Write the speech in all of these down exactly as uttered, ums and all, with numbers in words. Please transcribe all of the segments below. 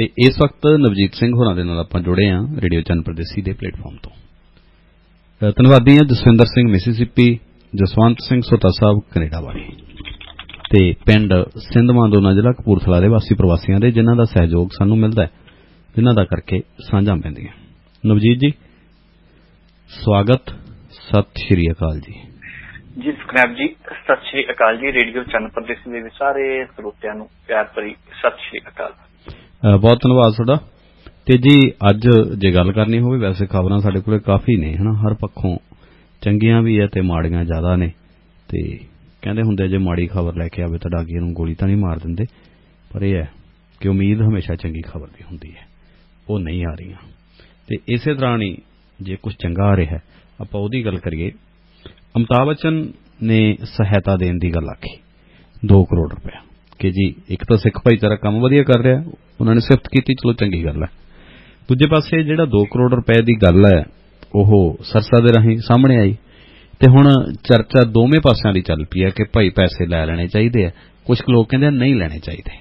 ਤੇ ਇਸ ਵਕਤ ਨਵਜੀਤ ਸਿੰਘ ਹੋਰਾਂ ਦੇ ਨਾਲ ਆਪਾਂ ਜੁੜੇ ਹਾਂ ਰੇਡੀਓ ਚੰਨ ਪ੍ਰਦੇਸੀ ਦੇ ਪਲੇਟਫਾਰਮ ਤੋਂ। ਧੰਨਵਾਦੀ ਹਾਂ ਜਸਵਿੰਦਰ ਸਿੰਘ ਮਿਸੀਸਿਪੀ, ਜਸਵੰਤ ਸਿੰਘ ਸੋਤਾ ਸਾਹਿਬ ਕੈਨੇਡਾ ਵਾਲੇ ਤੇ ਪਿੰਡ ਸਿੰਧਵਾਂ ਜ਼ਿਲ੍ਹਾ ਕਪੂਰਥਲਾ ਦੇ ਵਾਸੀ ਪ੍ਰਵਾਸੀਆਂ ਦੇ, ਜਿਨ੍ਹਾਂ ਦਾ ਸਹਿਯੋਗ ਸਾਨੂੰ ਮਿਲਦਾ ਹੈ, ਜਿਨ੍ਹਾਂ ਦਾ ਕਰਕੇ ਸਾਂਝਾਂ ਪੈਂਦੀਆਂ। ਨਵਜੀਤ ਜੀ ਸਵਾਗਤ, ਸਤਿ ਸ਼੍ਰੀ ਅਕਾਲ ਜੀ। ਜੀ ਸੁਖਨੈਬ ਜੀ ਸਤਿ ਸ਼੍ਰੀ ਅਕਾਲ ਜੀ। ਰੇਡੀਓ ਚੰਨ ਪ੍ਰਦੇਸੀ ਦੇ ਸਾਰੇ ਸਰੋਤਿਆਂ ਨੂੰ ਪਿਆਰ ਭਰੀ ਸਤਿ ਸ਼੍ਰੀ ਅਕਾਲ। ਬਹੁਤ ਧੰਨਵਾਦ ਤੁਹਾਡਾ। ਤੇ ਜੀ ਅੱਜ ਜੇ ਗੱਲ ਕਰਨੀ ਹੋਵੇ, ਵੈਸੇ ਖਬਰਾਂ ਸਾਡੇ ਕੋਲ ਕਾਫੀ ਨੇ ਹਨਾ, ਹਰ ਪੱਖੋਂ ਚੰਗੀਆਂ ਵੀ ਹੈ ਤੇ ਮਾੜੀਆਂ ਜ਼ਿਆਦਾ ਨੇ। ਤੇ ਕਹਿੰਦੇ ਹੁੰਦੇ ਜੇ ਮਾੜੀ ਖਬਰ ਲੈ ਕੇ ਆਵੇ ਤਾਂ ਡਾਕੀਏ ਨੂੰ ਗੋਲੀ ਤਾਂ ਨਹੀਂ ਮਾਰ ਦਿੰਦੇ, ਪਰ ਇਹ ਹੈ ਕਿ ਉਮੀਦ ਹਮੇਸ਼ਾ ਚੰਗੀ ਖਬਰ ਦੀ ਹੁੰਦੀ ਹੈ, ਉਹ ਨਹੀਂ ਆ ਰਹੀਆਂ। ਤੇ ਇਸੇ ਤਰ੍ਹਾਂ ਹੀ ਜੇ ਕੁਝ ਚੰਗਾ ਆ ਰਿਹਾ ਆਪਾਂ ਉਹਦੀ ਗੱਲ ਕਰੀਏ। ਅਮਿਤਾਭ ਬੱਚਨ ਨੇ ਸਹਾਇਤਾ ਦੇਣ ਦੀ ਗੱਲ ਆਖੀ, ਦੋ ਕਰੋੜ ਰੁਪਇਆ, ਕਿ ਜੀ ਇੱਕ ਤਾਂ ਸਿੱਖ ਭਾਈਚਾਰਾ ਕੰਮ ਵਧੀਆ ਕਰ ਰਿਹਾ, ਉਹਨਾਂ ਨੇ ਸਿਫਤ ਕੀਤੀ, ਚਲੋ ਚੰਗੀ ਗੱਲ ਹੈ। ਦੂਜੇ ਪਾਸੇ ਜਿਹੜਾ ਦੋ ਕਰੋੜ ਰੁਪਏ ਦੀ ਗੱਲ ਹੈ ਉਹ ਸਰਸਾ ਦੇ ਰਾਹੀਂ ਸਾਹਮਣੇ ਆਈ ਤੇ ਹੁਣ ਚਰਚਾ ਦੋਵੇਂ ਪਾਸਿਆਂ ਦੀ ਚੱਲ ਪਈ ਹੈ ਕਿ ਭਾਈ ਪੈਸੇ ਲੈ ਲੈਣੇ ਚਾਹੀਦੇ ਆ, ਕੁਝ ਲੋਕ ਕਹਿੰਦੇ ਨਹੀਂ ਲੈਣੇ ਚਾਹੀਦੇ।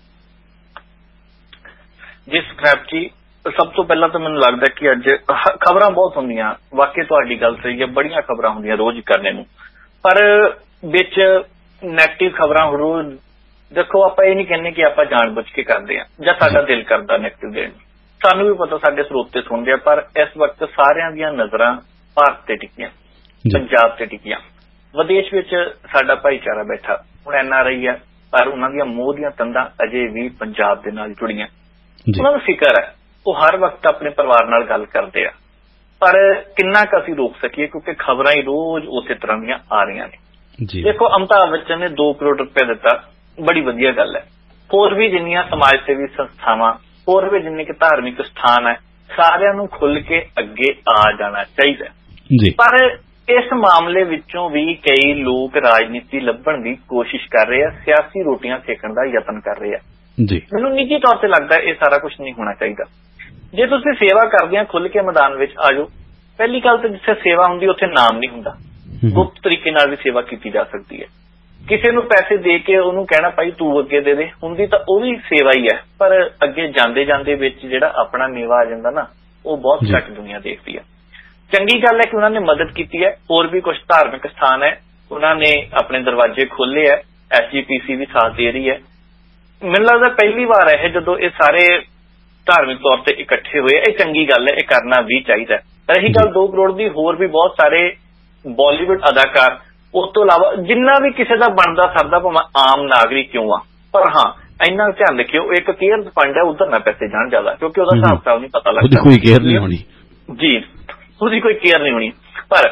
ਜੀ ਸਕ੍ਰੈਪ ਜੀ, ਸਭ ਤੋਂ ਪਹਿਲਾਂ ਤਾਂ ਮੈਨੂੰ ਲੱਗਦਾ ਕਿ ਅੱਜ ਖਬਰਾਂ ਬਹੁਤ ਹੁੰਦੀਆਂ, ਵਾਕਈ ਤੁਹਾਡੀ ਗੱਲ ਸਹੀ ਹੈ, ਬੜੀਆਂ ਖਬਰਾਂ ਹੁੰਦੀਆਂ ਰੋਜ਼ ਕਰਨੇ ਨੂੰ, ਪਰ ਵਿੱਚ ਨੈਗੇਟਿਵ ਖਬਰਾਂ ਰੋਜ਼ ਦੇਖੋ। ਆਪਾਂ ਇਹ ਨਹੀਂ ਕਹਿੰਦੇ ਕਿ ਆਪਾਂ ਜਾਣ ਬੁੱਝ ਕੇ ਕਰਦੇ ਹਾਂ ਜਾਂ ਸਾਡਾ ਦਿਲ ਕਰਦਾ ਨੈਗੇਟਿਵ ਦੇਣ, ਸਾਨੂੰ ਵੀ ਪਤਾ ਸਾਡੇ ਸਰੋਤੇ ਸੁਣਦੇ ਆ, ਪਰ ਇਸ ਵਕਤ ਸਾਰਿਆਂ ਦੀਆਂ ਨਜ਼ਰਾਂ ਭਾਰਤ ਤੇ ਟਿਕੀਆਂ, ਪੰਜਾਬ ਤੇ ਟਿਕੀਆਂ। ਵਿਦੇਸ਼ ਵਿੱਚ ਸਾਡਾ ਭਾਈਚਾਰਾ ਬੈਠਾ, ਹੁਣ ਐਨ ਆਰ ਆਈ ਹੈ, ਪਰ ਉਹਨਾਂ ਦੀਆਂ ਮੋਹ ਦੀਆਂ ਤੰਦਾਂ ਅਜੇ ਵੀ ਪੰਜਾਬ ਦੇ ਨਾਲ ਜੁੜੀਆਂ। ਉਹਨਾਂ ਨੂੰ ਫਿਕਰ ਹੈ, ਉਹ ਹਰ ਵਕਤ ਆਪਣੇ ਪਰਿਵਾਰ ਨਾਲ ਗੱਲ ਕਰਦੇ ਆ, ਪਰ ਕਿੰਨਾ ਕੁ ਅਸੀਂ ਰੋਕ ਸਕੀਏ, ਕਿਉਂਕਿ ਖਬਰਾਂ ਹੀ ਰੋਜ਼ ਉਸੇ ਤਰ੍ਹਾਂ ਦੀਆਂ ਆ ਰਹੀਆਂ ਨੇ। ਦੇਖੋ ਅਮਿਤਾਭ ਬੱਚਨ ਨੇ ਦੋ ਕਰੋੜ ਰੁਪਏ ਦਿੱਤਾ, ਬੜੀ ਵਧੀਆ ਗੱਲ ਹੈ। ਹੋਰ ਵੀ ਜਿੰਨੀਆਂ ਸਮਾਜ ਸੇਵੀ ਸੰਸਥਾਵਾਂ, ਹੋਰ ਵੀ ਜਿੰਨੇ ਕਿ ਧਾਰਮਿਕ ਸਥਾਨ ਹੈ, ਸਾਰਿਆਂ ਨੂੰ ਖੁੱਲ ਕੇ ਅੱਗੇ ਆ ਜਾਣਾ ਚਾਹੀਦਾ। ਪਰ ਇਸ ਮਾਮਲੇ ਵਿੱਚੋਂ ਵੀ ਕਈ ਲੋਕ ਰਾਜਨੀਤੀ ਲੱਭਣ ਦੀ ਕੋਸ਼ਿਸ਼ ਕਰ ਰਹੇ ਆ, ਸਿਆਸੀ ਰੋਟੀਆਂ ਸੇਕਣ ਦਾ ਯਤਨ ਕਰ ਰਹੇ ਆ। ਮੈਨੂੰ ਨਿੱਜੀ ਤੌਰ ਤੇ ਲੱਗਦਾ ਇਹ ਸਾਰਾ ਕੁਝ ਨਹੀਂ ਹੋਣਾ ਚਾਹੀਦਾ। ਜੇ ਤੁਸੀਂ ਸੇਵਾ ਕਰਦੇ ਆ, ਖੁੱਲ ਕੇ ਮੈਦਾਨ ਵਿੱਚ ਆ ਜਾਓ। ਪਹਿਲੀ ਗੱਲ ਤਾਂ ਜਿੱਥੇ ਸੇਵਾ ਹੁੰਦੀ ਉੱਥੇ ਨਾਮ ਨਹੀਂ ਹੁੰਦਾ, ਗੁਪਤ ਤਰੀਕੇ ਨਾਲ ਵੀ ਸੇਵਾ ਕੀਤੀ ਜਾ ਸਕਦੀ ਹੈ। ਕਿਸੇ ਨੂੰ ਪੈਸੇ ਦੇ ਕੇ ਉਹਨੂੰ ਕਹਿਣਾ ਭਾਈ ਤੂੰ ਅੱਗੇ ਦੇ ਦੇ, ਹੁੰਦੀ ਤਾਂ ਉਹ ਵੀ ਸੇਵਾ ਹੀ ਹੈ, ਪਰ ਅੱਗੇ ਜਾਂਦੇ ਜਾਂਦੇ ਵਿੱਚ ਜਿਹੜਾ ਆਪਣਾ ਨੀਵਾ ਆ ਜਾਂਦਾ ਨਾ, ਉਹ ਬਹੁਤ ਘੱਟ ਦੁਨੀਆ ਦੇਖਦੀ ਹੈ। ਚੰਗੀ ਗੱਲ ਹੈ ਕਿ ਉਹਨਾਂ ਨੇ ਮਦਦ ਕੀਤੀ ਹੈ। ਹੋਰ ਵੀ ਕੁਝ ਧਾਰਮਿਕ ਸਥਾਨ ਹੈ, ਉਹਨਾਂ ਨੇ ਆਪਣੇ ਦਰਵਾਜ਼ੇ ਖੋਲੇ ਹੈ, ਐਸ ਜੀ ਪੀ ਸੀ ਵੀ ਸਾਥ ਦੇ ਰਹੀ ਹੈ। ਮੈਨੂੰ ਲੱਗਦਾ ਪਹਿਲੀ ਵਾਰ ਹੈ ਜਦੋਂ ਇਹ ਸਾਰੇ ਧਾਰਮਿਕ ਤੌਰ ਤੇ ਇਕੱਠੇ ਹੋਏ, ਇਹ ਚੰਗੀ ਗੱਲ ਹੈ, ਇਹ ਕਰਨਾ ਵੀ ਚਾਹੀਦਾ। ਰਹੀ ਗੱਲ ਦੋ ਕਰੋੜ ਦੀ, ਹੋਰ ਵੀ ਬਹੁਤ ਸਾਰੇ ਬਾਲੀਵੁੱਡ ਅਦਾਕਾਰ, ਉਸ ਤੋਂ ਇਲਾਵਾ ਜਿੰਨਾ ਵੀ ਕਿਸੇ ਦਾ ਬਣਦਾ ਸਰਦਾ, ਭਾਵੇਂ ਆਮ ਨਾਗਰਿਕ ਕਿਉਂ ਆ, ਪਰ ਹਾਂ ਇੰਨਾ ਧਿਆਨ ਰੱਖਿਓ ਇੱਕ ਕੇਅਰ ਫੰਡ ਹੈ, ਉਧਰ ਨਾ ਪੈਸੇ ਜਾਣ ਜ਼ਿਆਦਾ, ਕਿਉਂਕਿ ਉਹਦਾ ਹਿਸਾਬ ਕਿਤਾਬ ਨਹੀਂ ਪਤਾ ਲੱਗਦਾ, ਕੋਈ ਕੇਅਰ ਨਹੀਂ ਹੋਣੀ ਜੀ, ਉਹਦੀ ਕੋਈ ਕੇਅਰ ਨਹੀਂ ਹੋਣੀ। ਪਰ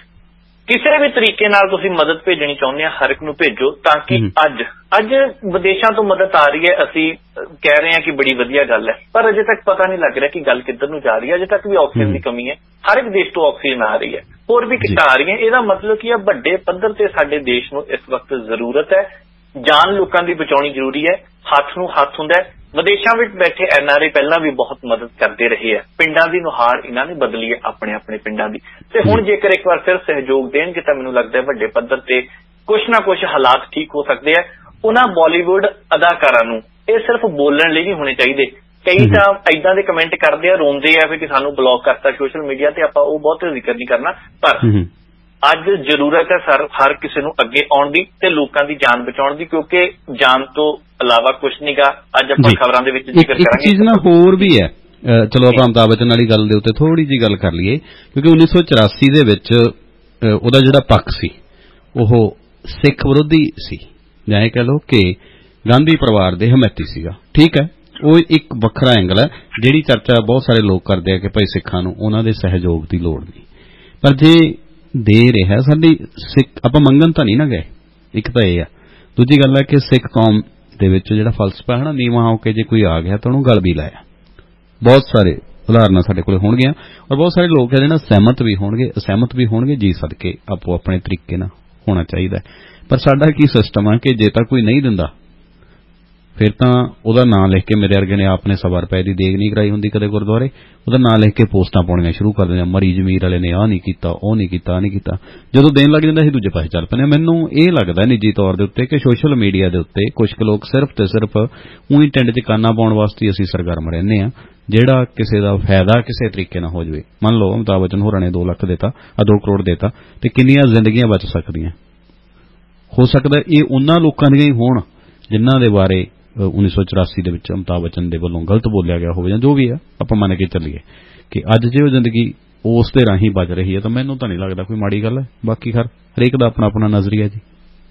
ਕਿਸੇ ਵੀ ਤਰੀਕੇ ਨਾਲ ਤੁਸੀਂ ਮਦਦ ਭੇਜਣੀ ਚਾਹੁੰਦੇ ਆ, ਹਰ ਇੱਕ ਨੂੰ ਭੇਜੋ, ਤਾਂ ਕਿ ਅੱਜ ਅੱਜ ਵਿਦੇਸ਼ਾਂ ਤੋਂ ਮਦਦ ਆ ਰਹੀ ਹੈ। ਅਸੀਂ ਕਹਿ ਰਹੇ ਹਾਂ ਕਿ ਬੜੀ ਵਧੀਆ ਗੱਲ ਹੈ, ਪਰ ਅਜੇ ਤੱਕ ਪਤਾ ਨਹੀਂ ਲੱਗ ਰਿਹਾ ਕਿ ਗੱਲ ਕਿੱਧਰ ਨੂੰ ਜਾ ਰਹੀ ਹੈ। ਅਜੇ ਤੱਕ ਵੀ ਆਕਸੀਜਨ ਦੀ ਕਮੀ ਹੈ, ਹਰ ਇੱਕ ਦੇਸ਼ ਤੋਂ ਆਕਸੀਜਨ ਆ ਰਹੀ ਹੈ, ਹੋਰ ਵੀ ਕਿੱਟਾਂ ਆ ਰਹੀਆਂ। ਇਹਦਾ ਮਤਲਬ ਕੀ ਹੈ, ਵੱਡੇ ਪੱਧਰ ਤੇ ਸਾਡੇ ਦੇਸ਼ ਨੂੰ ਇਸ ਵਕਤ ਜ਼ਰੂਰਤ ਹੈ। ਜਾਨ ਲੋਕਾਂ ਦੀ ਬਚਾਉਣੀ ਜ਼ਰੂਰੀ ਹੈ, ਹੱਥ ਨੂੰ ਹੱਥ ਹੁੰਦਾ ਹੈ। ਵਿਦੇਸ਼ਾਂ ਵਿੱਚ ਬੈਠੇ ਐਨ ਆਰ ਆਈ ਪਹਿਲਾਂ ਵੀ ਬਹੁਤ ਮਦਦ ਕਰਦੇ ਰਹੇ ਹੈ, ਪਿੰਡਾਂ ਦੀ ਨੁਹਾਰ ਇਹਨਾਂ ਨੇ ਬਦਲੀ ਹੈ, ਆਪਣੇ ਆਪਣੇ ਪਿੰਡਾਂ ਦੀ। ਤੇ ਹੁਣ ਜੇਕਰ ਇੱਕ ਵਾਰ ਫਿਰ ਸਹਿਯੋਗ ਦੇਣਗੇ ਤਾਂ ਮੈਨੂੰ ਲੱਗਦਾ ਹੈ ਵੱਡੇ ਪੱਧਰ ਤੇ ਕੁਛ ਨਾ ਕੁਛ ਹਾਲਾਤ ਠੀਕ ਹੋ ਸਕਦੇ ਆ। ਉਹਨਾਂ ਬਾਲੀਵੁੱਡ ਅਦਾਕਾਰਾਂ ਨੂੰ ਇਹ ਸਿਰਫ ਬੋਲਣ ਲਈ ਨਹੀਂ ਹੋਣੇ ਚਾਹੀਦੇ। ਕਈ ਤਾਂ ਏਦਾਂ ਦੇ ਕਮੈਂਟ ਕਰਦੇ ਆ, ਰੋਂਦੇ ਆ ਫਿਰ ਕਿ ਸਾਨੂੰ ਬਲੌਕ ਕਰਤਾ ਸੋਸ਼ਲ ਮੀਡੀਆ ਤੇ, ਆਪਾਂ ਉਹ ਬਹੁਤ ਜ਼ਿਕਰ ਨਹੀਂ ਕਰਨਾ। ਪਰ ਅੱਜ ਜ਼ਰੂਰਤ ਹੈ ਸਰ ਹਰ ਕਿਸੇ ਨੂੰ ਅੱਗੇ ਆਉਣ ਦੀ ਤੇ ਲੋਕਾਂ ਦੀ ਜਾਨ ਬਚਾਉਣ ਦੀ, ਕਿਉਂਕਿ ਜਾਨ ਤੋਂ ਇਲਾਵਾ ਕੁਛ ਨਹੀਂਗਾ। ਅੱਜ ਆਪਾਂ ਖਬਰਾਂ ਦੇ ਵਿੱਚ ਜ਼ਿਕਰ ਕਰਾਂਗੇ। ਚੀਜ਼ ਨਾ ਹੋਰ ਵੀ ਹੈ, ਚਲੋ ਆਪਾਂ ਅਮਿਤਾਭ ਬੱਚਨ ਵਾਲੀ ਗੱਲ ਦੇ ਉੱਤੇ ਥੋੜੀ ਜਿਹੀ ਗੱਲ ਕਰ ਲਈਏ, ਕਿਉਂਕਿ ਉੱਨੀ ਸੌ ਚੁਰਾਸੀ ਦੇ ਵਿੱਚ ਉਹਦਾ ਜਿਹੜਾ ਪੱਖ ਸੀ ਉਹ ਸਿੱਖ ਵਿਰੋਧੀ ਸੀ, ਜਾਂ ਇਹ ਕਹਿ ਲਓ ਕਿ ਗਾਂਧੀ ਪਰਿਵਾਰ ਦੇ ਹਮੈਤੀ ਸੀਗਾ। ਠੀਕ ਹੈ, ਉਹ ਇੱਕ ਵੱਖਰਾ ਐਂਗਲ ਹੈ, ਜਿਹੜੀ ਚਰਚਾ ਬਹੁਤ ਸਾਰੇ ਲੋਕ ਕਰਦੇ ਆ ਕਿ ਭਾਈ ਸਿੱਖਾਂ ਨੂੰ ਉਹਨਾਂ ਦੇ ਸਹਿਯੋਗ ਦੀ ਲੋੜ ਨਹੀਂ। ਪਰ ਜੇ ਦੇ ਰਿਹਾ ਸਾਡੀ ਸਿੱਖ, ਆਪਾਂ ਮੰਗਣ ਤਾਂ ਨਹੀਂ ਨਾ ਗਏ, ਇੱਕ ਤਾਂ ਇਹ ਆ। ਦੂਜੀ ਗੱਲ ਹੈ ਕਿ ਸਿੱਖ ਕੌਮ ਦੇ ਵਿੱਚ ਜਿਹੜਾ ਫਲਸਫਾ ਹੈ ਨਾ, ਨੀਵਾਂ ਹੋ ਕੇ ਜੇ ਕੋਈ ਆ ਗਿਆ ਤਾਂ ਉਹਨੂੰ ਗਲ ਵੀ ਲਾਇਆ। ਬਹੁਤ ਸਾਰੇ ਉਦਾਹਰਨਾਂ ਸਾਡੇ ਕੋਲ ਹੋਣਗੀਆਂ, ਔਰ ਬਹੁਤ ਸਾਰੇ ਲੋਕ ਜਿਹੜੇ ਨਾ ਸਹਿਮਤ ਵੀ ਹੋਣਗੇ, ਅਸਹਿਮਤ ਵੀ ਹੋਣਗੇ। ਜੀ ਸਦਕੇ ਆਪੋ ਆਪਣੇ ਤਰੀਕੇ ਨਾਲ ਹੋਣਾ ਚਾਹੀਦਾ। ਪਰ ਸਾਡਾ ਕੀ ਸਿਸਟਮ ਹੈ ਕਿ ਜੇ ਤਾਂ ਕੋਈ ਨਹੀਂ ਦਿੰਦਾ फिर तो ਉਹਦਾ ਨਾਂ लिख के मेरे वर्गे ने आपने सवा रुपए की देग नहीं कराई होंगी कदे गुरुद्वारे ਉਹਦਾ ਨਾਂ लिख के पोस्टां पाउणियां शुरू कर दिंदे मरी जमीर वाले ने आ नहीं कीता ਉਹ नहीं कीता नहीं कीता ਜਦੋਂ देन लग जांदा ਅਸੀਂ ਦੂਜੇ पासे चल पैंदे मैनूं ਇਹ लगदा निजी तौर ਦੇ ਉੱਤੇ कि सोशल मीडिया ਦੇ ਉੱਤੇ कुछ लोग सिर्फ ते सिर्फ ਉਹੀ ਟਿੰਡ 'ਚ ਕਾਨਾ ਪਾਉਣ ਵਾਸਤੇ ਅਸੀਂ ਸਰਗਰਮ ਰਹਿੰਦੇ ਆ ਜਿਹੜਾ ਕਿਸੇ ਦਾ ਫਾਇਦਾ ਕਿਸੇ ਤਰੀਕੇ ਨਾਲ ਹੋ ਜਾਵੇ ਮੰਨ ਲਓ ਅਮਿਤਾਭ ਬੱਚਨ ਹੋਰਾਂ ਨੇ ਦੋ ਲੱਖ ਦੇਤਾ ਆ ਦੋ ਕਰੋੜ ਦੇਤਾ ਤੇ ਕਿੰਨੀਆਂ ਜ਼ਿੰਦਗੀਆਂ ਬਚ ਸਕਦੀਆਂ ਹੋ ਸਕਦਾ ਇਹ ਉਹਨਾਂ ਲੋਕਾਂ ਦੀਆਂ ਹੀ ਹੋਣ ਜਿਨ੍ਹਾਂ ਦੇ ਬਾਰੇ उन्नीस सौ चौरासी ਦੇ ਵਿੱਚ ਅਮਿਤਾਭ ਬੱਚਨ ਦੇ ਵੱਲੋਂ ਗਲਤ ਬੋਲਿਆ ਗਿਆ ਹੋਵੇ ਜਾਂ ਜੋ ਵੀ ਆ ਆਪਾਂ ਮੰਨ ਕੇ ਚੱਲੀਏ ਕਿ ਅੱਜ ਜੇ ਉਹ ਜ਼ਿੰਦਗੀ ਉਸ ਦੇ ਰਾਹੀਂ ਬਚ ਰਹੀ ਹੈ ਤਾਂ ਮੈਨੂੰ ਤਾਂ ਨਹੀਂ ਲੱਗਦਾ ਕੋਈ ਮਾੜੀ ਗੱਲ ਹੈ ਬਾਕੀ ਹਰ ਹਰੇਕ ਦਾ ਆਪਣਾ ਆਪਣਾ ਨਜ਼ਰੀਆ ਜੀ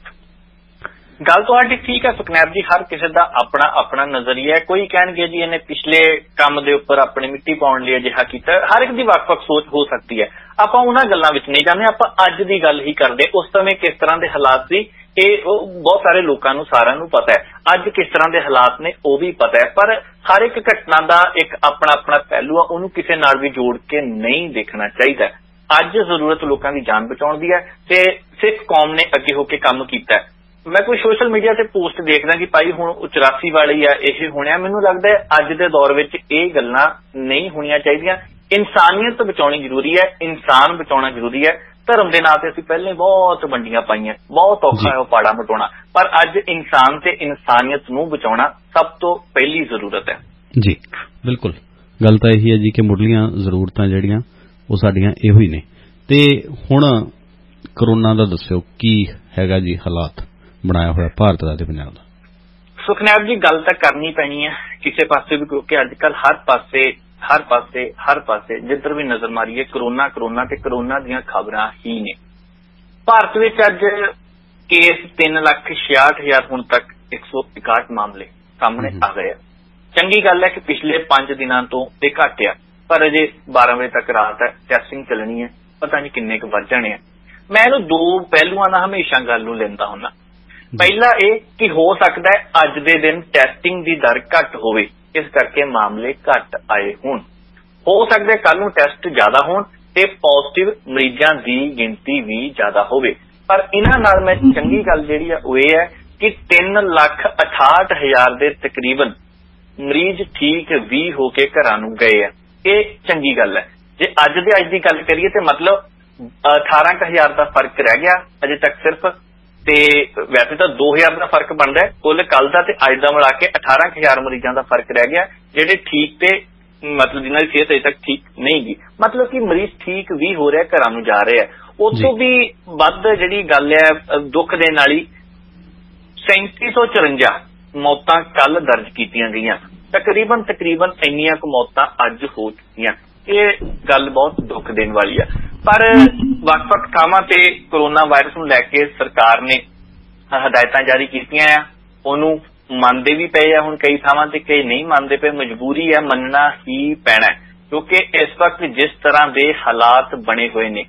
ਗੱਲ ਤੁਹਾਡੀ ਠੀਕ ਹੈ ਸੁਖਨੈਬ ਜੀ ਹਰ ਕਿਸੇ ਦਾ ਆਪਣਾ ਆਪਣਾ ਨਜ਼ਰੀਆ ਕੋਈ ਕਹਿਣਗੇ ਜੀ ਇਹਨੇ ਪਿਛਲੇ ਕੰਮ ਦੇ ਉੱਪਰ ਆਪਣੀ ਮਿੱਟੀ ਪਾਉਣ ਲਈ ਅਜਿਹਾ ਕੀਤਾ ਹਰ ਇੱਕ ਦੀ ਵੱਖ-ਵੱਖ ਸੋਚ ਹੋ ਸਕਦੀ ਹੈ ਆਪਾਂ ਉਹਨਾਂ ਗੱਲਾਂ ਵਿੱਚ ਨਹੀਂ ਜਾਂਦੇ ਆਪਾਂ ਅੱਜ ਦੀ ਗੱਲ ਹੀ ਕਰਦੇ ਉਸ ਸਮੇਂ ਕਿਸ ਤਰ੍ਹਾਂ ਦੇ ਹਾਲਾਤ ਸੀ ਇਹ ਬਹੁਤ ਸਾਰੇ ਲੋਕਾਂ ਨੂੰ ਸਾਰਿਆਂ ਨੂੰ ਪਤਾ ਹੈ ਅੱਜ ਕਿਸ ਤਰ੍ਹਾਂ ਦੇ ਹਾਲਾਤ ਨੇ ਉਹ ਵੀ ਪਤਾ ਹੈ ਪਰ ਹਰ ਇੱਕ ਘਟਨਾ ਦਾ ਇੱਕ ਆਪਣਾ ਆਪਣਾ ਪਹਿਲੂ ਆ ਉਹਨੂੰ ਕਿਸੇ ਨਾਲ ਵੀ ਜੋੜ ਕੇ ਨਹੀਂ ਦੇਖਣਾ ਚਾਹੀਦਾ ਅੱਜ ਜ਼ਰੂਰਤ ਲੋਕਾਂ ਦੀ ਜਾਨ ਬਚਾਉਣ ਦੀ ਹੈ ਤੇ ਸਿੱਖ ਕੌਮ ਨੇ ਅੱਗੇ ਹੋ ਕੇ ਕੰਮ ਕੀਤਾ ਹੈ ਮੈਂ ਕੋਈ ਸੋਸ਼ਲ ਮੀਡੀਆ ਤੇ ਪੋਸਟ ਦੇਖਦਾ ਕਿ ਭਾਈ ਹੁਣ ਚੁਰਾਸੀ ਵਾਲੀ ਆ ਇਹ ਹੋਣਿਆ ਮੈਨੂੰ ਲੱਗਦਾ ਅੱਜ ਦੇ ਦੌਰ ਵਿੱਚ ਇਹ ਗੱਲਾਂ ਨਹੀਂ ਹੋਣੀਆਂ ਚਾਹੀਦੀਆਂ ਇਨਸਾਨੀਅਤ ਬਚਾਉਣੀ ਜ਼ਰੂਰੀ ਹੈ ਇਨਸਾਨ ਬਚਾਉਣਾ ਜ਼ਰੂਰੀ ਹੈ ਧਰਮ ਦੇ ਨਾਂ ਤੇ ਅਸੀਂ ਪਹਿਲੇ ਬਹੁਤ ਵੰਡੀਆਂ ਪਾਈਆਂ ਬਹੁਤ ਔਖਾ ਹੈ ਉਹ ਪਾੜਾ ਮਟਾਉਣਾ ਪਰ ਅੱਜ ਇਨਸਾਨ ਤੇ ਇਨਸਾਨੀਅਤ ਨੂੰ ਬਚਾਉਣਾ ਸਭ ਤੋਂ ਪਹਿਲੀ ਜ਼ਰੂਰਤ ਹੈ ਜੀ ਬਿਲਕੁਲ ਗੱਲ ਤਾਂ ਇਹੀ ਹੈ ਜੀ ਕਿ ਮੁੱਢਲੀਆਂ ਜ਼ਰੂਰਤਾਂ ਜਿਹੜੀਆਂ ਉਹ ਸਾਡੀਆਂ ਇਹੋ ਹੀ ਨੇ ਤੇ ਹੁਣ ਕਰੋਨਾ ਦਾ ਦੱਸਿਓ ਕੀ ਹੈਗਾ ਜੀ ਹਾਲਾਤ ਬਣਾਇਆ ਹੋਇਆ ਭਾਰਤ ਦਾ ਤੇ ਪੰਜਾਬ ਦਾ ਸੁਖਨੈਬ ਜੀ ਗੱਲ ਤਾਂ ਕਰਨੀ ਪੈਣੀ ਹੈ ਕਿਸੇ ਪਾਸੇ ਵੀ ਕਿਉਂਕਿ ਅੱਜ ਕੱਲ ਹਰ ਪਾਸੇ ਹਰ ਪਾਸੇ ਹਰ ਪਾਸੇ ਜਿੱਧਰ ਵੀ ਨਜ਼ਰ ਮਾਰੀਏ ਕਰੋਨਾ ਕਰੋਨਾ ਤੇ ਕਰੋਨਾ ਦੀਆਂ ਖਬਰਾਂ ਹੀ ਨੇ ਭਾਰਤ ਵਿੱਚ ਅੱਜ ਕੇਸ ਤਿੰਨ ਲੱਖ ਛਿਆਹਠ ਹਜ਼ਾਰ ਹੁਣ ਤੱਕ ਇੱਕ ਸੌ ਇਕਾਹਠ ਮਾਮਲੇ ਸਾਹਮਣੇ ਆ ਗਏ ਆ ਚੰਗੀ ਗੱਲ ਹੈ ਕਿ ਪਿਛਲੇ ਪੰਜ ਦਿਨਾਂ ਤੋਂ ਇਹ ਘਟਿਆ ਪਰ ਅਜੇ ਬਾਰਾਂ ਵਜੇ ਤੱਕ ਰਾਤ ਹੈ ਟੈਸਟਿੰਗ ਚੱਲਣੀ ਹੈ ਪਤਾ ਨਹੀਂ ਕਿੰਨੇ ਕੁ ਵੱਧ ਜਾਣੇ ਆ ਮੈਂ ਇਹਨੂੰ ਦੋ ਪਹਿਲੂਆਂ ਨਾਲ ਹਮੇਸ਼ਾ ਗੱਲ ਨੂੰ ਲੈਂਦਾ ਹੁੰਦਾ ਪਹਿਲਾ ਇਹ ਕਿ ਹੋ ਸਕਦਾ ਹੈ ਅੱਜ ਦੇ ਦਿਨ ਟੈਸਟਿੰਗ ਦੀ ਦਰ ਘੱਟ ਹੋਵੇ ਇਸ ਕਰਕੇ ਮਾਮਲੇ ਘੱਟ ਆਏ ਹੋਣ ਹੋ ਸਕਦਾ ਕੱਲ ਨੂੰ ਟੈਸਟ ਜ਼ਿਆਦਾ ਹੋਣ ਤੇ ਪੋਜ਼ਿਟਿਵ ਮਰੀਜ਼ਾਂ ਦੀ ਗਿਣਤੀ ਵੀ ਜ਼ਿਆਦਾ ਹੋਵੇ ਪਰ ਇਹਨਾਂ ਨਾਲ ਮੈਂ ਚੰਗੀ ਗੱਲ ਜਿਹੜੀ ਆ ਉਹ ਇਹ ਹੈ ਕਿ ਤਿੰਨ ਲੱਖ ਅਠਾਹਠ ਹਜ਼ਾਰ ਦੇ ਤਕਰੀਬਨ ਮਰੀਜ਼ ਠੀਕ ਵੀ ਹੋ ਕੇ ਘਰਾਂ ਨੂੰ ਗਏ ਆ ਇਹ ਚੰਗੀ ਗੱਲ ਹੈ ਜੇ ਅੱਜ ਦੇ ਅੱਜ ਦੀ ਗੱਲ ਕਰੀਏ ਤੇ ਮਤਲਬ ਅਠਾਰਾਂ ਕੁ ਹਜ਼ਾਰ ਦਾ ਫਰਕ ਰਹਿ ਗਿਆ ਅਜੇ ਤੱਕ ਸਿਰਫ ਤੇ ਵੈਸੇ ਤਾਂ ਦੋ ਹਜ਼ਾਰ ਦਾ ਫਰਕ ਬਣਦਾ ਕੁੱਲ ਕੱਲ ਦਾ ਤੇ ਅੱਜ ਦਾ ਮਿਲਾ ਕੇ ਅਠਾਰਾਂ ਹਜ਼ਾਰ ਮਰੀਜ਼ਾਂ ਦਾ ਫਰਕ ਰਹਿ ਗਿਆ ਜਿਹੜੇ ਠੀਕ ਤੇ ਮਤਲਬ ਜਿਨ੍ਹਾਂ ਦੀ ਸਿਹਤ ਅਜੇ ਤੱਕ ਠੀਕ ਨਹੀਂ ਗੀ ਮਤਲਬ ਕਿ ਮਰੀਜ਼ ਠੀਕ ਵੀ ਹੋ ਰਿਹਾ ਘਰਾਂ ਨੂੰ ਜਾ ਰਹੇ ਆ ਉਸ ਤੋਂ ਵੀ ਵੱਧ ਜਿਹੜੀ ਗੱਲ ਹੈ ਦੁੱਖ ਦੇਣ ਵਾਲੀ ਸੈਂਤੀ ਸੌ ਚੁਰੰਜਾ ਮੌਤਾਂ ਕੱਲ ਦਰਜ ਕੀਤੀਆਂ ਗਈਆਂ ਤਕਰੀਬਨ ਤਕਰੀਬਨ ਇੰਨੀਆਂ ਕੁ ਮੌਤਾਂ ਅੱਜ ਹੋ ਚੁੱਕੀਆਂ ਇਹ ਗੱਲ ਬਹੁਤ ਦੁੱਖ ਦੇਣ ਵਾਲੀ ਆ ਪਰ ਵੱਖ-ਵੱਖ ਥਾਵਾਂ ਤੇ ਕੋਰੋਨਾ ਵਾਇਰਸ ਨੂੰ ਲੈ ਕੇ ਸਰਕਾਰ ਨੇ ਹਦਾਇਤਾਂ ਜਾਰੀ ਕੀਤੀਆਂ ਆ ਉਹਨੂੰ ਮੰਨਦੇ ਵੀ ਪਏ ਆ ਹੁਣ ਕਈ ਥਾਵਾਂ ਤੇ ਕਈ ਨਹੀਂ ਮੰਨਦੇ ਪਏ ਮਜਬੂਰੀ ਹੈ ਮੰਨਣਾ ਹੀ ਪੈਣਾ ਕਿਉਂਕਿ ਇਸ ਵਕਤ ਜਿਸ ਤਰ੍ਹਾਂ ਦੇ ਹਾਲਾਤ ਬਣੇ ਹੋਏ ਨੇ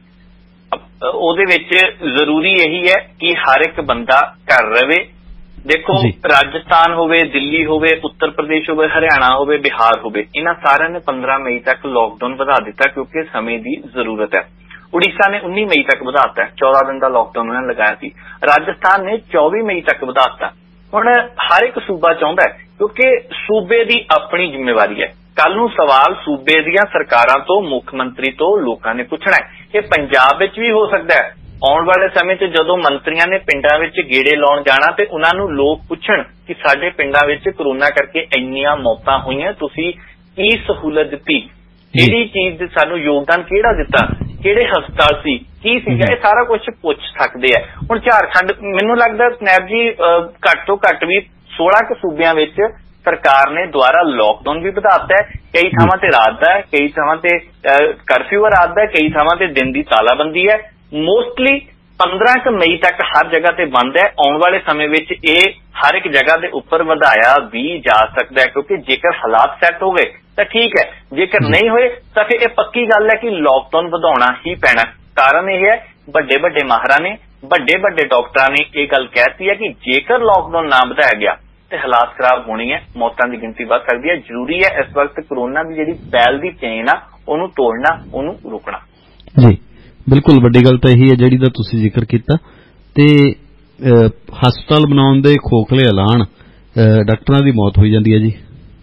ਉਹਦੇ ਵਿੱਚ ਜ਼ਰੂਰੀ ਇਹੀ ਹੈ ਕਿ ਹਰ ਇੱਕ ਬੰਦਾ ਘਰ ਰਹੇ ਦੇਖੋ ਰਾਜਸਥਾਨ ਹੋਵੇ ਦਿੱਲੀ ਹੋਵੇ ਉੱਤਰ ਪ੍ਰਦੇਸ਼ ਹੋਵੇ ਹਰਿਆਣਾ ਹੋਵੇ ਬਿਹਾਰ ਹੋਵੇ ਇਹਨਾਂ ਸਾਰਿਆਂ ਨੇ ਪੰਦਰਾਂ ਮਈ ਤੱਕ ਲਾਕਡਾਊਨ ਵਧਾ ਦਿੱਤਾ ਕਿਉਂਕਿ ਸਮੇਂ ਦੀ ਜ਼ਰੂਰਤ ਹੈ ਉੜੀਸਾ ਨੇ ਉੱਨੀ ਮਈ ਤੱਕ ਵਧਾ ਦਿੱਤਾ ਚੌਦਾਂ ਦਿਨ ਦਾ ਲਾਕਡਾਊਨ ਉਹਨਾਂ ਨੇ ਲਗਾਇਆ ਸੀ ਰਾਜਸਥਾਨ ਨੇ ਚੌਵੀ ਮਈ ਤੱਕ ਵਧਾ ਦਿੱਤਾ ਹੁਣ ਹਰ ਇੱਕ ਸੂਬਾ ਚਾਹੁੰਦਾ ਕਿਉਂਕਿ ਸੂਬੇ ਦੀ ਆਪਣੀ ਜ਼ਿੰਮੇਵਾਰੀ ਹੈ ਕੱਲ ਨੂੰ ਸਵਾਲ ਸੂਬੇ ਦੀਆਂ ਸਰਕਾਰਾਂ ਤੋਂ ਮੁੱਖ ਮੰਤਰੀ ਤੋਂ ਲੋਕਾਂ ਨੇ ਪੁੱਛਣਾ ਹੈ ਇਹ ਪੰਜਾਬ ਵਿੱਚ ਵੀ ਹੋ ਸਕਦਾ ਹੈ ਆਉਣ ਵਾਲੇ ਸਮੇਂ 'ਚ ਜਦੋਂ ਮੰਤਰੀਆਂ ਨੇ ਪਿੰਡਾਂ ਵਿੱਚ ਗੇੜੇ ਲਾਉਣ ਜਾਣਾ ਤੇ ਉਹਨਾਂ ਨੂੰ ਲੋਕ ਪੁੱਛਣ ਕਿ ਸਾਡੇ ਪਿੰਡਾਂ ਵਿੱਚ ਕਰੋਨਾ ਕਰਕੇ ਇੰਨੀਆਂ ਮੌਤਾਂ ਹੋਈਆਂ ਤੁਸੀਂ ਕੀ ਸਹੂਲਤ ਦਿੱਤੀ ਕਿਹੜੀ ਚੀਜ਼ ਦੇ ਸਾਨੂੰ ਯੋਗਦਾਨ ਕਿਹੜਾ ਦਿੱਤਾ ਕਿਹੜੇ ਹਸਪਤਾਲ ਸੀ ਕੀ ਸੀਗਾ ਇਹ ਸਾਰਾ ਕੁਝ ਪੁੱਛ ਸਕਦੇ ਆ ਹੁਣ ਝਾਰਖੰਡ ਮੈਨੂੰ ਲੱਗਦਾ ਸਨੈਪ ਜੀ ਘੱਟ ਤੋਂ ਘੱਟ ਵੀ ਸੋਲਾਂ ਕੁ ਸੂਬਿਆਂ ਵਿੱਚ ਸਰਕਾਰ ਨੇ ਦੁਬਾਰਾ ਲਾਕਡਾਊਨ ਵੀ ਵਧਾਤਾ ਹੈ ਕਈ ਥਾਵਾਂ ਤੇ ਰਾਤ ਦਾ ਹੈ ਕਈ ਥਾਵਾਂ ਤੇ ਕਰਫਿਊ ਰਾਤ ਦਾ ਕਈ ਥਾਵਾਂ ਤੇ ਦਿਨ ਦੀ ਤਾਲਾਬੰਦੀ ਹੈ ਮੋਸਟਲੀ ਪੰਦਰਾਂ ਕੁ ਮਈ ਤੱਕ ਹਰ ਜਗ੍ਹਾ ਤੇ ਬੰਦ ਹੈ ਆਉਣ ਵਾਲੇ ਸਮੇਂ ਵਿੱਚ ਇਹ ਹਰ ਇੱਕ ਜਗ੍ਹਾ ਦੇ ਉੱਪਰ ਵਧਾਇਆ ਵੀ ਜਾ ਸਕਦਾ ਹੈ ਕਿਉਂਕਿ ਜੇਕਰ ਹਾਲਾਤ ਸੈੱਟ ਹੋ ਗਏ ਤਾਂ ਠੀਕ ਹੈ ਜੇਕਰ ਨਹੀਂ ਹੋਏ ਤਾਂ ਫਿਰ ਇਹ ਪੱਕੀ ਗੱਲ ਹੈ ਕਿ ਲਾਕਡਾਊਨ ਵਧਾਉਣਾ ਹੀ ਪੈਣਾ ਕਾਰਨ ਇਹ ਹੈ ਵੱਡੇ ਵੱਡੇ ਮਾਹਰਾਂ ਨੇ ਵੱਡੇ ਵੱਡੇ ਡਾਕਟਰਾਂ ਨੇ ਇਹ ਗੱਲ ਕਹਿਤੀ ਹੈ ਕਿ ਜੇਕਰ ਲਾਕਡਾਊਨ ਨਾ ਵਧਾਇਆ ਗਿਆ ਤੇ ਹਾਲਾਤ ਖਰਾਬ ਹੋਣੀ ਹੈ ਮੌਤਾਂ ਦੀ ਗਿਣਤੀ ਵੱਧ ਸਕਦੀ ਹੈ ਜ਼ਰੂਰੀ ਹੈ ਇਸ ਵਕਤ ਕਰੋਨਾ ਦੀ ਜਿਹੜੀ ਫੈਲ ਦੀ ਚੇਨ ਆ ਉਹਨੂੰ ਤੋੜਨਾ ਉਹਨੂੰ ਰੋਕਣਾ ਜੀ ਬਿਲਕੁਲ ਵੱਡੀ ਗੱਲ ਤਾਂ ਇਹੀ ਹੈ ਜਿਹੜੀ ਦਾ ਤੁਸੀਂ ਜ਼ਿਕਰ ਕੀਤਾ ਤੇ ਹਸਪਤਾਲ ਬਣਾਉਣ ਦੇ ਖੋਖਲੇ ਐਲਾਨ ਡਾਕਟਰਾਂ ਦੀ ਮੌਤ ਹੋਈ ਜਾਂਦੀ ਹੈ ਜੀ।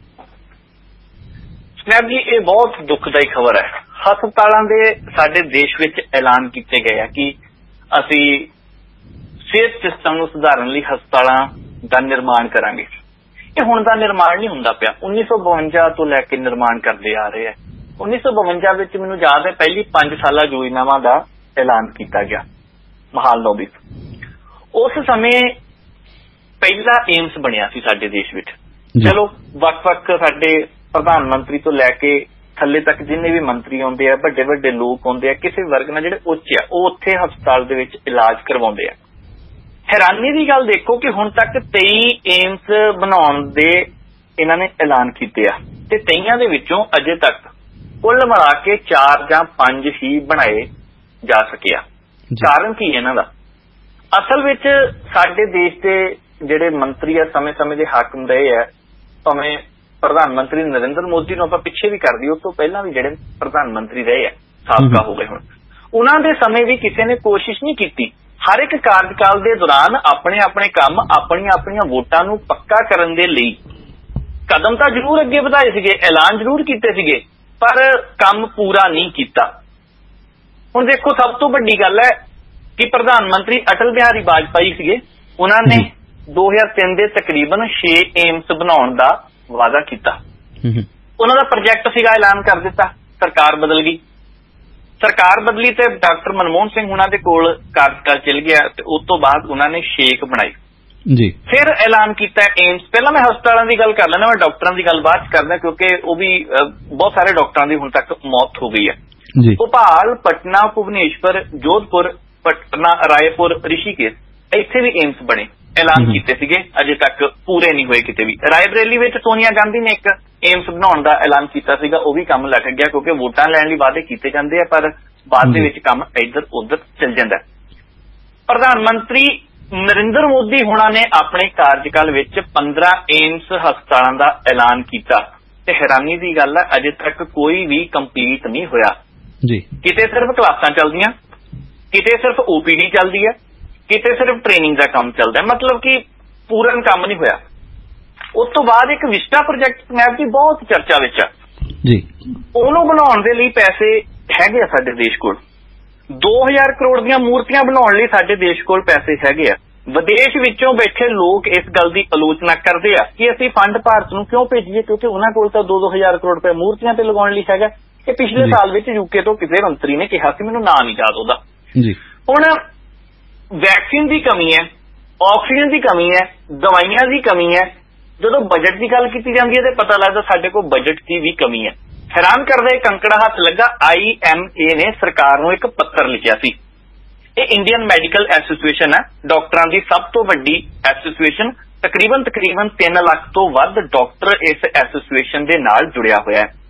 ਸਨੈਪ ਜੀ, ਇਹ ਬਹੁਤ ਦੁਖਦਾਈ ਖਬਰ ਹੈ। ਹਸਪਤਾਲਾਂ ਦੇ ਸਾਡੇ ਦੇਸ਼ ਵਿੱਚ ਐਲਾਨ ਕੀਤੇ ਗਏ ਆ ਕਿ ਅਸੀਂ ਸਿਹਤ ਸਿਸਟਮ ਨੂੰ ਸੁਧਾਰਨ ਲਈ ਹਸਪਤਾਲਾਂ ਦਾ ਨਿਰਮਾਣ ਕਰਾਂਗੇ। ਇਹ ਹੁਣ ਦਾ ਨਿਰਮਾਣ ਨਹੀਂ ਹੁੰਦਾ ਪਿਆ, ਉੱਨੀ ਸੌ ਬਵੰਜਾ ਤੋਂ ਲੈ ਕੇ ਨਿਰਮਾਣ ਕਰਦੇ ਆ ਰਹੇ ਆ। ਉੱਨੀ ਸੌ ਬਵੰਜਾ ਵਿੱਚ ਮੈਨੂੰ ਯਾਦ ਹੈ ਪਹਿਲੀ ਪੰਜ ਸਾਲਾ ਯੋਜਨਾਵਾਂ ਦਾ ਐਲਾਨ ਕੀਤਾ ਗਿਆ ਮਹਾਲਨੋਬਿਸ। ਉਸ ਸਮੇਂ ਪਹਿਲਾ ਏਮਸ ਬਣਿਆ ਸੀ ਸਾਡੇ ਦੇਸ਼ ਵਿੱਚ। ਚਲੋ ਵੱਖ ਵੱਖ ਸਾਡੇ ਪ੍ਰਧਾਨ ਮੰਤਰੀ ਤੋਂ ਲੈ ਕੇ ਥੱਲੇ ਤੱਕ ਜਿੰਨੇ ਵੀ ਮੰਤਰੀ ਆਉਂਦੇ ਆ, ਵੱਡੇ ਵੱਡੇ ਲੋਕ ਆਉਂਦੇ ਆ, ਕਿਸੇ ਵਰਗ ਨਾਲ ਜਿਹੜੇ ਉੱਚ ਆ, ਉਹ ਉੱਥੇ ਹਸਪਤਾਲ ਦੇ ਵਿੱਚ ਇਲਾਜ ਕਰਵਾਉਂਦੇ ਆ। ਹੈਰਾਨੀ ਦੀ ਗੱਲ ਦੇਖੋ ਕਿ ਹੁਣ ਤੱਕ ਤੇਈ ਏਮਸ ਬਣਾਉਣ ਦੇ ਇਹਨਾਂ ਨੇ ਐਲਾਨ ਕੀਤੇ ਆ ਤੇ ਤੇਈਆਂ ਦੇ ਵਿੱਚੋਂ ਅਜੇ ਤੱਕ ਕੁੱਲ ਮਿਲਾ ਕੇ ਚਾਰ ਜਾਂ ਪੰਜ ਹੀ ਬਣਾਏ ਜਾ ਸਕੇ ਆ। ਕਾਰਨ ਕੀ ਇਹਨਾਂ ਦਾ? ਅਸਲ ਵਿੱਚ ਸਾਡੇ ਦੇਸ਼ ਦੇ ਜਿਹੜੇ ਮੰਤਰੀ ਆ, ਸਮੇਂ ਸਮੇਂ ਦੇ ਹਾਕਮ ਰਹੇ ਆ, ਭਾਵੇਂ ਪ੍ਰਧਾਨ ਮੰਤਰੀ ਨਰਿੰਦਰ ਮੋਦੀ ਨੂੰ ਆਪਾਂ ਪਿੱਛੇ ਵੀ ਕਰ ਦਈਏ, ਉਸ ਤੋਂ ਪਹਿਲਾਂ ਵੀ ਜਿਹੜੇ ਪ੍ਰਧਾਨ ਮੰਤਰੀ ਰਹੇ ਆ, ਸਾਬਕਾ ਹੋ ਗਏ ਹੁਣ, ਉਹਨਾਂ ਦੇ ਸਮੇਂ ਵੀ ਕਿਸੇ ਨੇ ਕੋਸ਼ਿਸ਼ ਨਹੀਂ ਕੀਤੀ। ਹਰ ਇੱਕ ਕਾਰਜਕਾਲ ਦੇ ਦੌਰਾਨ ਆਪਣੇ ਆਪਣੇ ਕੰਮ, ਆਪਣੀਆਂ ਆਪਣੀਆਂ ਵੋਟਾਂ ਨੂੰ ਪੱਕਾ ਕਰਨ ਦੇ ਲਈ ਕਦਮ ਤਾਂ ਜ਼ਰੂਰ ਅੱਗੇ ਵਧਾਏ ਸੀਗੇ, ਐਲਾਨ ਜ਼ਰੂਰ ਕੀਤੇ ਸੀਗੇ, ਪਰ ਕੰਮ ਪੂਰਾ ਨਹੀਂ ਕੀਤਾ। ਹੁਣ ਦੇਖੋ, ਸਭ ਤੋਂ ਵੱਡੀ ਗੱਲ ਹੈ ਕਿ ਪ੍ਰਧਾਨ ਮੰਤਰੀ ਅਟਲ ਬਿਹਾਰੀ ਵਾਜਪਾਈ ਸੀਗੇ, ਉਹਨਾਂ ਨੇ ਦੋ ਹਜ਼ਾਰ ਤਿੰਨ ਦੇ ਤਕਰੀਬਨ ਛੇ ਏਮਸ ਬਣਾਉਣ ਦਾ ਵਾਅਦਾ ਕੀਤਾ। ਉਹਨਾਂ ਦਾ ਪ੍ਰੋਜੈਕਟ ਸੀਗਾ, ਐਲਾਨ ਕਰ ਦਿੱਤਾ, ਸਰਕਾਰ ਬਦਲ ਗਈ। ਸਰਕਾਰ ਬਦਲੀ ਤੇ ਡਾਕਟਰ ਮਨਮੋਹਨ ਸਿੰਘ ਉਹਨਾਂ ਦੇ ਕੋਲ ਕਾਰਜਕਾਲ ਚੱਲ ਗਿਆ ਤੇ ਉਸ ਤੋਂ ਬਾਅਦ ਉਹਨਾਂ ਨੇ ਛੇਕ ਬਣਾਈ ਜੀ। ਫਿਰ ਐਲਾਨ ਕੀਤਾ ਏਮਸ। ਪਹਿਲਾਂ ਮੈਂ ਹਸਪਤਾਲਾਂ ਦੀ ਗੱਲ ਕਰ ਲੈਣਾ, ਮੈਂ ਡਾਕਟਰਾਂ ਦੀ ਗੱਲ ਬਾਅਦ ਚ ਕਰਦਾ, ਕਿਉਂਕਿ ਉਹ ਵੀ ਬਹੁਤ ਸਾਰੇ ਡਾਕਟਰਾਂ ਦੀ ਹੁਣ ਤੱਕ ਮੌਤ ਹੋ ਗਈ ਹੈ। ਭੋਪਾਲ, ਪਟਨਾ, ਭੁਵਨੇਸ਼ਵਰ, ਜੋਧਪੁਰ, ਪਟਨਾ, ਰਾਏਪੁਰ, ਰਿਸ਼ੀਕੇਸ਼, ਇੱਥੇ ਵੀ ਏਮਸ ਬਣੇ, ਐਲਾਨ ਕੀਤੇ ਸੀਗੇ, ਅਜੇ ਤੱਕ ਪੂਰੇ ਨਹੀਂ ਹੋਏ ਕਿਤੇ ਵੀ। ਰਾਏਬਰੇਲੀ ਵਿੱਚ ਸੋਨੀਆ ਗਾਂਧੀ ਨੇ ਇੱਕ ਏਮਸ ਬਣਾਉਣ ਦਾ ਐਲਾਨ ਕੀਤਾ ਸੀਗਾ, ਉਹ ਵੀ ਕੰਮ ਲਟਕ ਗਿਆ, ਕਿਉਂਕਿ ਵੋਟਾਂ ਲੈਣ ਲਈ ਵਾਅਦੇ ਕੀਤੇ ਜਾਂਦੇ ਆ ਪਰ ਬਾਅਦ ਦੇ ਵਿੱਚ ਕੰਮ ਇੱਧਰ ਉੱਧਰ ਚੱਲ ਜਾਂਦਾ। ਪ੍ਰਧਾਨ ਮੰਤਰੀ ਨਰਿੰਦਰ ਮੋਦੀ ਹੁਣਾਂ ਨੇ ਆਪਣੇ ਕਾਰਜਕਾਲ ਵਿੱਚ ਪੰਦਰਾਂ ਏਮਸ ਹਸਪਤਾਲਾਂ ਦਾ ਐਲਾਨ ਕੀਤਾ ਤੇ ਹੈਰਾਨੀ ਦੀ ਗੱਲ ਹੈ ਅਜੇ ਤੱਕ ਕੋਈ ਵੀ ਕੰਪਲੀਟ ਨਹੀਂ ਹੋਇਆ ਜੀ। ਕਿਤੇ ਸਿਰਫ ਕਲਾਸਾਂ ਚੱਲਦੀਆਂ, ਕਿਤੇ ਸਿਰਫ ਓਪੀਡੀ ਚੱਲਦੀ ਹੈ, ਕਿਤੇ ਸਿਰਫ ਟ੍ਰੇਨਿੰਗ ਦਾ ਕੰਮ ਚੱਲਦਾ, ਮਤਲਬ ਕਿ ਪੂਰਨ ਕੰਮ ਨਹੀਂ ਹੋਇਆ। ਉਸ ਤੋਂ ਬਾਅਦ ਇੱਕ ਵਿਸਟਾ ਪ੍ਰੋਜੈਕਟ ਸਨੈਪ ਜੀ ਬਹੁਤ ਚਰਚਾ ਵਿੱਚ ਆ ਜੀ। ਉਹਨੂੰ ਬਣਾਉਣ ਦੇ ਲਈ ਪੈਸੇ ਹੈਗੇ ਆ ਸਾਡੇ ਦੇਸ਼ ਕੋਲ, ਦੋ ਹਜ਼ਾਰ ਕਰੋੜ ਦੀਆਂ ਮੂਰਤੀਆਂ ਬਣਾਉਣ ਲਈ ਸਾਡੇ ਦੇਸ਼ ਕੋਲ ਪੈਸੇ ਹੈਗੇ ਆ। ਵਿਦੇਸ਼ ਵਿੱਚੋਂ ਬੈਠੇ ਲੋਕ ਇਸ ਗੱਲ ਦੀ ਆਲੋਚਨਾ ਕਰਦੇ ਆ ਕਿ ਅਸੀਂ ਫੰਡ ਭਾਰਤ ਨੂੰ ਕਿਉਂ ਭੇਜੀਏ, ਕਿਉਂਕਿ ਉਹਨਾਂ ਕੋਲ ਤਾਂ ਦੋ ਦੋ ਹਜ਼ਾਰ ਕਰੋੜ ਰੁਪਏ ਮੂਰਤੀਆਂ ਤੇ ਲਗਾਉਣ ਲਈ ਹੈਗਾ। ਇਹ ਪਿਛਲੇ ਸਾਲ ਵਿੱਚ ਯੂਕੇ ਤੋਂ ਕਿਸੇ ਮੰਤਰੀ ਨੇ ਕਿਹਾ ਸੀ, ਮੈਨੂੰ ਨਾਂ ਨਹੀਂ ਯਾਦ ਉਹਦਾ। ਹੁਣ ਵੈਕਸੀਨ ਦੀ ਕਮੀ ਹੈ, ਆਕਸੀਜਨ ਦੀ ਕਮੀ ਹੈ, ਦਵਾਈਆਂ ਦੀ ਕਮੀ ਹੈ। ਜਦੋਂ ਬਜਟ ਦੀ ਗੱਲ ਕੀਤੀ ਜਾਂਦੀ ਹੈ ਤੇ ਪਤਾ ਲੱਗਦਾ ਸਾਡੇ ਕੋਲ ਬਜਟ ਦੀ ਵੀ ਕਮੀ ਹੈ। ਹੈਰਾਨ ਕਰਦਾ ਇੱਕ ਅੰਕੜਾ ਹੱਥ ਲੱਗਾ, ਆਈ ਐਮ ਏ ਨੇ ਸਰਕਾਰ ਨੂੰ ਇੱਕ ਪੱਤਰ ਲਿਖਿਆ ਸੀ। ਇਹ ਇੰਡੀਅਨ ਮੈਡੀਕਲ ਐਸੋਸੀਏਸ਼ਨ ਹੈ, ਡਾਕਟਰਾਂ ਦੀ ਸਭ ਤੋਂ ਵੱਡੀ ਐਸੋਸੀਏਸ਼ਨ। ਤਕਰੀਬਨ ਤਕਰੀਬਨ ਤਿੰਨ ਲੱਖ ਤੋਂ ਵੱਧ ਡਾਕਟਰ ਇਸ ਐਸੋਸੀਏਸ਼ਨ ਦੇ ਨਾਲ ਜੁੜਿਆ ਹੋਇਆ ਹੈ।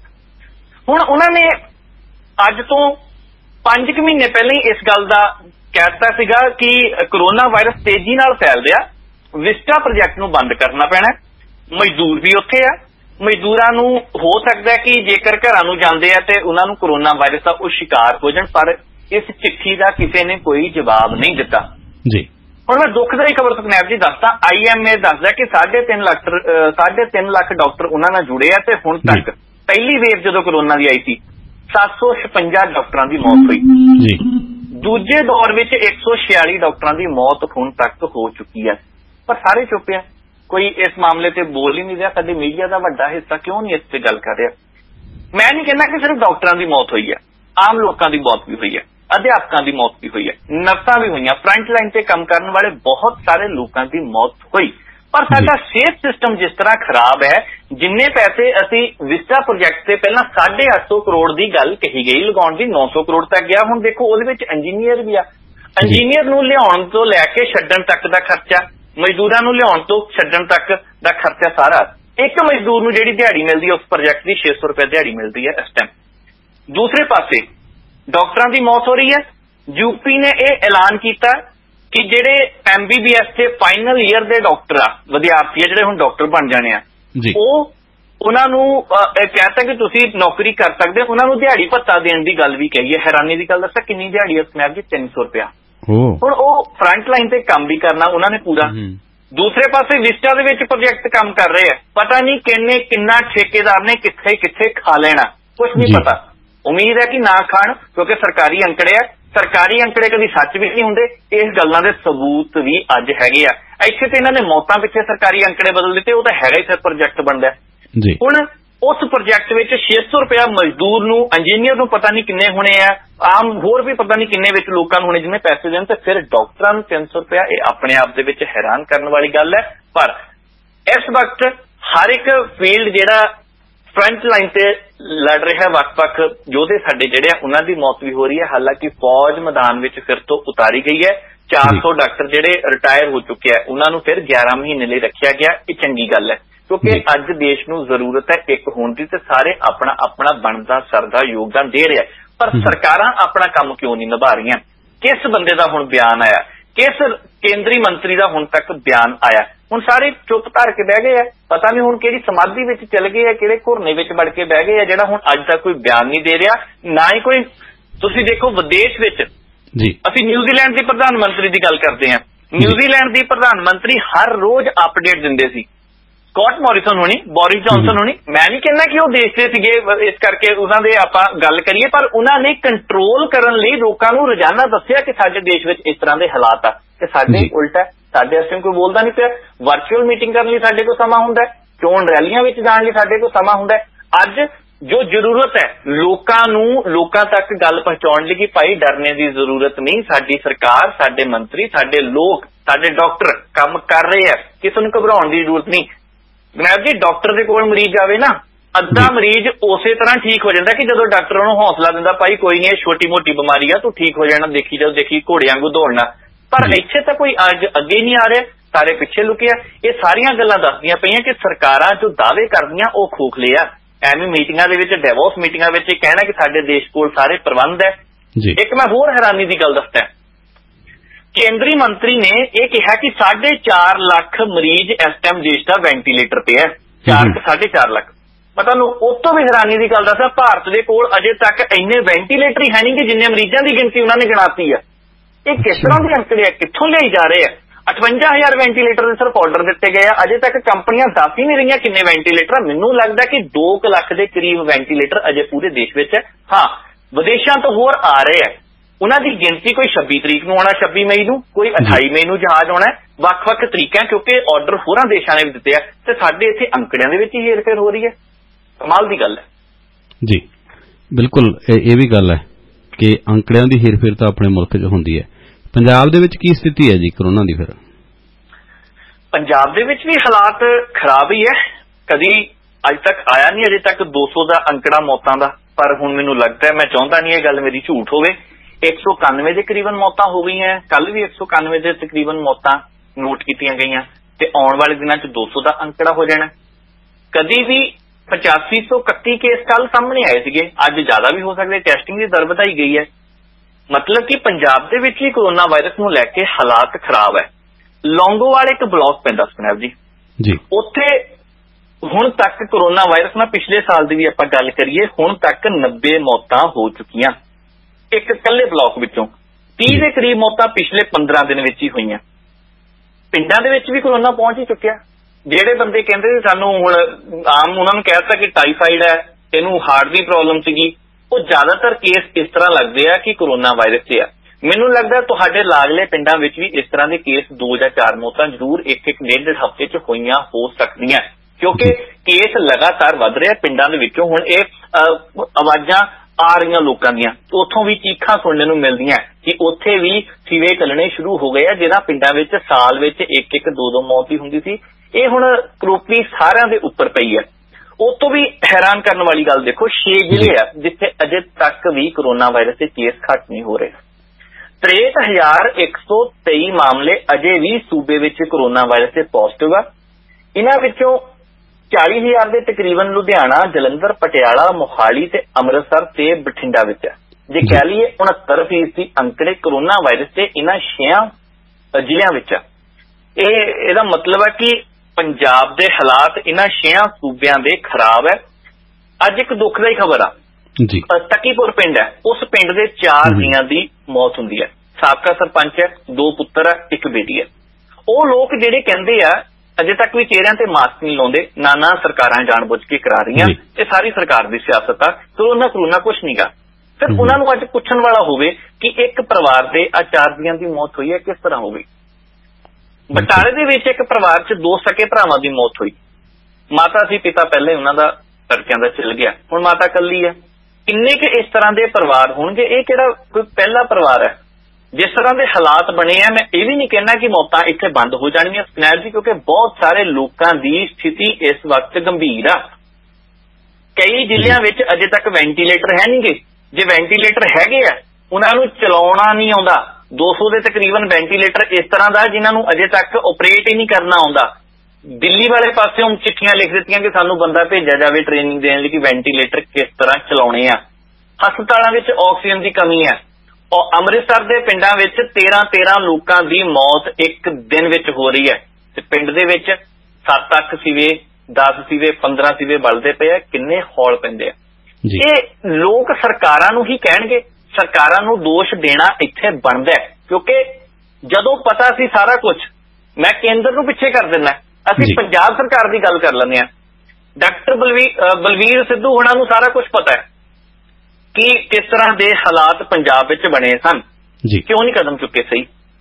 ਹੁਣ ਉਹਨਾਂ ਨੇ ਅੱਜ ਤੋਂ ਪੰਜ ਕੁ ਮਹੀਨੇ ਪਹਿਲਾਂ ਹੀ ਇਸ ਗੱਲ ਦਾ ਕਹਿਤਾ ਸੀਗਾ ਕਿ ਕਰੋਨਾ ਵਾਇਰਸ ਤੇਜ਼ੀ ਨਾਲ ਫੈਲ ਰਿਹਾ, ਵਿਸਟਾ ਪ੍ਰੋਜੈਕਟ ਨੂੰ ਬੰਦ ਕਰਨਾ ਪੈਣਾ। ਮਜ਼ਦੂਰ ਵੀ ਉੱਥੇ ਆ, ਮਜ਼ਦੂਰਾਂ ਨੂੰ ਹੋ ਸਕਦਾ ਕਿ ਜੇਕਰ ਘਰਾਂ ਨੂੰ ਜਾਂਦੇ ਆ ਤੇ ਉਹਨਾਂ ਨੂੰ ਕਰੋਨਾ ਵਾਇਰਸ ਦਾ ਉਹ ਸ਼ਿਕਾਰ ਹੋ ਜਾਣ, ਪਰ ਇਸ ਚਿੱਠੀ ਦਾ ਕਿਸੇ ਨੇ ਕੋਈ ਜਵਾਬ ਨਹੀਂ ਦਿੱਤਾ ਜੀ। ਹੁਣ ਮੈਂ ਦੁਖਦਾਈ ਖਬਰ ਸਨੈਪ ਜੀ ਦੱਸਦਾ, ਆਈ ਐਮ ਏ ਦੱਸਦਾ ਕਿ ਸਾਢੇ ਤਿੰਨ ਲੱਖ ਸਾਢੇ ਤਿੰਨ ਲੱਖ ਡਾਕਟਰ ਉਹਨਾਂ ਨਾਲ ਜੁੜੇ ਆ ਤੇ ਹੁਣ ਤੱਕ ਪਹਿਲੀ ਵੇਵ ਜਦੋਂ ਕਰੋਨਾ ਦੀ ਆਈ ਸੀ ਸੱਤ ਸੌ ਛਪੰਜਾ ਡਾਕਟਰਾਂ ਦੀ ਮੌਤ ਹੋਈ ਜੀ। ਦੂਜੇ ਦੌਰ ਵਿੱਚ ਇੱਕ ਸੌ ਛਿਆਲੀ ਡਾਕਟਰਾਂ ਦੀ ਮੌਤ ਹੁਣ ਤੱਕ ਹੋ ਚੁੱਕੀ ਹੈ, ਪਰ ਸਾਰੇ ਚੁੱਪ ਆ, ਕੋਈ ਇਸ ਮਾਮਲੇ ਤੇ ਬੋਲ ਹੀ ਨਹੀਂ ਰਿਹਾ। ਸਾਡੇ ਮੀਡੀਆ ਦਾ ਵੱਡਾ ਹਿੱਸਾ ਕਿਉਂ ਨਹੀਂ ਇਸ ਤੇ ਗੱਲ ਕਰ ਰਿਹਾ? ਮੈਂ ਨਹੀਂ ਕਹਿੰਦਾ ਕਿ ਸਿਰਫ ਡਾਕਟਰਾਂ ਦੀ ਮੌਤ ਹੋਈ ਹੈ, ਆਮ ਲੋਕਾਂ ਦੀ ਮੌਤ ਵੀ ਹੋਈ ਹੈ, ਅਧਿਆਪਕਾਂ ਦੀ ਮੌਤ ਵੀ ਹੋਈ ਹੈ, ਨਰਸਾਂ ਵੀ ਹੋਈਆਂ, ਫਰੰਟ ਲਾਈਨ ਤੇ ਕੰਮ ਕਰਨ ਵਾਲੇ ਬਹੁਤ ਸਾਰੇ ਲੋਕਾਂ ਦੀ ਮੌਤ ਹੋਈ। ਪਰ ਸਾਡਾ ਸਿਹਤ ਸਿਸਟਮ ਜਿਸ ਤਰ੍ਹਾਂ ਖਰਾਬ ਹੈ, ਜਿੰਨੇ ਪੈਸੇ ਅਸੀਂ ਵਿਸਟਾ ਪ੍ਰੋਜੈਕਟ ਤੇ ਪਹਿਲਾਂ ਸਾਢੇ ਅੱਠ ਸੌ ਕਰੋੜ ਦੀ ਗੱਲ ਕਹੀ ਗਈ ਲਗਾਉਣ ਦੀ, ਨੌ ਸੌ ਕਰੋੜ ਤੱਕ ਗਿਆ। ਹੁਣ ਦੇਖੋ ਉਹਦੇ ਵਿੱਚ ਇੰਜੀਨੀਅਰ ਵੀ ਆ, ਇੰਜੀਨੀਅਰ ਨੂੰ ਲਿਆਉਣ ਤੋਂ ਲੈ ਕੇ ਛੱਡਣ ਤੱਕ ਦਾ ਖਰਚਾ, ਮਜ਼ਦੂਰਾਂ ਨੂੰ ਲਿਆਉਣ ਤੋਂ ਛੱਡਣ ਤੱਕ ਦਾ ਖਰਚਾ ਸਾਰਾ, ਇੱਕ ਮਜ਼ਦੂਰ ਨੂੰ ਜਿਹੜੀ ਦਿਹਾੜੀ ਮਿਲਦੀ ਹੈ ਉਸ ਪ੍ਰੋਜੈਕਟ ਦੀ ਛੇ ਸੌ ਰੁਪਏ ਦਿਹਾੜੀ ਮਿਲਦੀ ਹੈ ਇਸ ਟਾਈਮ। ਦੂਸਰੇ ਪਾਸੇ ਡਾਕਟਰਾਂ ਦੀ ਮੌਤ ਹੋ ਰਹੀ ਹੈ। ਯੂਪੀ ਨੇ ਇਹ ਐਲਾਨ ਕੀਤਾ ਕਿ ਜਿਹੜੇ ਐਮ ਬੀ ਬੀ ਐਸ ਦੇ ਫਾਈਨਲ ਈਅਰ ਦੇ ਡਾਕਟਰ ਆ, ਵਿਦਿਆਰਥੀ ਆ ਜਿਹੜੇ ਹੁਣ ਡਾਕਟਰ ਬਣ ਜਾਣੇ ਆ, ਉਹ ਉਹਨਾਂ ਨੂੰ ਕਹਿਤਾ ਕਿ ਤੁਸੀਂ ਨੌਕਰੀ ਕਰ ਸਕਦੇ ਹੋ, ਉਹਨਾਂ ਨੂੰ ਦਿਹਾੜੀ ਭੱਤਾ ਦੇਣ ਦੀ ਗੱਲ ਵੀ ਕਹੀ ਹੈ। ਹੈਰਾਨੀ ਦੀ ਗੱਲ ਦੱਸਾਂ ਕਿੰਨੀ ਦਿਹਾੜੀ ਹੈ ਸਨੈਪ ਜੀ? ਤਿੰਨ ਸੌ ਰੁਪਇਆ। ਹੁਣ ਉਹ ਫਰੰਟ ਲਾਈਨ ਤੇ ਕੰਮ ਵੀ ਕਰਨਾ ਉਹਨਾਂ ਨੇ ਪੂਰਾ, दूसरे पासे विस्टा दे विच प्रोजेक्ट काम कर रहे हैं, पता नहीं किन्ने किन्ना ठेकेदार ने कित्थे कित्थे खा लेना, कुछ नहीं पता। उम्मीद है कि ना खाण, क्योंकि सरकारी अंकड़े है, सरकारी अंकड़े कभी सच भी नहीं हुंदे। इस गल्लां दे सबूत भी अज हैगे आ। इत्थे ते इन्हां ने मौतां पिछे सरकारी अंकड़े बदल दिते, वो तां हैगा ही फिर प्रोजेक्ट बनदा है। हुण उस प्रोजेक्ट विच छे सौ रुपया मजदूर नूं, इंजीनियर नूं पता नहीं किन्ने होने आ, आम होर भी पता नहीं किन्ने विच लोकां नूं होने जिन्हें पैसे देण, ते फिर डॉक्टरां नूं तीन सौ रुपया। ये अपने आप दे विच हैरान करन वाली गल है। पर इस वक्त हर एक फील्ड जिहड़ा फ्रंट लाइन ते लड़ रहा है, वख-वख योधे साडे जिहड़े आ उन्हां दी मौत भी हो रही है। हालांकि फौज मैदान विच फिर तो उतारी गई है। चार सौ डॉक्टर जिहड़े रिटायर हो चुके हैं उन्हां नूं फिर ग्यारह महीने लई रखिया गया। ये चंगी गल है, क्योंकि अज देश नूं जरूरत है एक होण दी, ते सारे अपना अपना बनदा सरदा योगदान दे रहे हैं। पर सरकारां अपना काम क्यों नहीं निभा रही? किस बंदे दा हुण बयान आया, किस केंद्री मंत्री दा हुण तक बयान आया? हुण सारे चुप धर के बह गए है, पता नहीं हुण किहड़ी समाधि विच चल गए है, किहड़े घुरने विच वड़ के बह गए है, जिहड़ा हुण अज तक कोई बयान नहीं दे रहा, ना ही कोई। तुसीं देखो विदेश विच जी असीं न्यूजीलैंड दी प्रधानमंत्री दी गल करदे हां, न्यूजीलैंड दी प्रधानमंत्री हर रोज अपडेट दिंदे सी। स्कॉट मॉरिसन होनी, बोरिस जॉनसन होनी, मैं नहीं कहना कि वो देश दे सीगे इस करके उन्हां दे आपां गल करिए, पर उन्हां ने कंट्रोल करन लई लोकां नूं रोजाना दस्सिया कि साडे देश विच इस तरह दे हालात आ, ते साडे उल्टा है। साडे इस टाइम कोई बोलदा नहीं पिया। वर्चुअल मीटिंग करन लई साडे कोल समां हुंदा है, चोण रैलियां विच जाण लई साडे कोल समां हुंदा है। अज जो जरूरत है लोकां नूं लोकां तक गल पहुंचाउण लई कि भाई डरने की जरूरत नहीं, साडी सरकार, साडे मंत्री, साडे लोक, साडे डॉक्टर काम कर रहे हैं, किसी नूं घबराउण की जरूरत नहीं। जनाब जी, डॉक्टर दे कोल मरीज जावे ना, अद्धा मरीज उसे तरह ठीक हो जाता कि जो डॉक्टर उन्होंने हौसला दिंदा, भाई कोई नहीं, छोटी मोटी बीमारी आ, तू ठीक हो जाना, देखी जाओ, देखी घोड़े वांगू दौड़ना। पर इत्थे तां कोई अज अगे नहीं आ रहा, सारे पिछे लुके आ। ये सारियां गल्लां दसदियां पईयां कि सरकारां जो दावे करदियां वो खोखले आ। एवं मीटिंगां दे विच, डेवोस मीटिंगां विच कहना कि साडे देश कोल सारे प्रबंध है। एक मैं होर हैरानी की गल दसदा, केंद्रीय मंत्री ने यह कहा कि साढ़े चार लाख मरीज इस टाइम देश का वेंटीलेटर पे है, चार साढ़े चार लाख। मैं तुहानूं उस तो भी हैरानी की गल दसां, भारत दे कोल अजे तक इन्ने वेंटीलेटर ही है नहीं कि जिन्ने मरीजों की गिनती उन्होंने गिनाती है। ये किस तरह के अंकड़े है, कित्थों लियाई जा रहे हैं? अठवंजा हजार वेंटीलेटर के सिर्फ ऑर्डर दिते गए, अजे तक कंपनियां दस ही नहीं रही किन्ने वेंटीलेटर। मैनूं लगदा कि दो लाख के करीब वेंटीलेटर अजे पूरे देश में है। हाँ, विदेशों तो होर आ रहे हैं, उन्हां दी गिनती कोई छब्बी तरीक नूं आना, छब्बी मई नूं, कोई अठाई मई नूं जहाज आना, वख-वख तरीके, क्योंकि ऑर्डर होरां देशां ने भी दिते हैं, ते साडे इत्थे अंकड़ियां दे विच ही हेर-फेर हो रही है। कमाल दी गल है जी। बिल्कुल ये भी गल है कि अंकड़ियां दी हेर-फेर तां अपने मुल्क च हुंदी है। पंजाब दे विच की स्थिति है जी कोरोना दी? फिर पंजाब दे विच भी हालात खराब ही है। कदी अज तक आया नहीं अजे तक दो सौ का अंकड़ा मौतां दा, पर हुण मैनूं लगदा है, मैं चाहुंदा नहीं ये गल मेरी झूठ होवे, एक सौ इक्यानवे के करीबन मौतां हो गई हैं। कल भी एक सौ इक्यानवे के तकरीबन मौतां नोट कीतियां गईयां, ते आउण वाले दिनां च दो सौ का अंकड़ा हो जाना। कदी भी पचासी सौ इकत्ती केस कल सामने आए सीगे, अज ज्यादा भी हो सकदे। टेस्टिंग की दर वधाई गई है, मतलब कि पंजाब दे विच भी कोरोना वायरस नूं लैके हालात खराब है। लौंगोवाल एक ब्लॉक पैंदा सुनैब जी जी, उत्थे हुण तक कोरोना वायरस ना पिछले साल की भी आपां गल करिए, हुण तक नब्बे मौतां हो चुकियां एक कल्ले ब्लॉक विचों। तीह के करीब मौतां पिछले पंद्रह दिन विच ही होईयां। पिंडां दे विच भी कोरोना पहुंच ही चुकिया। ਜਿਹੜੇ ਬੰਦੇ ਕਹਿੰਦੇ ਸੀ ਸਾਨੂੰ ਹੁਣ ਆਮ ਉਹਨਾਂ ਨੂੰ ਕਹਿਤਾ ਕਿ ਟਾਈਫਾਈਡ ਹੈ, ਇਹਨੂੰ ਹਾਰਟ ਦੀ ਪ੍ਰੋਬਲਮ ਸੀਗੀ, ਉਹ ਜ਼ਿਆਦਾਤਰ ਕੇਸ ਇਸ ਤਰ੍ਹਾਂ ਲੱਗਦੇ ਆ ਕਿ ਕੋਰੋਨਾ ਵਾਇਰਸ ਤੇ ਆ। ਮੈਨੂੰ ਲੱਗਦਾ ਤੁਹਾਡੇ ਲਾਗਲੇ ਪਿੰਡਾਂ ਵਿੱਚ ਵੀ ਇਸ ਤਰ੍ਹਾਂ ਦੇ ਕੇਸ ਦੋ ਜਾਂ ਚਾਰ ਮੌਤਾਂ ਜ਼ਰੂਰ ਇੱਕ ਇੱਕ ਡੇਢ ਡੇਢ ਹਫ਼ਤੇ 'ਚ ਹੋਈਆਂ ਹੋ ਸਕਦੀਆਂ, ਕਿਉਂਕਿ ਕੇਸ ਲਗਾਤਾਰ ਵੱਧ ਰਿਹਾ ਪਿੰਡਾਂ ਦੇ ਵਿੱਚੋਂ। ਹੁਣ ਇਹ ਆਵਾਜ਼ਾਂ ਆ ਰਹੀਆਂ ਲੋਕਾਂ ਦੀਆਂ, ਉੱਥੋਂ ਵੀ ਚੀਖਾਂ ਸੁਣਨ ਨੂੰ ਮਿਲਦੀਆਂ ਕਿ ਉੱਥੇ ਵੀ ਸਿਵੇ ਚੱਲਣੇ ਸ਼ੁਰੂ ਹੋ ਗਏ ਆ, ਜਿਹਨਾਂ ਪਿੰਡਾਂ ਵਿੱਚ ਸਾਲ ਵਿੱਚ ਇੱਕ ਇੱਕ ਦੋ ਦੋ ਮੌਤ ਹੀ ਹੁੰਦੀ ਸੀ। ਇਹ ਹੁਣ ਕਰੋਪੀ ਸਾਰਿਆਂ ਦੇ ਉੱਪਰ ਪਈ ਹੈ। ਉਹ ਤੋਂ ਵੀ ਹੈਰਾਨ ਕਰਨ ਵਾਲੀ ਗੱਲ ਦੇਖੋ, ਛੇ ਜ਼ਿਲ੍ਹੇ ਆ ਜਿੱਥੇ ਅਜੇ ਤੱਕ ਵੀ ਕੋਰੋਨਾ ਵਾਇਰਸ ਦੇ ਕੇਸ ਘੱਟ ਨਹੀਂ ਹੋ ਰਹੇ। ਤਰੇਹਠ ਹਜ਼ਾਰ ਇੱਕ ਸੌ ਤੇਈ ਮਾਮਲੇ ਅਜੇ ਵੀ ਸੂਬੇ ਵਿੱਚ ਕੋਰੋਨਾ ਵਾਇਰਸ ਦੇ ਪੋਜ਼ਿਟਿਵ ਆ। ਇਹਨਾਂ ਵਿੱਚੋਂ ਚਾਲੀ ਹਜ਼ਾਰ ਦੇ ਤਕਰੀਬਨ ਲੁਧਿਆਣਾ, ਜਲੰਧਰ, ਪਟਿਆਲਾ, ਮੋਹਾਲੀ ਤੇ ਅੰਮ੍ਰਿਤਸਰ ਤੇ ਬਠਿੰਡਾ ਵਿੱਚ ਹੈ। ਜੇ ਕਹਿ ਲਈਏ ਉਨੱਤਰ ਫੀਸਦੀ ਅੰਕੜੇ ਕੋਰੋਨਾ ਵਾਇਰਸ ਦੇ ਇਹਨਾਂ ਛੇਆਂ ਜ਼ਿਲ੍ਹਿਆਂ ਵਿੱਚ ਆ। ਇਹ ਇਹਦਾ ਮਤਲਬ ਹੈ ਕਿ ਪੰਜਾਬ ਦੇ ਹਾਲਾਤ ਇਹਨਾਂ ਛੇਆਂ ਸੂਬਿਆਂ ਦੇ ਖਰਾਬ ਹੈ। ਅੱਜ ਇੱਕ ਦੁਖਦਾਈ ਖਬਰ ਆ ਜੀ, ਤਕੀਪੁਰ ਪਿੰਡ ਹੈ, ਉਸ ਪਿੰਡ ਦੇ ਚਾਰ ਜੀਆਂ ਦੀ ਮੌਤ ਹੁੰਦੀ ਹੈ। ਸਾਬਕਾ ਸਰਪੰਚ ਹੈ, ਦੋ ਪੁੱਤਰ ਹੈ, ਇੱਕ ਬੇਟੀ ਹੈ। ਉਹ ਲੋਕ ਜਿਹੜੇ ਕਹਿੰਦੇ ਆ ਅਜੇ ਤੱਕ ਵੀ ਚਿਹਰਿਆਂ ਤੇ ਮਾਸਕ ਨਹੀਂ ਲਾਉਂਦੇ, ਨਾ ਨਾ ਸਰਕਾਰਾਂ ਜਾਣਬੁੱਝ ਕੇ ਕਰਾ ਰਹੀਆਂ, ਇਹ ਸਾਰੀ ਸਰਕਾਰ ਦੀ ਸਿਆਸਤ ਆ, ਕਰੋਨਾ ਕਰੋਨਾ ਕੁਛ ਨਹੀਂਗਾ। ਫਿਰ ਉਹਨਾਂ ਨੂੰ ਅੱਜ ਪੁੱਛਣ ਵਾਲਾ ਹੋਵੇ ਕਿ ਇੱਕ ਪਰਿਵਾਰ ਦੇ ਆ ਚਾਰ ਜੀਆਂ ਦੀ ਮੌਤ ਹੋਈ ਹੈ, ਕਿਸ ਤਰ੍ਹਾਂ ਹੋ ਗਈ। ਬਟਾਲੇ ਦੇ ਵਿੱਚ ਇੱਕ ਪਰਿਵਾਰ 'ਚ ਦੋ ਸਕੇ ਭਰਾਵਾਂ ਦੀ ਮੌਤ ਹੋਈ, ਮਾਤਾ ਸੀ, ਪਿਤਾ ਪਹਿਲੇ ਉਹਨਾਂ ਦਾ ਤੜਕਿਆਂ ਦਾ ਚਲ ਗਿਆ, ਹੁਣ ਮਾਤਾ ਇਕੱਲੀ ਹੈ। ਕਿੰਨੇ ਕੁ ਇਸ ਤਰ੍ਹਾਂ ਦੇ ਪਰਿਵਾਰ ਹੋਣਗੇ? ਇਹ ਕਿਹੜਾ ਕੋਈ ਪਹਿਲਾ ਪਰਿਵਾਰ ਹੈ? ਜਿਸ ਤਰ੍ਹਾਂ ਦੇ ਹਾਲਾਤ ਬਣੇ ਆ, ਮੈਂ ਇਹ ਵੀ ਨਹੀਂ ਕਹਿਣਾ ਕਿ ਮੌਤਾਂ ਇੱਥੇ ਬੰਦ ਹੋ ਜਾਣਗੀਆਂ ਸਕਨੈਪ ਜੀ, ਕਿਉਂਕਿ ਬਹੁਤ ਸਾਰੇ ਲੋਕਾਂ ਦੀ ਸਥਿਤੀ ਇਸ ਵਕਤ ਗੰਭੀਰ ਆ। ਕਈ ਜ਼ਿਲ੍ਹਿਆਂ ਵਿੱਚ ਅਜੇ ਤੱਕ ਵੈਂਟੀਲੇਟਰ ਹੈ ਨਹੀਂਗੇ, ਜੇ ਵੈਂਟੀਲੇਟਰ ਹੈਗੇ ਆ ਉਹਨਾਂ ਨੂੰ ਚਲਾਉਣਾ ਨਹੀਂ ਆਉਂਦਾ। ਦੋ ਸੌ ਦੇ ਤਕਰੀਬਨ ਵੈਂਟੀਲੇਟਰ ਇਸ ਤਰ੍ਹਾਂ ਦਾ ਜਿਨ੍ਹਾਂ ਨੂੰ ਅਜੇ ਤੱਕ ਆਪਰੇਟ ਹੀ ਨਹੀਂ ਕਰਨਾ ਆਉਂਦਾ। ਦਿੱਲੀ ਵਾਲੇ ਪਾਸਿਓਂ ਚਿੱਠੀਆਂ ਲਿਖ ਦਿੱਤੀਆਂ ਕਿ ਸਾਨੂੰ ਬੰਦਾ ਭੇਜਿਆ ਜਾਵੇ ਟ੍ਰੇਨਿੰਗ ਦੇਣ ਲਈ ਕਿ ਵੈਂਟੀਲੇਟਰ ਕਿਸ ਤਰ੍ਹਾਂ ਚਲਾਉਣੇ ਆ। ਹਸਪਤਾਲਾਂ ਵਿੱਚ ਆਕਸੀਜਨ ਦੀ ਕਮੀ ਹੈ। ਅੰਮ੍ਰਿਤਸਰ ਦੇ ਪਿੰਡਾਂ ਵਿੱਚ ਤੇਰਾਂ ਤੇਰਾਂ ਲੋਕਾਂ ਦੀ ਮੌਤ ਇੱਕ ਦਿਨ ਵਿੱਚ ਹੋ ਰਹੀ ਹੈ, ਤੇ ਪਿੰਡ ਦੇ ਵਿੱਚ ਸੱਤ ਅੱਠ ਸਿਵੇ, ਦਸ ਸਿਵੇ, ਪੰਦਰਾਂ ਸਿਵੇ ਬਲਦੇ ਪਏ ਆ। ਕਿੰਨੇ ਹੌਲ ਪੈਂਦੇ ਆ। ਇਹ ਲੋਕ ਸਰਕਾਰਾਂ ਨੂੰ ਹੀ ਕਹਿਣਗੇ, ਸਰਕਾਰਾਂ ਨੂੰ ਦੋਸ਼ ਦੇਣਾ ਇੱਥੇ ਬਣਦਾ ਹੈ, ਕਿਉਂਕਿ ਜਦੋਂ ਪਤਾ ਸੀ ਸਾਰਾ ਕੁਝ, ਮੈਂ ਕੇਂਦਰ ਨੂੰ ਪਿੱਛੇ ਕਰ ਦਿੰਦਾ, ਅਸੀਂ ਪੰਜਾਬ ਸਰਕਾਰ ਦੀ ਗੱਲ ਕਰ ਲੈਂਦੇ ਹਾਂ। ਡਾਕਟਰ ਬਲਵੀਰ ਸਿੱਧੂ ਹੋਣਾ ਨੂੰ ਸਾਰਾ ਕੁਝ ਪਤਾ ਹੈ ਕਿ ਕਿਸ ਤਰ੍ਹਾਂ ਦੇ ਹਾਲਾਤ ਪੰਜਾਬ ਵਿੱਚ ਬਣੇ ਸਨ, ਕਿਉਂ ਨਹੀਂ ਕਦਮ ਚੁੱਕੇ ਸਹੀ?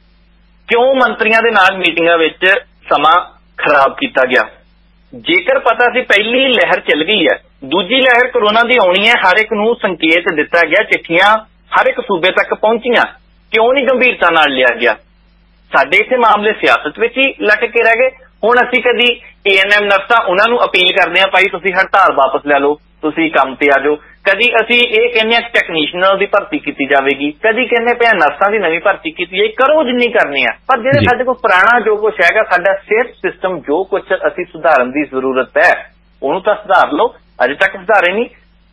ਕਿਉਂ ਮੰਤਰੀਆਂ ਦੇ ਨਾਲ ਮੀਟਿੰਗਾਂ ਵਿੱਚ ਸਮਾਂ ਖਰਾਬ ਕੀਤਾ ਗਿਆ? ਜੇਕਰ ਪਤਾ ਸੀ ਪਹਿਲੀ ਲਹਿਰ ਚੱਲ ਗਈ ਹੈ, ਦੂਜੀ ਲਹਿਰ ਕਰੋਨਾ ਦੀ ਆਉਣੀ ਹੈ, ਹਰ ਇੱਕ ਨੂੰ ਸੰਕੇਤ ਦਿੱਤਾ ਗਿਆ, ਚਿੱਠੀਆਂ ਹਰ ਇੱਕ ਸੂਬੇ ਤੱਕ ਪਹੁੰਚੀਆਂ, ਕਿਉਂ ਨਹੀਂ ਗੰਭੀਰਤਾ ਨਾਲ ਲਿਆ ਗਿਆ? ਸਾਡੇ ਇੱਥੇ ਮਾਮਲੇ ਸਿਆਸਤ ਵਿੱਚ ਹੀ ਲਟਕ ਕੇ ਰਹਿ ਗਏ। ਹੁਣ ਅਸੀਂ ਕਦੀ ਏ ਐਨ ਐਮ ਨਰਸਾਂ ਉਹਨਾਂ ਨੂੰ ਅਪੀਲ ਕਰਦੇ ਹਾਂ, ਭਾਈ ਤੁਸੀਂ ਹੜਤਾਲ ਵਾਪਸ ਲੈ ਲਓ, ਤੁਸੀਂ ਕੰਮ ਤੇ ਆ ਜਾਓ। ਕਦੀ ਅਸੀਂ ਇਹ ਕਹਿੰਦੇ ਹਾਂ ਟੈਕਨੀਸ਼ੀਅਨਾਂ ਦੀ ਭਰਤੀ ਕੀਤੀ ਜਾਵੇਗੀ, ਕਦੀ ਕਹਿੰਦੇ ਪਏ ਨਰਸਾਂ ਦੀ ਨਵੀਂ ਭਰਤੀ ਕੀਤੀ ਜਾਏ। ਕਰੋ ਜਿੰਨੀ ਕਰਨੀ ਆ, ਪਰ ਜਿਹੜੇ ਸਾਡੇ ਕੋਲ ਪੁਰਾਣਾ ਜੋ ਕੁਛ ਹੈਗਾ, ਸਾਡਾ ਸਿਹਤ ਸਿਸਟਮ ਜੋ ਕੁਛ ਅਸੀਂ ਸੁਧਾਰਨ ਦੀ ਜ਼ਰੂਰਤ ਹੈ, ਉਹਨੂੰ ਤਾਂ ਸੁਧਾਰ ਲਓ। ਅਜੇ ਤੱਕ ਸੁਧਾਰੇ ਨਹੀਂ।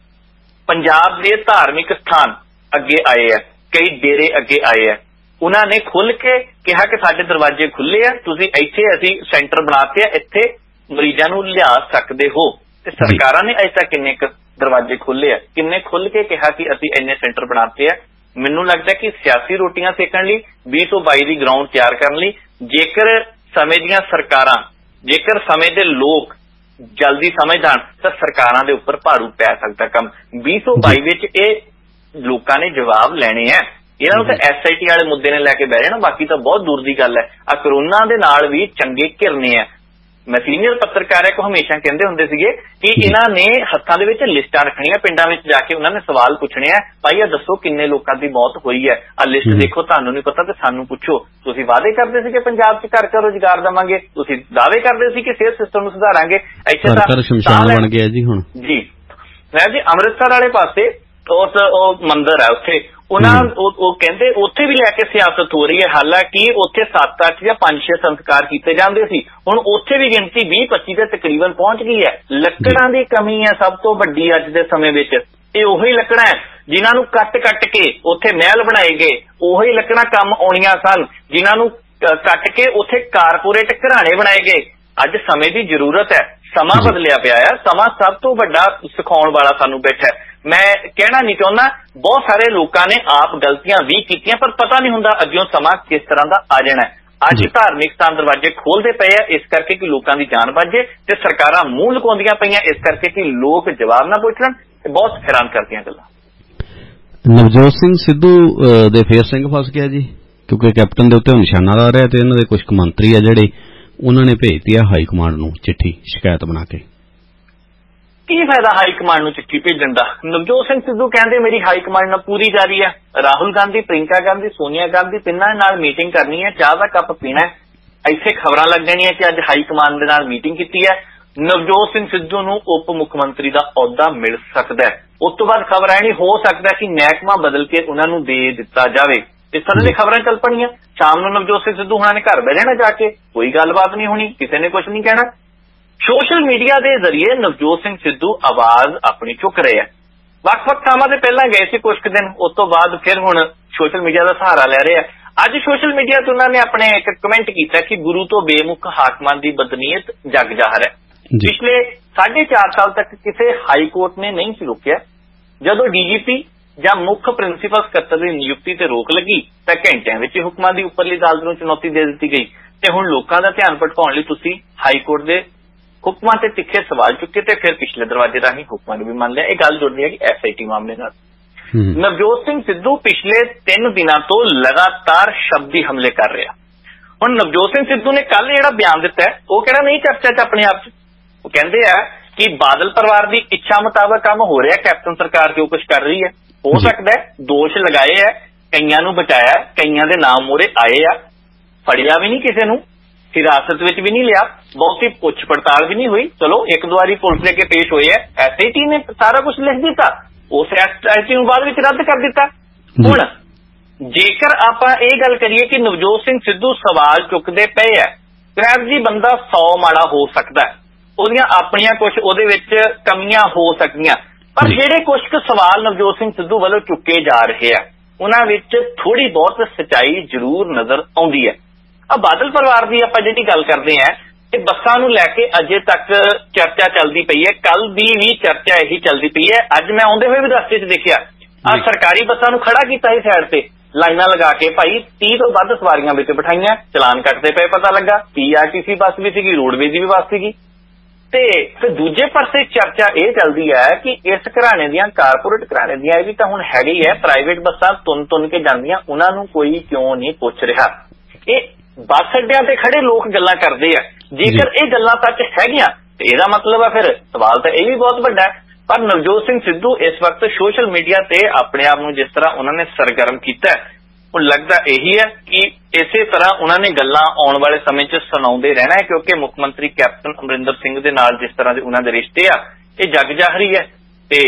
ਪੰਜਾਬ ਦੇ ਧਾਰਮਿਕ ਸਥਾਨ ਅੱਗੇ ਆਏ ਆ, ਕਈ ਡੇਰੇ ਅੱਗੇ ਆਏ ਆ, ਉਹਨਾਂ ਨੇ ਖੁੱਲ ਕੇ ਕਿਹਾ ਕਿ ਸਾਡੇ ਦਰਵਾਜ਼ੇ ਖੁੱਲੇ ਆ, ਤੁਸੀਂ ਇੱਥੇ ਅਸੀਂ ਸੈਂਟਰ ਬਣਾਤੇ ਆ, ਇੱਥੇ ਮਰੀਜ਼ਾਂ ਨੂੰ ਲਿਆ ਸਕਦੇ ਹੋ। ਤੇ ਸਰਕਾਰਾਂ ਨੇ ਅਜੇ ਤੱਕ ਕਿੰਨੇ ਕੁ ਦਰਵਾਜ਼ੇ ਖੁੱਲੇ ਆ, ਕਿੰਨੇ ਖੁੱਲ ਕੇ ਕਿਹਾ ਕਿ ਅਸੀਂ ਇੰਨੇ ਸੈਂਟਰ ਬਣਾਤੇ ਆ। ਮੈਨੂੰ ਲੱਗਦਾ ਕਿ ਸਿਆਸੀ ਰੋਟੀਆਂ ਸੇਕਣ ਲਈ, ਵੀਹ ਸੌ ਬਾਈ ਦੀ ਗਰਾਊਂਡ ਤਿਆਰ ਕਰਨ ਲਈ, ਜੇਕਰ ਸਮੇਂ ਦੀਆਂ ਸਰਕਾਰਾਂ, ਜੇਕਰ ਸਮੇਂ ਦੇ ਲੋਕ ਜਲਦੀ ਸਮਝ ਜਾਣ ਤਾਂ ਸਰਕਾਰਾਂ ਦੇ ਉੱਪਰ ਭਾਰੂ ਪੈ ਸਕਦਾ ਕੰਮ। ਵੀਹ ਸੌ ਬਾਈ ਵਿੱਚ ਇਹ ਲੋਕਾਂ ਨੇ ਜਵਾਬ ਲੈਣੇ ਆ। ਇਹਨਾਂ ਨੂੰ ਤਾਂ ਐਸ ਆਈ ਟੀ ਵਾਲੇ ਮੁੱਦੇ ਨੇ ਲੈ ਕੇ ਬਹਿ ਜਾਣਾ, ਬਾਕੀ ਤਾਂ ਬਹੁਤ ਦੂਰ ਦੀ ਗੱਲ ਹੈ। ਆ ਕਰੋਨਾ ਦੇ ਨਾਲ ਵੀ ਚੰਗੇ ਘਿਰਨੇ ਆ। ਮੈਂ ਸੀਨੀਅਰ ਪੱਤਰਕਾਰ ਹੈ, ਕੋ ਹਮੇਸ਼ਾ ਕਹਿੰਦੇ ਹੁੰਦੇ ਸੀਗੇ ਕਿ ਇਹਨਾਂ ਨੇ ਹੱਥਾਂ ਦੇ ਵਿੱਚ ਲਿਸਟਾਂ ਰੱਖਣੀਆਂ, ਪਿੰਡਾਂ ਵਿੱਚ ਜਾ ਕੇ ਉਹਨਾਂ ਨੇ ਸਵਾਲ ਪੁੱਛਣੇ ਆ, ਭਾਈ ਆ ਦੱਸੋ ਕਿੰਨੇ ਲੋਕਾਂ ਦੀ ਮੌਤ ਹੋਈ ਹੈ, ਆ ਲਿਸਟ ਦੇਖੋ, ਤੁਹਾਨੂੰ ਨਹੀਂ ਪਤਾ ਤੇ ਸਾਨੂੰ ਪੁੱਛੋ। ਤੁਸੀਂ ਵਾਅਦੇ ਕਰਦੇ ਸੀ ਕਿ ਪੰਜਾਬ 'ਚ ਘਰ ਘਰ ਰੁਜ਼ਗਾਰ ਦੇਵਾਂਗੇ, ਤੁਸੀਂ ਦਾਅਵੇ ਕਰਦੇ ਸੀ ਕਿ ਸਿਹਤ ਸਿਸਟਮ ਨੂੰ ਸੁਧਾਰਾਂਗੇ, ਇੱਥੇ ਤਾਂ ਸ਼ਮਸ਼ਾਨ ਬਣ ਗਿਆ ਜੀ। ਹੁਣ ਜੀ ਮੈਂ ਜੀ ਅੰਮ੍ਰਿਤਸਰ ਵਾਲੇ ਪਾਸੇ ਉਸ ਉਹ ਮੰਦਿਰ ਹੈ, ਉੱਥੇ ਉਹਨਾਂ ਉਹ ਕਹਿੰਦੇ ਉੱਥੇ ਵੀ ਲੈ ਕੇ ਸਿਆਸਤ ਹੋ ਰਹੀ ਹੈ। ਹਾਲਾਂਕਿ ਉੱਥੇ ਸੱਤ ਅੱਠ ਜਾਂ ਪੰਜ ਛੇ ਸੰਸਕਾਰ ਕੀਤੇ ਜਾਂਦੇ ਸੀ, ਹੁਣ ਉੱਥੇ ਵੀ ਗਿਣਤੀ ਵੀਹ ਪੱਚੀ ਦੇ ਤਕਰੀਬਨ ਪਹੁੰਚ ਗਈ ਹੈ। ਲੱਕੜਾਂ ਦੀ ਕਮੀ ਹੈ ਸਭ ਤੋਂ ਵੱਡੀ ਅੱਜ ਦੇ ਸਮੇਂ ਵਿੱਚ। ਇਹ ਉਹੀ ਲੱਕੜਾਂ ਹੈ ਜਿਨ੍ਹਾਂ ਨੂੰ ਕੱਟ ਕੱਟ ਕੇ ਉੱਥੇ ਮਹਿਲ ਬਣਾਏ ਗਏ, ਉਹੀ ਲੱਕੜਾਂ ਕੰਮ ਆਉਣੀਆਂ ਸਨ ਜਿਨ੍ਹਾਂ ਨੂੰ ਕੱਟ ਕੇ ਉੱਥੇ ਕਾਰਪੋਰੇਟ ਘਰਾਣੇ ਬਣਾਏ ਗਏ। ਅੱਜ ਸਮੇਂ ਦੀ ਜ਼ਰੂਰਤ ਹੈ, ਸਮਾਂ ਬਦਲਿਆ ਪਿਆ ਹੈ, ਸਮਾਂ ਸਭ ਤੋਂ ਵੱਡਾ ਸਿਖਾਉਣ ਵਾਲਾ ਸਾਨੂੰ ਬੈਠਾ ਹੈ। ਮੈਂ ਕਹਿਣਾ ਨਹੀਂ ਚਾਹੁੰਦਾ, ਬਹੁਤ ਸਾਰੇ ਲੋਕਾਂ ਨੇ ਆਪ ਗਲਤੀਆਂ ਵੀ ਕੀਤੀਆਂ, ਪਰ ਪਤਾ ਨਹੀਂ ਹੁੰਦਾ ਅੱਗੇ ਸਮਾਂ ਕਿਸ ਤਰ੍ਹਾਂ ਦਾ ਆ ਜਾਣਾ ਹੈ। ਅੱਜ ਧਾਰਮਿਕ ਸਥਾਨ ਦਰਵਾਜ਼ੇ ਖੋਲਦੇ ਪਏ ਆ ਇਸ ਕਰਕੇ ਕਿ ਲੋਕਾਂ ਦੀ ਜਾਨ ਬਚ ਜੇ, ਤੇ ਸਰਕਾਰਾਂ ਮੂੰਹ ਲੁਕਾਉਂਦੀਆਂ ਪਈਆਂ ਇਸ ਕਰਕੇ ਕਿ ਲੋਕ ਜਵਾਬ ਨਾ ਪੁੱਛ ਲੈਣ। ਬਹੁਤ ਹੈਰਾਨ ਕਰਦੀਆਂ ਗੱਲਾਂ। ਨਵਜੋਤ ਸਿੰਘ ਸਿੱਧੂ ਦੇ ਫੇਰ ਸਿੰਘ ਫਸ ਗਿਆ ਜੀ, ਕਿਉਂਕਿ ਕੈਪਟਨ ਦੇ ਉੱਤੇ ਨਿਸ਼ਾਨਾ ਲਾ ਰਿਹਾ, ਤੇ ਇਹਨਾਂ ਦੇ ਕੁਝ ਮੰਤਰੀ ਆ ਜਿਹੜੇ ਉਹਨਾਂ ਨੇ ਭੇਜਤੀ ਆ ਹਾਈ ਕਮਾਂਡ ਨੂੰ ਚਿੱਠੀ ਸ਼ਿਕਾਇਤ ਬਣਾ ਕੇ। ਕੀ ਫਾਇਦਾ ਹਾਈ ਕਮਾਂਡ ਨੂੰ ਚਿੱਠੀ ਭੇਜਣ ਦਾ? ਨਵਜੋਤ ਸਿੰਘ ਸਿੱਧੂ ਕਹਿੰਦੇ ਮੇਰੀ ਹਾਈ ਕਮਾਂਡ ਨਾਲ ਪੂਰੀ ਜਾਰੀ ਹੈ। ਰਾਹੁਲ ਗਾਂਧੀ, ਪ੍ਰਿੰਕਾ ਗਾਂਧੀ, ਸੋਨੀਆ ਗਾਂਧੀ ਤਿੰਨਾਂ ਨਾਲ ਮੀਟਿੰਗ ਕਰਨੀ ਹੈ, ਚਾਹ ਦਾ ਕੱਪ ਪੀਣਾ ਹੈ, ਇੱਥੇ ਖਬਰਾਂ ਲੱਗ ਜਾਣੀਆਂ ਕਿ ਅੱਜ ਹਾਈ ਕਮਾਂਡ ਦੇ ਨਾਲ ਮੀਟਿੰਗ ਕੀਤੀ ਹੈ। ਨਵਜੋਤ ਸਿੰਘ ਸਿੱਧੂ ਨੂੰ ਉਪ ਮੁੱਖ ਮੰਤਰੀ ਦਾ ਅਹੁਦਾ ਮਿਲ ਸਕਦਾ ਹੈ। ਉਸ ਤੋਂ ਬਾਅਦ ਖਬਰ ਆਣੀ ਹੋ ਸਕਦਾ ਕਿ ਮਹਿਕਮਾ ਬਦਲ ਕੇ ਉਹਨਾਂ ਨੂੰ ਦੇ ਦਿੱਤਾ ਜਾਵੇ। ਇਸ ਤਰ੍ਹਾਂ ਦੀ ਖਬਰਾਂ ਚੱਲ ਪਣੀਆਂ। ਸ਼ਾਮ ਨੂੰ ਨਵਜੋਤ ਸਿੰਘ ਸਿੱਧੂ ਹੁਣਾਂ ਨੇ ਘਰ ਬਹਿ ਜਾਣਾ, ਜਾ ਕੇ ਕੋਈ ਗੱਲਬਾਤ ਨਹੀਂ ਹੋਣੀ, ਕਿਸੇ ਨੇ ਕੁਝ ਨਹੀਂ ਕਹਿਣਾ। ਸੋਸ਼ਲ ਮੀਡੀਆ ਦੇ ਜ਼ਰੀਏ ਨਵਜੋਤ ਸਿੰਘ ਸਿੱਧੂ ਆਵਾਜ਼ ਆਪਣੀ ਚੁੱਕ ਰਹੇ ਆ। ਵੱਖ-ਵੱਖ ਥਾਵਾਂ ਤੇ ਪਹਿਲਾਂ ਗਏ ਸੀ ਕੁਝ ਕੁ ਦਿਨ, ਉਸ ਤੋਂ ਬਾਅਦ ਫਿਰ ਹੁਣ ਸੋਸ਼ਲ ਮੀਡੀਆ ਦਾ ਸਹਾਰਾ ਲੈ ਰਹੇ ਆ। ਅੱਜ ਸੋਸ਼ਲ ਮੀਡੀਆ ਤੇ ਉਹਨਾਂ ਨੇ ਆਪਣੇ ਇੱਕ ਕਮੈਂਟ ਕੀਤਾ ਕਿ ਗੁਰੂ ਤੋਂ ਬੇਮੁਖ ਹਾਕਮਾਂ ਦੀ ਬਦਨੀਅਤ ਜਗ ਜ਼ਾਹਰ ਹੈ। ਪਿਛਲੇ ਸਾਢੇ ਚਾਰ ਸਾਲ ਤੱਕ ਕਿਸੇ ਹਾਈ ਕੋਰਟ ਨੇ ਨਹੀਂ ਸੀ ਰੋਕਿਆ। ਜਦੋਂ ਡੀ ਜੀ ਪੀ ਜਾਂ ਮੁੱਖ ਪ੍ਰਿੰਸੀਪਲ ਸਕੱਤਰ ਦੀ ਨਿਯੁਕਤੀ ਤੇ ਰੋਕ ਲੱਗੀ ਤਾਂ ਘੰਟਿਆਂ ਵਿੱਚ ਹੁਕਮਾਂ ਦੀ ਉੱਪਰਲੀ ਅਦਾਲਤ ਨੂੰ ਚੁਣੌਤੀ ਦੇ ਦਿੱਤੀ ਗਈ। ਤੇ ਹੁਣ ਲੋਕਾਂ ਦਾ ਧਿਆਨ ਭਟਕਾਉਣ ਲਈ ਤੁਸੀਂ ਹਾਈ ਕੋਰਟ ਦੇ ਹੁਕਮਾਂ ਤੇ ਤਿੱਖੇ ਸਵਾਲ ਚੁੱਕੇ ਤੇ ਫਿਰ ਪਿਛਲੇ ਦਰਵਾਜ਼ੇ ਰਾਹੀਂ ਹੁਕਮਾਂ ਨੂੰ ਵੀ ਮੰਨ ਲਿਆ। ਇਹ ਗੱਲ ਜੁੜਦੀ ਹੈ ਕਿ ਐਸ ਆਈ ਟੀ ਮਾਮਲੇ ਨਾਲ। ਨਵਜੋਤ ਸਿੰਘ ਸਿੱਧੂ ਪਿਛਲੇ ਤਿੰਨ ਦਿਨਾਂ ਤੋਂ ਲਗਾਤਾਰ ਸ਼ਬਦੀ ਹਮਲੇ ਕਰ ਰਿਹਾ। ਹੁਣ ਨਵਜੋਤ ਸਿੰਘ ਸਿੱਧੂ ਨੇ ਕੱਲ ਜਿਹੜਾ ਬਿਆਨ ਦਿੱਤਾ ਹੈ ਉਹ ਕਿਹੜਾ ਨਹੀਂ ਚਰਚਾ ਚ ਆਪਣੇ ਆਪ ਚ। ਉਹ ਕਹਿੰਦੇ ਆ ਕਿ ਬਾਦਲ ਪਰਿਵਾਰ ਦੀ ਇੱਛਾ ਮੁਤਾਬਕ ਕੰਮ ਹੋ ਰਿਹਾ, ਕੈਪਟਨ ਸਰਕਾਰ ਜੋ ਕੁਝ ਕਰ ਰਹੀ ਹੈ। ਹੋ ਸਕਦਾ ਹੈ ਦੋਸ਼ ਲਗਾਏ ਹੈ, ਕਈਆਂ ਨੂੰ ਬਚਾਇਆ, ਕਈਆਂ ਦੇ ਨਾਮ ਮੋਰੇ ਆਏ ਆ, ਫੜਿਆ ਵੀ ਨਹੀਂ ਕਿਸੇ ਨੂੰ, ਹਿਰਾਸਤ ਵਿੱਚ ਵੀ ਨਹੀਂ ਲਿਆ, ਬਹੁਤੀ ਪੁੱਛ ਪੜਤਾਲ ਵੀ ਨਹੀਂ ਹੋਈ। ਚਲੋ ਇੱਕ ਦੋ ਵਾਰੀ ਪੁਲਿਸ ਲੈ ਕੇ ਪੇਸ਼ ਹੋਏ ਹੈ, ਐਸ ਆਈ ਟੀ ਨੇ ਸਾਰਾ ਕੁਝ ਲਿਖ ਦਿੱਤਾ, ਉਸ ਐਸ ਆਈ ਟੀ ਨੂੰ ਬਾਅਦ ਵਿੱਚ ਰੱਦ ਕਰ ਦਿੱਤਾ। ਹੁਣ ਜੇਕਰ ਆਪਾਂ ਇਹ ਗੱਲ ਕਰੀਏ ਕਿ ਨਵਜੋਤ ਸਿੰਘ ਸਿੱਧੂ ਸਵਾਲ ਚੁੱਕਦੇ ਪਏ ਹੈ, ਕ੍ਰੈਪ ਜੀ ਬੰਦਾ ਸੌ ਮਾੜਾ ਹੋ ਸਕਦਾ ਹੈ, ਉਹਦੀਆਂ ਆਪਣੀਆਂ ਕੁਝ ਉਹਦੇ ਵਿੱਚ ਕਮੀਆਂ ਹੋ ਸਕਦੀਆਂ, ਪਰ ਜਿਹੜੇ ਕੁਝ ਕੁ ਸਵਾਲ ਨਵਜੋਤ ਸਿੰਘ ਸਿੱਧੂ ਵੱਲੋਂ ਚੁੱਕੇ ਜਾ ਰਹੇ ਆ ਉਹਨਾਂ ਵਿੱਚ ਥੋੜੀ ਬਹੁਤ ਸੱਚਾਈ ਜ਼ਰੂਰ ਨਜ਼ਰ ਆਉਂਦੀ ਹੈ। ਆ ਬਾਦਲ ਪਰਿਵਾਰ ਦੀ ਆਪਾਂ ਜਿਹੜੀ ਗੱਲ ਕਰਦੇ ਹਾਂ ਤੇ ਬੱਸਾਂ ਨੂੰ ਲੈ ਕੇ ਅਜੇ ਤੱਕ ਚਰਚਾ ਚੱਲਦੀ ਪਈ ਹੈ, ਕੱਲ ਦੀ ਵੀ ਚਰਚਾ ਇਹੀ ਚੱਲਦੀ ਪਈ ਹੈ। ਅੱਜ ਮੈਂ ਆਉਂਦੇ ਹੋਏ ਵੀ ਰਸਤੇ 'ਚ ਦੇਖਿਆ ਆ ਸਰਕਾਰੀ ਬੱਸਾਂ ਨੂੰ ਖੜਾ ਕੀਤਾ ਸੀ ਸਾਈਡ ਤੇ, ਲਾਈਨਾਂ ਲਗਾ ਕੇ ਭਾਈ ਤੀਹ ਤੋਂ ਵੱਧ ਸਵਾਰੀਆਂ ਵਿੱਚ ਬਿਠਾਈਆਂ, ਚਲਾਨ ਕੱਟਦੇ ਪਏ, ਪਤਾ ਲੱਗਾ ਪੀ ਆਰ ਟੀ ਸੀ ਬੱਸ ਵੀ ਸੀਗੀ, ਰੋਡਵੇਜ਼ ਦੀ ਵੀ ਬੱਸ ਸੀਗੀ। ਤੇ ਫਿਰ ਦੂਜੇ ਪਾਸੇ ਚਰਚਾ ਇਹ ਚੱਲਦੀ ਹੈ ਕਿ ਇਸ ਘਰਾਣੇ ਦੀਆਂ, ਕਾਰਪੋਰੇਟ ਘਰਾਣੇ ਦੀਆਂ, ਇਹ ਵੀ ਤਾਂ ਹੁਣ ਹੈਗੇ ਹੀ ਹੈ, ਪ੍ਰਾਈਵੇਟ ਬੱਸਾਂ ਤੁੰਨ ਤੁੰਨ ਕੇ ਜਾਂਦੀਆਂ, ਉਹਨਾਂ ਨੂੰ ਕੋਈ ਕਿਉਂ ਨਹੀਂ ਪੁੱਛ ਰਿਹਾ। ਇਹ ਬੱਸ ਅੱਡਿਆਂ ਤੇ ਖੜੇ ਲੋਕ ਗੱਲਾਂ ਕਰਦੇ ਆ, ਜੇਕਰ ਇਹ ਗੱਲਾਂ ਸੱਚ ਹੈਗੀਆਂ ਤੇ ਇਹਦਾ ਮਤਲਬ ਆ ਫਿਰ ਸਵਾਲ ਤਾਂ ਇਹ ਵੀ ਬਹੁਤ ਵੱਡਾ ਹੈ। ਪਰ ਨਵਜੋਤ ਸਿੰਘ ਸਿੱਧੂ ਇਸ ਵਕਤ ਸੋਸ਼ਲ ਮੀਡੀਆ ਤੇ ਆਪਣੇ ਆਪ ਨੂੰ ਜਿਸ ਤਰ੍ਹਾਂ ਉਹਨਾਂ ਨੇ ਸਰਗਰਮ ਕੀਤਾ, ਉਹ ਲੱਗਦਾ ਇਹੀ ਹੈ ਕਿ ਇਸੇ ਤਰ੍ਹਾਂ ਉਹਨਾਂ ਨੇ ਗੱਲਾਂ ਆਉਣ ਵਾਲੇ ਸਮੇਂ 'ਚ ਸੁਣਾਉਂਦੇ ਰਹਿਣਾ ਹੈ, ਕਿਉਂਕਿ ਮੁੱਖ ਮੰਤਰੀ ਕੈਪਟਨ ਅਮਰਿੰਦਰ ਸਿੰਘ ਦੇ ਨਾਲ ਜਿਸ ਤਰ੍ਹਾਂ ਦੇ ਉਹਨਾਂ ਦੇ ਰਿਸ਼ਤੇ ਆ ਇਹ ਜਗ ਜਾਹਰੀ ਹੈ ਤੇ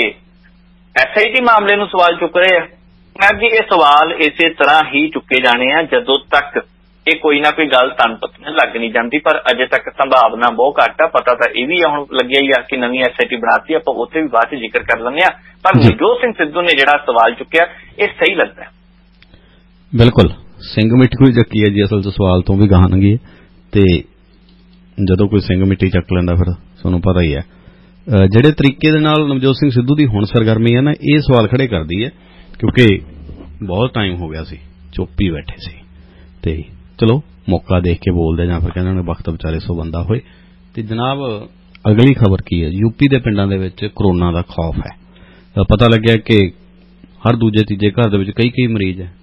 ਐਸ ਆਈ ਟੀ ਮਾਮਲੇ ਨੂੰ ਸਵਾਲ ਚੁੱਕ ਰਹੇ ਆ। ਮੈਂ ਜੀ ਇਹ ਸਵਾਲ ਇਸੇ ਤਰ੍ਹਾਂ ਹੀ ਚੁੱਕੇ ਜਾਣੇ ਆ ਜਦੋਂ ਤੱਕ ਇਹ ਕੋਈ ਨਾ ਕੋਈ ਗੱਲ ਤਨ ਪਤਨ ਲੱਗ ਨਹੀਂ ਜਾਂਦੀ, ਪਰ ਅਜੇ ਤੱਕ ਸੰਭਾਵਨਾ ਬਹੁਤ ਘੱਟ ਆ। ਪਤਾ ਤਾਂ ਇਹ ਵੀ ਆ, ਹੁਣ ਲੱਗਿਆ ਹੀ ਆ ਕਿ ਨਵੀਂ ਐਸ ਆਈ ਟੀ ਬਣਾਤੀ, ਆਪਾਂ ਉੱਥੇ ਵੀ ਬਾਅਦ 'ਚ ਜ਼ਿਕਰ ਕਰ ਲੈਂਦੇ ਆ। ਪਰ ਨਵਜੋਤ ਸਿੰਘ ਸਿੱਧੂ ਨੇ ਜਿਹੜਾ ਸਵਾਲ ਚੁੱਕਿਆ ਇਹ ਸਹੀ ਲੱਗਦਾ। ਬਿਲਕੁਲ ਸਿੰਘ ਮਿੱਟੀ ਕੋਈ ਚੱਕੀ ਹੈ ਜੀ, ਅਸਲ 'ਚ ਸਵਾਲ ਤੋਂ ਵੀ ਗਾਹਾਂਗੇ ਤੇ ਜਦੋਂ ਕੋਈ ਸਿੰਘ ਮਿੱਟੀ ਚੱਕ ਲੈਂਦਾ ਫਿਰ ਤੁਹਾਨੂੰ ਪਤਾ ਹੀ ਹੈ। ਜਿਹੜੇ ਤਰੀਕੇ ਦੇ ਨਾਲ ਨਵਜੋਤ ਸਿੰਘ ਸਿੱਧੂ ਦੀ ਹੁਣ ਸਰਗਰਮੀ ਹੈ ਨਾ, ਇਹ ਸਵਾਲ ਖੜੇ ਕਰਦੀ ਹੈ, ਕਿਉਂਕਿ ਬਹੁਤ ਟਾਈਮ ਹੋ ਗਿਆ ਸੀ ਚੁੱਪ ਹੀ ਬੈਠੇ ਸੀ ਤੇ ਚਲੋ ਮੌਕਾ ਦੇਖ ਕੇ ਬੋਲਦੇ ਜਾਂ ਫਿਰ ਕਹਿੰਦੇ ਨੇ ਵਕਤ ਵਿਚਾਰੇ ਸੋ ਬੰਦਾ ਹੋਏ। ਤੇ ਜਨਾਬ ਅਗਲੀ ਖਬਰ ਕੀ ਹੈ? ਯੂਪੀ ਦੇ ਪਿੰਡਾਂ ਦੇ ਵਿੱਚ ਕਰੋਨਾ ਦਾ ਖੌਫ ਹੈ। ਪਤਾ ਲੱਗਿਆ ਕਿ ਹਰ ਦੂਜੇ ਤੀਜੇ ਘਰ ਦੇ ਵਿੱਚ ਕਈ ਕਈ ਮਰੀਜ਼ ਹੈ।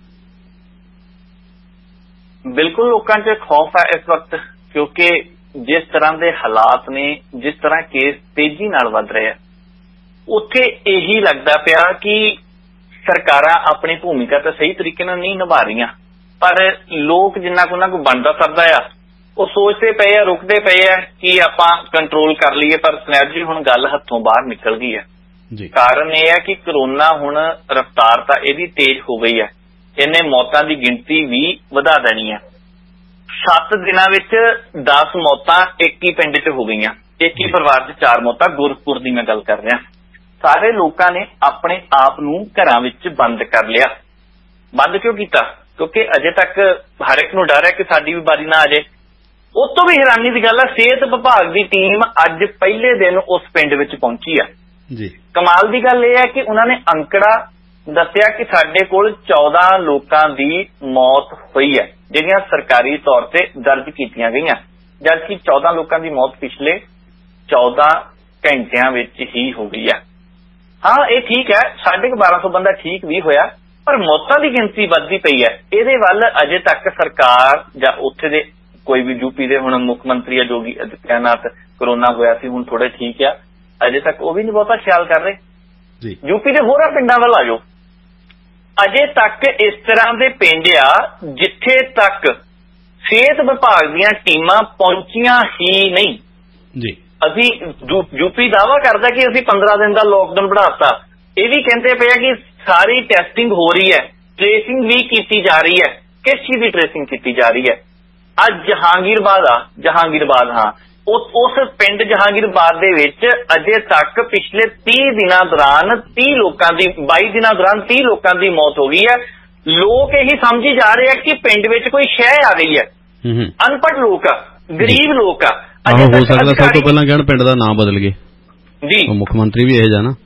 ਬਿਲਕੁਲ ਲੋਕਾਂ 'ਚ ਖੌਫ ਹੈ ਇਸ ਵਕਤ, ਕਿਉਂਕਿ ਜਿਸ ਤਰ੍ਹਾਂ ਦੇ ਹਾਲਾਤ ਨੇ, ਜਿਸ ਤਰ੍ਹਾਂ ਕੇਸ ਤੇਜ਼ੀ ਨਾਲ ਵੱਧ ਰਹੇ ਆ, ਉੱਥੇ ਇਹੀ ਲੱਗਦਾ ਪਿਆ ਕਿ ਸਰਕਾਰਾਂ ਆਪਣੀ ਭੂਮਿਕਾ ਤਾਂ ਸਹੀ ਤਰੀਕੇ ਨਾਲ ਨਹੀਂ ਨਿਭਾ ਰਹੀਆਂ, ਪਰ ਲੋਕ ਜਿੰਨਾ ਕੁ ਉਹਨਾਂ ਕੋਲ ਬਣਦਾ ਸਰਦਾ ਆ ਉਹ ਸੋਚਦੇ ਪਏ ਆ, ਰੁਕਦੇ ਪਏ ਆ ਕਿ ਆਪਾਂ ਕੰਟਰੋਲ ਕਰ ਲਈਏ। ਪਰ ਸਨੈਪ ਜੀ ਹੁਣ ਗੱਲ ਹੱਥੋਂ ਬਾਹਰ ਨਿਕਲ ਗਈ ਹੈ। ਕਾਰਨ ਇਹ ਹੈ ਕਿ ਕਰੋਨਾ ਹੁਣ ਰਫ਼ਤਾਰ ਤਾਂ ਇਹਦੀ ਤੇਜ਼ ਹੋ ਗਈ ਹੈ, ਇਹਨੇ ਮੌਤਾਂ ਦੀ ਗਿਣਤੀ ਵੀ ਵਧਾ ਦੇਣੀ ਹੈ। ਸੱਤ ਦਿਨਾਂ ਵਿੱਚ ਦਸ ਮੌਤਾਂ ਇੱਕ ਹੀ ਪਿੰਡ 'ਚ ਹੋ ਗਈਆਂ, ਇੱਕ ਹੀ ਪਰਿਵਾਰ 'ਚ ਚਾਰ ਮੌਤਾਂ। ਗੁਰਪੁਰ ਦੀ ਮੈਂ ਗੱਲ ਕਰ ਰਿਹਾ। ਸਾਰੇ ਲੋਕਾਂ ਨੇ ਆਪਣੇ ਆਪ ਨੂੰ ਘਰਾਂ ਵਿੱਚ ਬੰਦ ਕਰ ਲਿਆ। ਬੰਦ ਕਿਉਂ ਕੀਤਾ? ਕਿਉਂਕਿ ਅਜੇ ਤੱਕ ਹਰ ਇੱਕ ਨੂੰ ਡਰ ਹੈ ਕਿ ਸਾਡੀ ਵੀ ਵਾਰੀ ਨਾ ਆ ਜਾਏ। ਉਸ ਤੋਂ ਵੀ ਹੈਰਾਨੀ ਦੀ ਗੱਲ ਹੈ, ਸਿਹਤ ਵਿਭਾਗ ਦੀ ਟੀਮ ਅੱਜ ਪਹਿਲੇ ਦਿਨ ਉਸ ਪਿੰਡ ਵਿੱਚ ਪਹੁੰਚੀ ਆ ਜੀ। ਕਮਾਲ ਦੀ ਗੱਲ ਇਹ ਹੈ ਕਿ ਉਹਨਾਂ ਨੇ ਅੰਕੜਾ ਦੱਸਿਆ ਕਿ ਸਾਡੇ ਕੋਲ ਚੌਦਾਂ ਲੋਕਾਂ ਦੀ ਮੌਤ ਹੋਈ ਹੈ, ਜਿਹੜੀਆਂ ਸਰਕਾਰੀ ਤੌਰ ਤੇ ਦਰਜ ਕੀਤੀਆਂ ਗਈਆਂ, ਜਦਕਿ ਚੌਦਾਂ ਲੋਕਾਂ ਦੀ ਮੌਤ ਪਿਛਲੇ ਚੌਦਾਂ ਘੰਟਿਆਂ ਵਿੱਚ ਹੀ ਹੋ ਗਈ ਹੈ। ਹਾਂ ਇਹ ਠੀਕ ਹੈ, ਸਾਢੇ ਬਾਰਾਂ ਸੌ ਬੰਦਾ ਠੀਕ ਵੀ ਹੋਇਆ, ਪਰ ਮੌਤਾਂ ਦੀ ਗਿਣਤੀ ਵੱਧਦੀ ਪਈ ਹੈ। ਇਹਦੇ ਵੱਲ ਅਜੇ ਤੱਕ ਸਰਕਾਰ ਜਾਂ ਉੱਥੇ ਦੇ ਕੋਈ ਵੀ ਯੂਪੀ ਦੇ ਹੁਣ ਮੁੱਖ ਮੰਤਰੀ ਯੋਗੀ ਆਦਿੱਤਿਆਨਾਥ, ਕਰੋਨਾ ਹੋਇਆ ਸੀ ਹੁਣ ਥੋੜੇ ਠੀਕ ਆ, ਅਜੇ ਤੱਕ ਉਹ ਵੀ ਨਹੀਂ ਬਹੁਤਾ ਖਿਆਲ ਕਰ ਰਹੇ। ਯੂਪੀ ਦੇ ਹੋਰਾਂ ਪਿੰਡਾਂ ਵੱਲ ਆ ਜਾਓ, ਅਜੇ ਤੱਕ ਇਸ ਤਰ੍ਹਾਂ ਦੇ ਪਿੰਡ ਆ ਜਿੱਥੇ ਤੱਕ ਸਿਹਤ ਵਿਭਾਗ ਦੀਆਂ ਟੀਮਾਂ ਪਹੁੰਚੀਆਂ ਹੀ ਨਹੀਂ ਜੀ। ਅਸੀਂ ਯੂਪੀ ਦਾਅਵਾ ਕਰਦਾ ਕਿ ਅਸੀਂ ਪੰਦਰਾਂ ਦਿਨ ਦਾ ਲੋਕਡਾਊਨ ਵਧਾਤਾ, ਇਹ ਵੀ ਕਹਿੰਦੇ ਪਏ ਆ ਕਿ ਸਾਰੀ ਟੈਸਟਿੰਗ ਹੋ ਰਹੀ ਹੈ, ਟ੍ਰੇਸਿੰਗ ਵੀ ਕੀਤੀ ਜਾ ਰਹੀ ਹੈ। ਕਿਸ ਚੀਜ਼ ਦੀ ਟ੍ਰੇਸਿੰਗ ਕੀਤੀ ਜਾ ਰਹੀ ਹੈ? ਅੱਜ ਜਹਾਂਗੀਰਬਾਦ ਆ, ਜਹਾਂਗੀਰਬਾਦ ਹਾਂ, ਉਸ ਪਿੰਡ ਜਹਾਂਗੀਰਬਾਦ ਦੇ ਵਿੱਚ ਅਜੇ ਤੱਕ ਪਿਛਲੇ ਤੀਹ ਦਿਨਾਂ ਦੌਰਾਨ ਤੀਹ ਲੋਕਾਂ ਦੀ ਬਾਈ ਦਿਨਾਂ ਦੌਰਾਨ ਤੀਹ ਲੋਕਾਂ ਦੀ ਮੌਤ ਹੋ ਗਈ ਹੈ। ਲੋਕ ਇਹੀ ਸਮਝੀ ਜਾ ਰਹੇ ਆ ਕਿ ਪਿੰਡ ਵਿੱਚ ਕੋਈ ਸ਼ਹਿ ਆ ਗਈ ਹੈ। ਅਨਪੜ੍ਹ ਲੋਕ ਆ, ਗਰੀਬ ਲੋਕ ਆ। ਹੋ ਸਕਦਾ ਸਭ ਤੋਂ ਪਹਿਲਾਂ ਕਹਿਣ ਪਿੰਡ ਦਾ ਨਾਮ ਬਦਲ ਗਏ ਜੀ। ਮੁੱਖ ਮੰਤਰੀ ਵੀ ਇਹ ਜਾਣਾ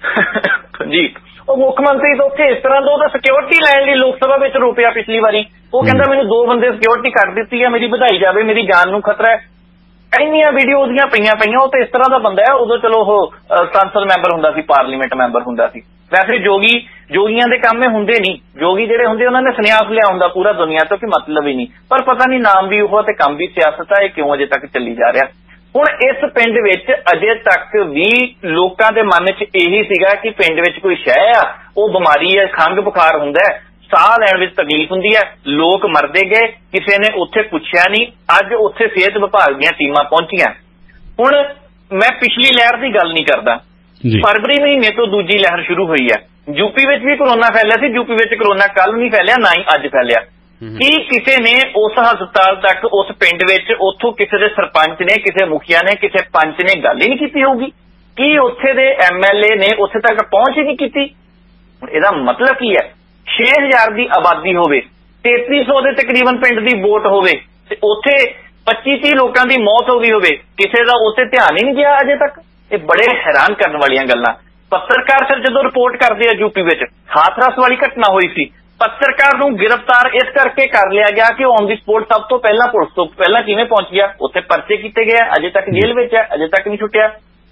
ਜੀ, ਉਹ ਮੁੱਖ ਮੰਤਰੀ ਤਾਂ ਉੱਥੇ ਇਸ ਤਰ੍ਹਾਂ ਦਾ ਉਹਦਾ ਸਿਕਿਉਰਿਟੀ ਲੈਣ ਲਈ ਲੋਕ ਸਭਾ ਵਿੱਚ ਰੋਪਿਆ ਪਿਛਲੀ ਵਾਰੀ, ਉਹ ਕਹਿੰਦਾ ਮੈਨੂੰ ਦੋ ਬੰਦੇ ਸਿਕਿਉਰਿਟੀ ਕੱਟ ਦਿੱਤੀ ਹੈ, ਮੇਰੀ ਵਧਾਈ ਜਾਵੇ, ਮੇਰੀ ਜਾਨ ਨੂੰ ਖਤਰਾ ਹੈ। ਇੰਨੀਆਂ ਵੀਡੀਓ ਉਹਦੀਆਂ ਪਈਆਂ ਪਈਆਂ। ਉਹ ਤਾਂ ਇਸ ਤਰ੍ਹਾਂ ਦਾ ਬੰਦਾ ਹੈ, ਉਦੋਂ ਚਲੋ ਉਹ ਸੰਸਦ ਮੈਂਬਰ ਹੁੰਦਾ ਸੀ, ਪਾਰਲੀਮੈਂਟ ਮੈਂਬਰ ਹੁੰਦਾ ਸੀ। ਵੈਸੇ ਜੋਗੀ ਜੋਗੀਆਂ ਦੇ ਕੰਮ ਇਹ ਹੁੰਦੇ ਨਹੀਂ, ਜੋਗੀ ਜਿਹੜੇ ਹੁੰਦੇ ਉਹਨਾਂ ਨੇ ਸੰਨਿਆਸ ਲਿਆ ਹੁੰਦਾ ਪੂਰਾ ਦੁਨੀਆ ਤੋਂ ਕਿ ਮਤਲਬ ਹੀ ਨਹੀਂ, ਪਰ ਪਤਾ ਨਹੀਂ ਨਾਮ ਵੀ ਉਹ ਤੇ ਕੰਮ ਵੀ ਸਿਆਸਤ ਹੈ, ਇਹ ਕਿਉਂ ਅਜੇ ਤੱਕ ਚੱਲੀ ਜਾ ਰਿਹਾ। ਹੁਣ ਇਸ ਪਿੰਡ ਵਿੱਚ ਅਜੇ ਤੱਕ ਵੀ ਲੋਕਾਂ ਦੇ ਮਨ 'ਚ ਇਹੀ ਸੀਗਾ ਕਿ ਪਿੰਡ ਵਿੱਚ ਕੋਈ ਸ਼ਹਿ ਆ, ਉਹ ਬਿਮਾਰੀ ਹੈ, ਖੰਘ ਬੁਖਾਰ ਹੁੰਦਾ ਹੈ, ਸਾਹ ਲੈਣ ਵਿੱਚ ਤਕਲੀਫ ਹੁੰਦੀ ਹੈ, ਲੋਕ ਮਰਦੇ ਗਏ, ਕਿਸੇ ਨੇ ਉੱਥੇ ਪੁੱਛਿਆ ਨਹੀਂ। ਅੱਜ ਉੱਥੇ ਸਿਹਤ ਵਿਭਾਗ ਦੀਆਂ ਟੀਮਾਂ ਪਹੁੰਚੀਆਂ। ਹੁਣ ਮੈਂ ਪਿਛਲੀ ਲਹਿਰ ਦੀ ਗੱਲ ਨਹੀਂ ਕਰਦਾ, ਫਰਵਰੀ ਮਹੀਨੇ ਤੋਂ ਦੂਜੀ ਲਹਿਰ ਸ਼ੁਰੂ ਹੋਈ ਹੈ। ਯੂਪੀ ਵਿੱਚ ਵੀ ਕਰੋਨਾ ਫੈਲਿਆ ਸੀ, ਯੂਪੀ ਵਿੱਚ ਕਰੋਨਾ ਕੱਲ ਨਹੀਂ ਫੈਲਿਆ, ਨਾ ਹੀ ਅੱਜ ਫੈਲਿਆ। ਕੀ ਕਿਸੇ ਨੇ ਉਸ ਹਸਪਤਾਲ ਤੱਕ, ਉਸ ਪਿੰਡ ਵਿੱਚ ਉੱਥੋਂ ਕਿਸੇ ਦੇ ਸਰਪੰਚ ਨੇ, ਕਿਸੇ ਮੁਖੀਆ ਨੇ, ਕਿਸੇ ਪੰਚ ਨੇ ਗੱਲ ਹੀ ਨਹੀਂ ਕੀਤੀ ਹੋਊਗੀ? ਕੀ ਉੱਥੇ ਦੇ ਐਮ ਐਲ ਏ ਨੇ ਉੱਥੇ ਤੱਕ ਪਹੁੰਚ ਹੀ ਨਹੀਂ ਕੀਤੀ? ਇਹਦਾ ਮਤਲਬ ਕੀ ਹੈ? ਛੇ ਹਜ਼ਾਰ ਦੀ ਆਬਾਦੀ ਹੋਵੇ, ਤੇਤੀ ਸੌ ਦੇ ਤਕਰੀਬਨ ਪਿੰਡ ਦੀ ਵੋਟ ਹੋਵੇ ਤੇ ਉੱਥੇ ਪੱਚੀ ਤੀਹ ਲੋਕਾਂ ਦੀ ਮੌਤ ਹੋ ਗਈ ਹੋਵੇ, ਕਿਸੇ ਦਾ ਉੱਥੇ ਧਿਆਨ ਹੀ ਨਹੀਂ ਗਿਆ ਅਜੇ ਤੱਕ। ਇਹ ਬੜੇ ਹੈਰਾਨ ਕਰਨ ਵਾਲੀਆਂ ਗੱਲਾਂ। ਪੱਤਰਕਾਰ ਫਿਰ ਜਦੋਂ ਰਿਪੋਰਟ ਕਰਦੇ ਆ, ਯੂਪੀ ਵਿੱਚ ਹਾਥਰਸ ਵਾਲੀ ਘਟਨਾ ਹੋਈ ਸੀ, ਪੱਤਰਕਾਰ ਨੂੰ ਗ੍ਰਿਫਤਾਰ ਇਸ ਕਰਕੇ ਕਰ ਲਿਆ ਗਿਆ ਕਿ ਉਹ ਔਨ ਦੀ ਸਪੋਰਟ ਸਭ ਤੋਂ ਪਹਿਲਾਂ ਪੁਲਿਸ ਤੋਂ ਪਹਿਲਾਂ ਕਿਵੇਂ ਪਹੁੰਚ ਗਿਆ, ਉੱਥੇ ਪਰਚੇ ਕੀਤੇ ਗਏ, ਅਜੇ ਤੱਕ ਜੇਲ੍ਹ ਵਿੱਚ ਹੈ, ਅਜੇ ਤੱਕ ਨਹੀਂ ਛੁੱਟਿਆ।